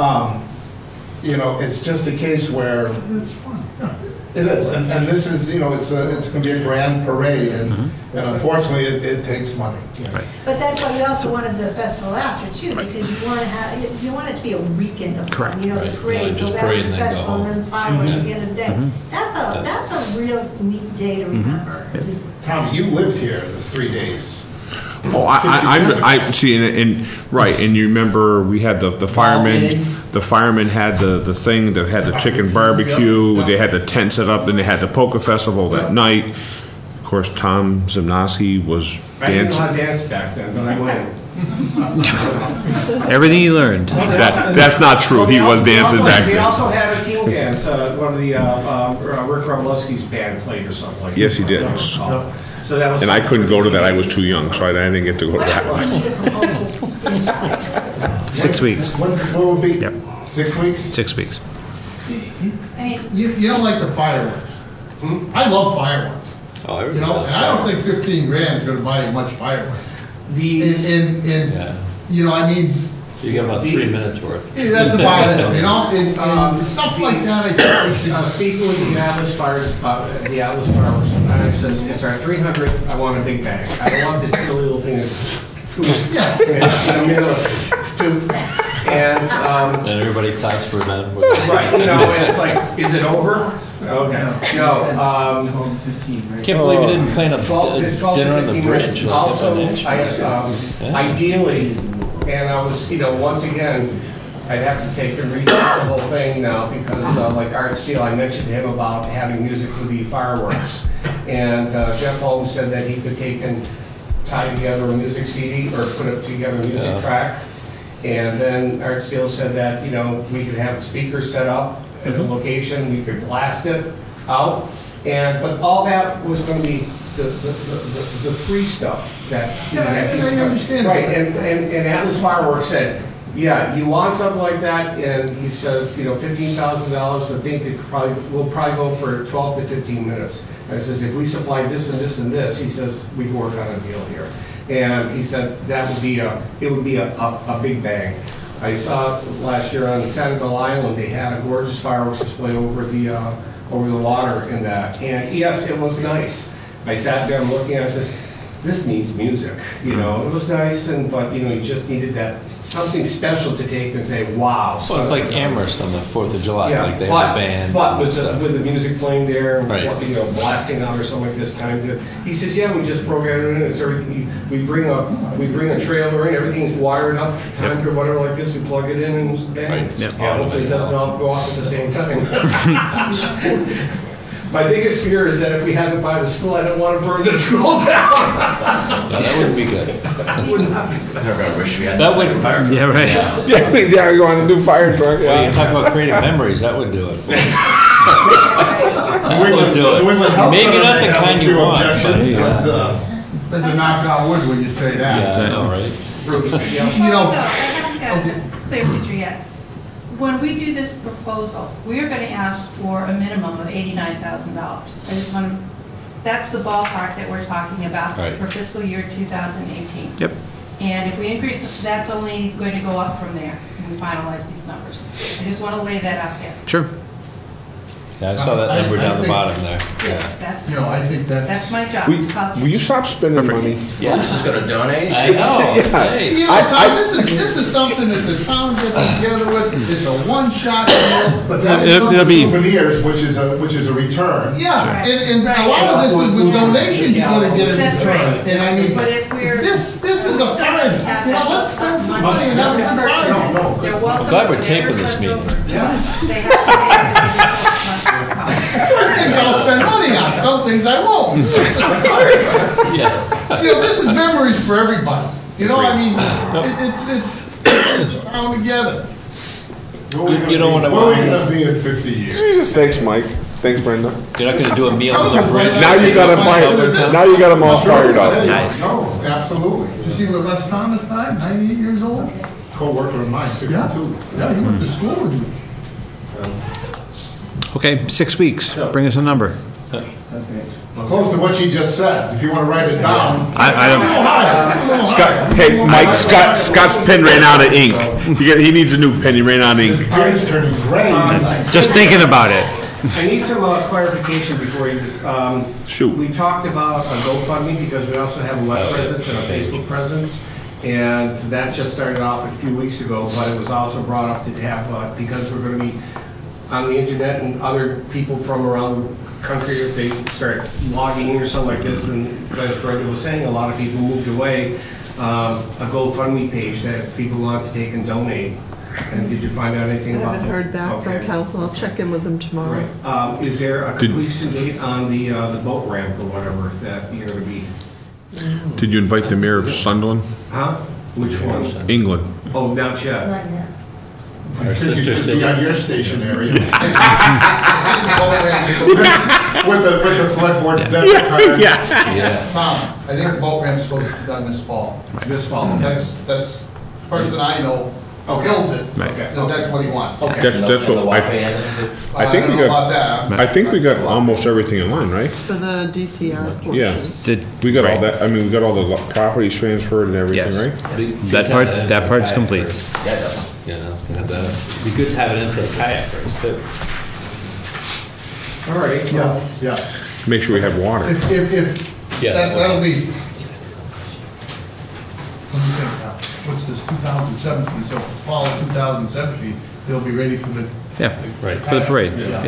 it's just a case where it is. And this is, it's going to be a grand parade, and unfortunately, it takes money. Right. But that's why we also wanted the festival after too, because you want it to be a weekend of fun. The Right. parade, Just go parade back to the and then go festival, and home. then fireworks at the end of the day. That's a real neat day to remember. Tommy, you lived here the 3 days. Oh, I see, and right, and you remember we had the firemen. The firemen had the thing that had the chicken barbecue. They had the tent set up, and they had the polka festival that night. Of course, Tom Zimnowski was I didn't know dancing. how to dance back then, but I went. Everything you learned. That's not true. He was dancing back He then. also had a team dance, one of the, Rick Roblowski's band played or something like that. Yes, he did. So that was. And I couldn't go to that. I was too young, so I didn't get to go to that one. 6 weeks. What would be? Yep. 6 weeks? 6 weeks. You don't like the fireworks. I love fireworks. Oh, And I don't think 15 grand is gonna buy you much fireworks. Yeah. You get about 3 minutes worth. That's about it, and stuff like that, I think we should. Speaking with the Atlas Fireworks, and I says, it's our 300, I want a big bag. I don't want this silly little thing that's Yeah. in the middle of two. And, And everybody claps for them. right, it's like, is it over? Okay. No, Can't believe you didn't plan a 12 to dinner on the 15 bridge. minutes. like Also, up in Nashville. ideally, and I was, once again, I'd have to take and read the whole thing now because, like Art Steele, I mentioned to him about having music with the fireworks. And Jeff Holmes said that he could take and tie together a music CD or put it together a music track. And then Art Steele said that, we could have the speakers set up at a location, we could blast it out. But all that was going to be the free stuff that. I understand. Right, and Atlas Fireworks said, yeah, you want something like that, and he says, $15,000, the thing will probably go for 12 to 15 minutes. I says, if we supply this and this and this, he says, we can work on a deal here. And he said it would be a big bang. I saw last year on Sanibel Island, they had a gorgeous fireworks display over the water in that. And yes, it was nice. I sat there looking at it, I says, this needs music. It was nice, but you just needed that something special to take and say, wow. Well, it's like Amherst on the 4th of July. Yeah, Like they have a band. but and stuff. with the music playing there, and Right. blasting out or something like this kind of good. He says, yeah, we just program it in. It's everything. We bring a trailer in. Everything's wired up, timed or whatever like this. We plug it in and bang. Right. Yep. Yeah, hopefully it doesn't all go off at the same time. My biggest fear is that if we had to buy the school, I don't want to burn the school down. Yeah, that wouldn't be good. That would not be good. I wish we had That a would- second fire truck. Yeah, right. Yeah, you want to do fire truck? Well, you talk about creating memories, that would do it. That would do it. Maybe not the kind you want, but yeah. But to knock on wood when you say that. Yeah, I know, right? Bruce, yeah. I haven't got a clear picture yet. when we do this proposal, we are going to ask for a minimum of $89,000. I just want to, that's the ballpark that we're talking about Right. for fiscal year 2018. Yep. And if we increase, that's only going to go up from there when we finalize these numbers. I just want to lay that out there. Sure. Yeah, I saw that number down the think- bottom there. Yes, that's, You know, I think that's my job. Will you stop spending money? We're just gonna donate. I know. Hey. You know, Tom, this is something that the town gets together with, it's a one-shot deal. But that It'll includes be- souvenirs, which is a return. Yeah, and a lot of this is with donations, you're gonna get in That's return. right. And I mean, But if we're. this is a fine, you know, let's spend some money and have a good time. They're welcome. glad we're to taping whatever's this meeting. left over. They have to pay an additional cost. Certain things I'll spend money on, some things I won't. Yeah. See, this is memories for everybody. You know, I mean, it's a town together. You don't wanna- What are we gonna be in 50 years? Jesus, thanks, Mike. Thanks, Brenda. You're not gonna do a meal on the bridge? Now you got them all fired up. Nice. No, absolutely. You see what Les Thomas died, 98 years old? Co-worker of mine, 52. Yeah, he went to school with me. Okay, 6 weeks. Bring us a number. Close to what she just said, if you wanna write it down. I don't. A little higher. Scott, hey, Mike, Scott's pen ran out of ink. He needs a new pen. He ran out of ink. Page turning gray. Just thinking about it. I need some clarification before you, Shoot. we talked about a GoFundMe because we also have a web presence and a Facebook presence. And that just started off a few weeks ago, but it was also brought up to have, because we're gonna be on the internet and other people from around the country, if they start logging in or something like this, and as Brenda was saying, a lot of people moved away, a GoFundMe page that people want to take and donate. And did you find out anything I about that? haven't heard back from Okay. council. I'll check in with them tomorrow. Right. Is there a completion date on the boat ramp or whatever that you're gonna be? Did you invite the mayor of Sunderland? Huh? Which one? England. Oh, not yet. Not yet. Our sister Be city. on your station area. With the select board debit card. Yeah. Tom, I think the boat ramp's supposed to be done this fall. This fall. That's person I know builds it, so that's what he wants. That's what I think. I think we don't know about got. that. I think we got almost everything in line, right? For the DCR portion. Yeah. We got all that. I mean, we got all the properties transferred and everything, Yes. right? That part's complete. Yeah, definitely. You know, and, it'd be good to have it in for the kayakers too. All right. Yeah. Make sure we have water. If, Yeah. that'll be, what do you think now? What's this, 2017, so if it's fall of 2017, they'll be ready for the. Yeah, Right. for the parade. Yep.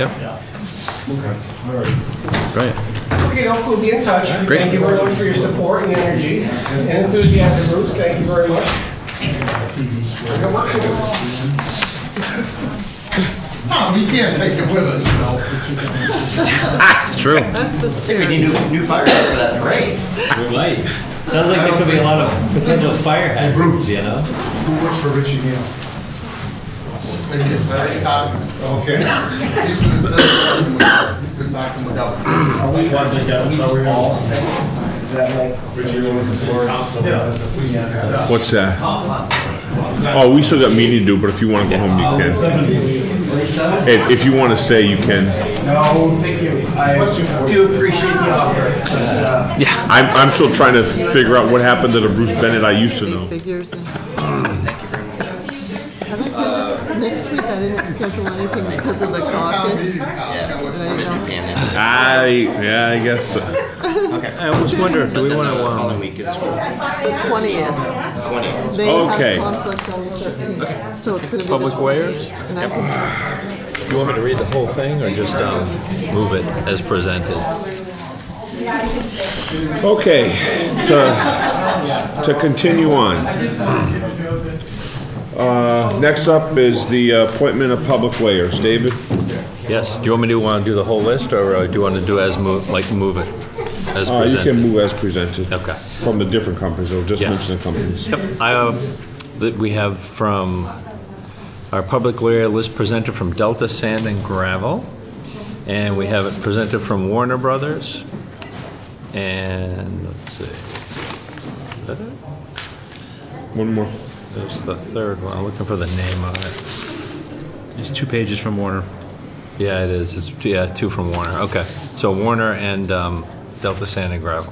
Great. Okay, we'll be in touch. Great. Thank you very much for your support and energy and enthusiasm, Bruce. Thank you very much. Good luck. Tom, we can't take it with us, you know. That's true. That's the We scary. need new fire truck for that parade. We might. Sounds like there could be a lot of potential fire hazards, you know? Who works for Richie Neal? Maybe it's very common. Okay. He's been talking with Elton. Are we all set? Is that like? Richie Neal. Yeah. What's that? Oh, we still got meeting to do, but if you want to go home, you can. If you want to stay, you can. No, thank you. I do appreciate the offer. Yeah. I'm still trying to figure out what happened to the Bruce Bennett I used to know. Figures and. Next week, I didn't schedule anything because of the caucus. And I don't- I guess so. Okay. I almost wonder, do we want Following to, week is school. The 20th. 20th. They Okay. have conflict on the 13th, so it's gonna be the Public 20th. wares? And I can, Do you want me to read the whole thing or just move it as presented? Okay, to continue on. Next up is the appointment of public weighers. David? Yes. Do you want me to do the whole list or do you want to do as move it as You presented? can move as presented. Okay. From the different companies, or just Yes. mention the companies. Yep, I have, that we have from our public lawyer list presented from Delta Sand and Gravel, and we have it presented from Warner Brothers, and let's see. Is that it? One more. There's the third one, I'm looking for the name on it. It's 2 pages from Warner. Yeah, it is. It's, yeah, 2 from Warner. Okay. So Warner and Delta Sand and Gravel.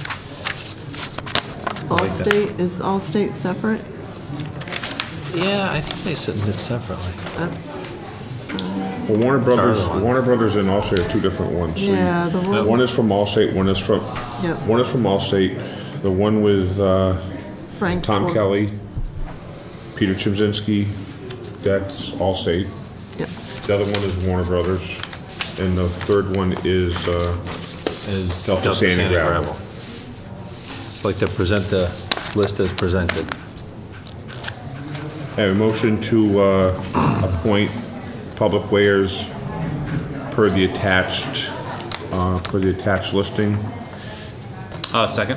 Allstate, is Allstate separate? Yeah, I think they submit separately. Well, Warner Brothers and Allstate are two different ones. So Yeah, the one- one is from Allstate, one is from Allstate. The one with Frank Tom Tor- Kelly, Peter Chimzinski, that's Allstate. Yep. The other one is Warner Brothers, and the third one is Delta Sand and Gravel. I'd like to present the list as presented. I have a motion to appoint public weighers per the attached listing. Second.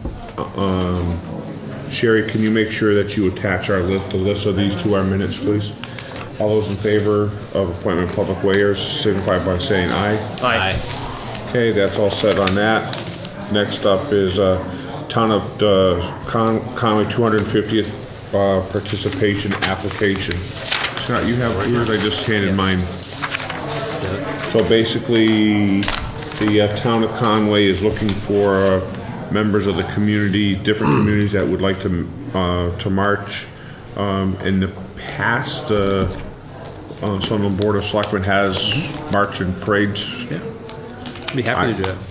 Sherry, can you make sure that you attach the list of these to our minutes, please? All those in favor of appointment of public weighers signify by saying aye. Aye. Okay, that's all set on that. Next up is Town of Conway 250th participation application. Scott, you have yours, I just handed mine. So basically, the Town of Conway is looking for members of the community, different communities that would like to march. In the past, Sunderland Board of Selectmen has marched and parades. Yeah. Be happy to do it.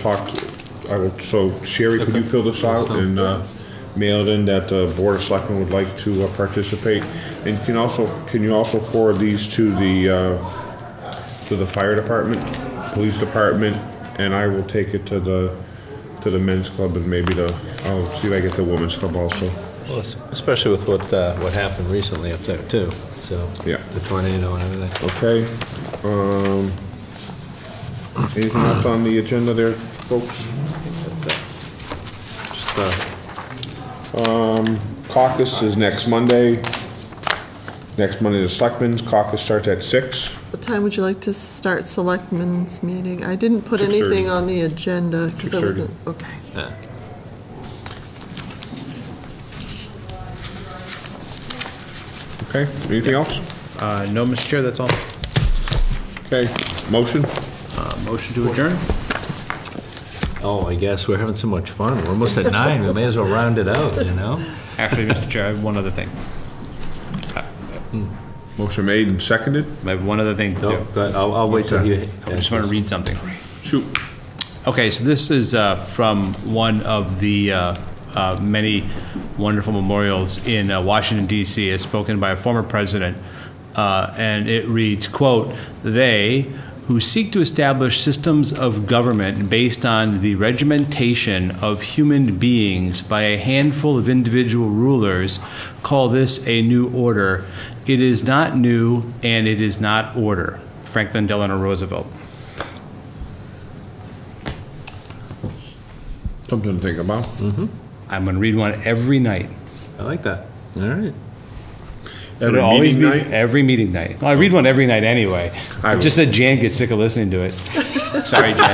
So Sherry, could you fill this out and mail it in that the Board of Selectmen would like to participate? And can you also forward these to the fire department, police department, and I will take it to the men's club and maybe I'll see if I get the women's club also. Well, especially with what happened recently up there too. So yeah, the tornado and everything. Okay. Anything else on the agenda there, folks? Caucus is next Monday. Next Monday, the Selectmen's caucus starts at 6. What time would you like to start Selectmen's meeting? I didn't put 6:30. anything on the agenda because I 6:30. wasn't, okay. Yeah. Okay, anything else? No, Mr. Chair, that's all. Okay, motion? Motion to adjourn? Oh, I guess we're having so much fun. We're almost at 9. We may as well round it out, you know? Actually, Mr. Chair, I have one other thing. Motion made and seconded? I have one other thing to do. Go ahead. I'll wait till you... I just want to read something. Shoot. Okay, so this is from one of the many wonderful memorials in Washington, D.C., as spoken by a former president, and it reads, quote, "They who seek to establish systems of government based on the regimentation of human beings by a handful of individual rulers call this a new order. It is not new, and it is not order." Franklin Delano Roosevelt. Something to think about. Mm-hmm. I'm going to read one every night. I like that. All right. Every meeting night? Every meeting night. Well, I read one every night anyway. Just that Jan gets sick of listening to it. Sorry, Jan.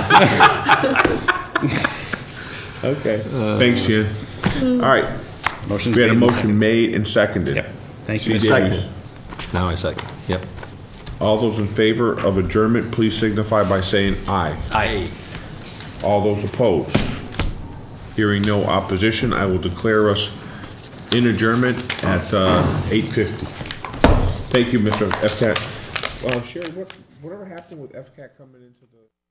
Okay. Thanks, Jan. All right. We had a motion made and seconded. Yep. Thank you, See, Mr. Davies. Second. Now I second. Yep. All those in favor of adjournment, please signify by saying aye. Aye. All those opposed? Hearing no opposition, I will declare us in adjournment at 8:50. Thank you, Mr. FCAT. Sherry, whatever happened with FCAT coming into the...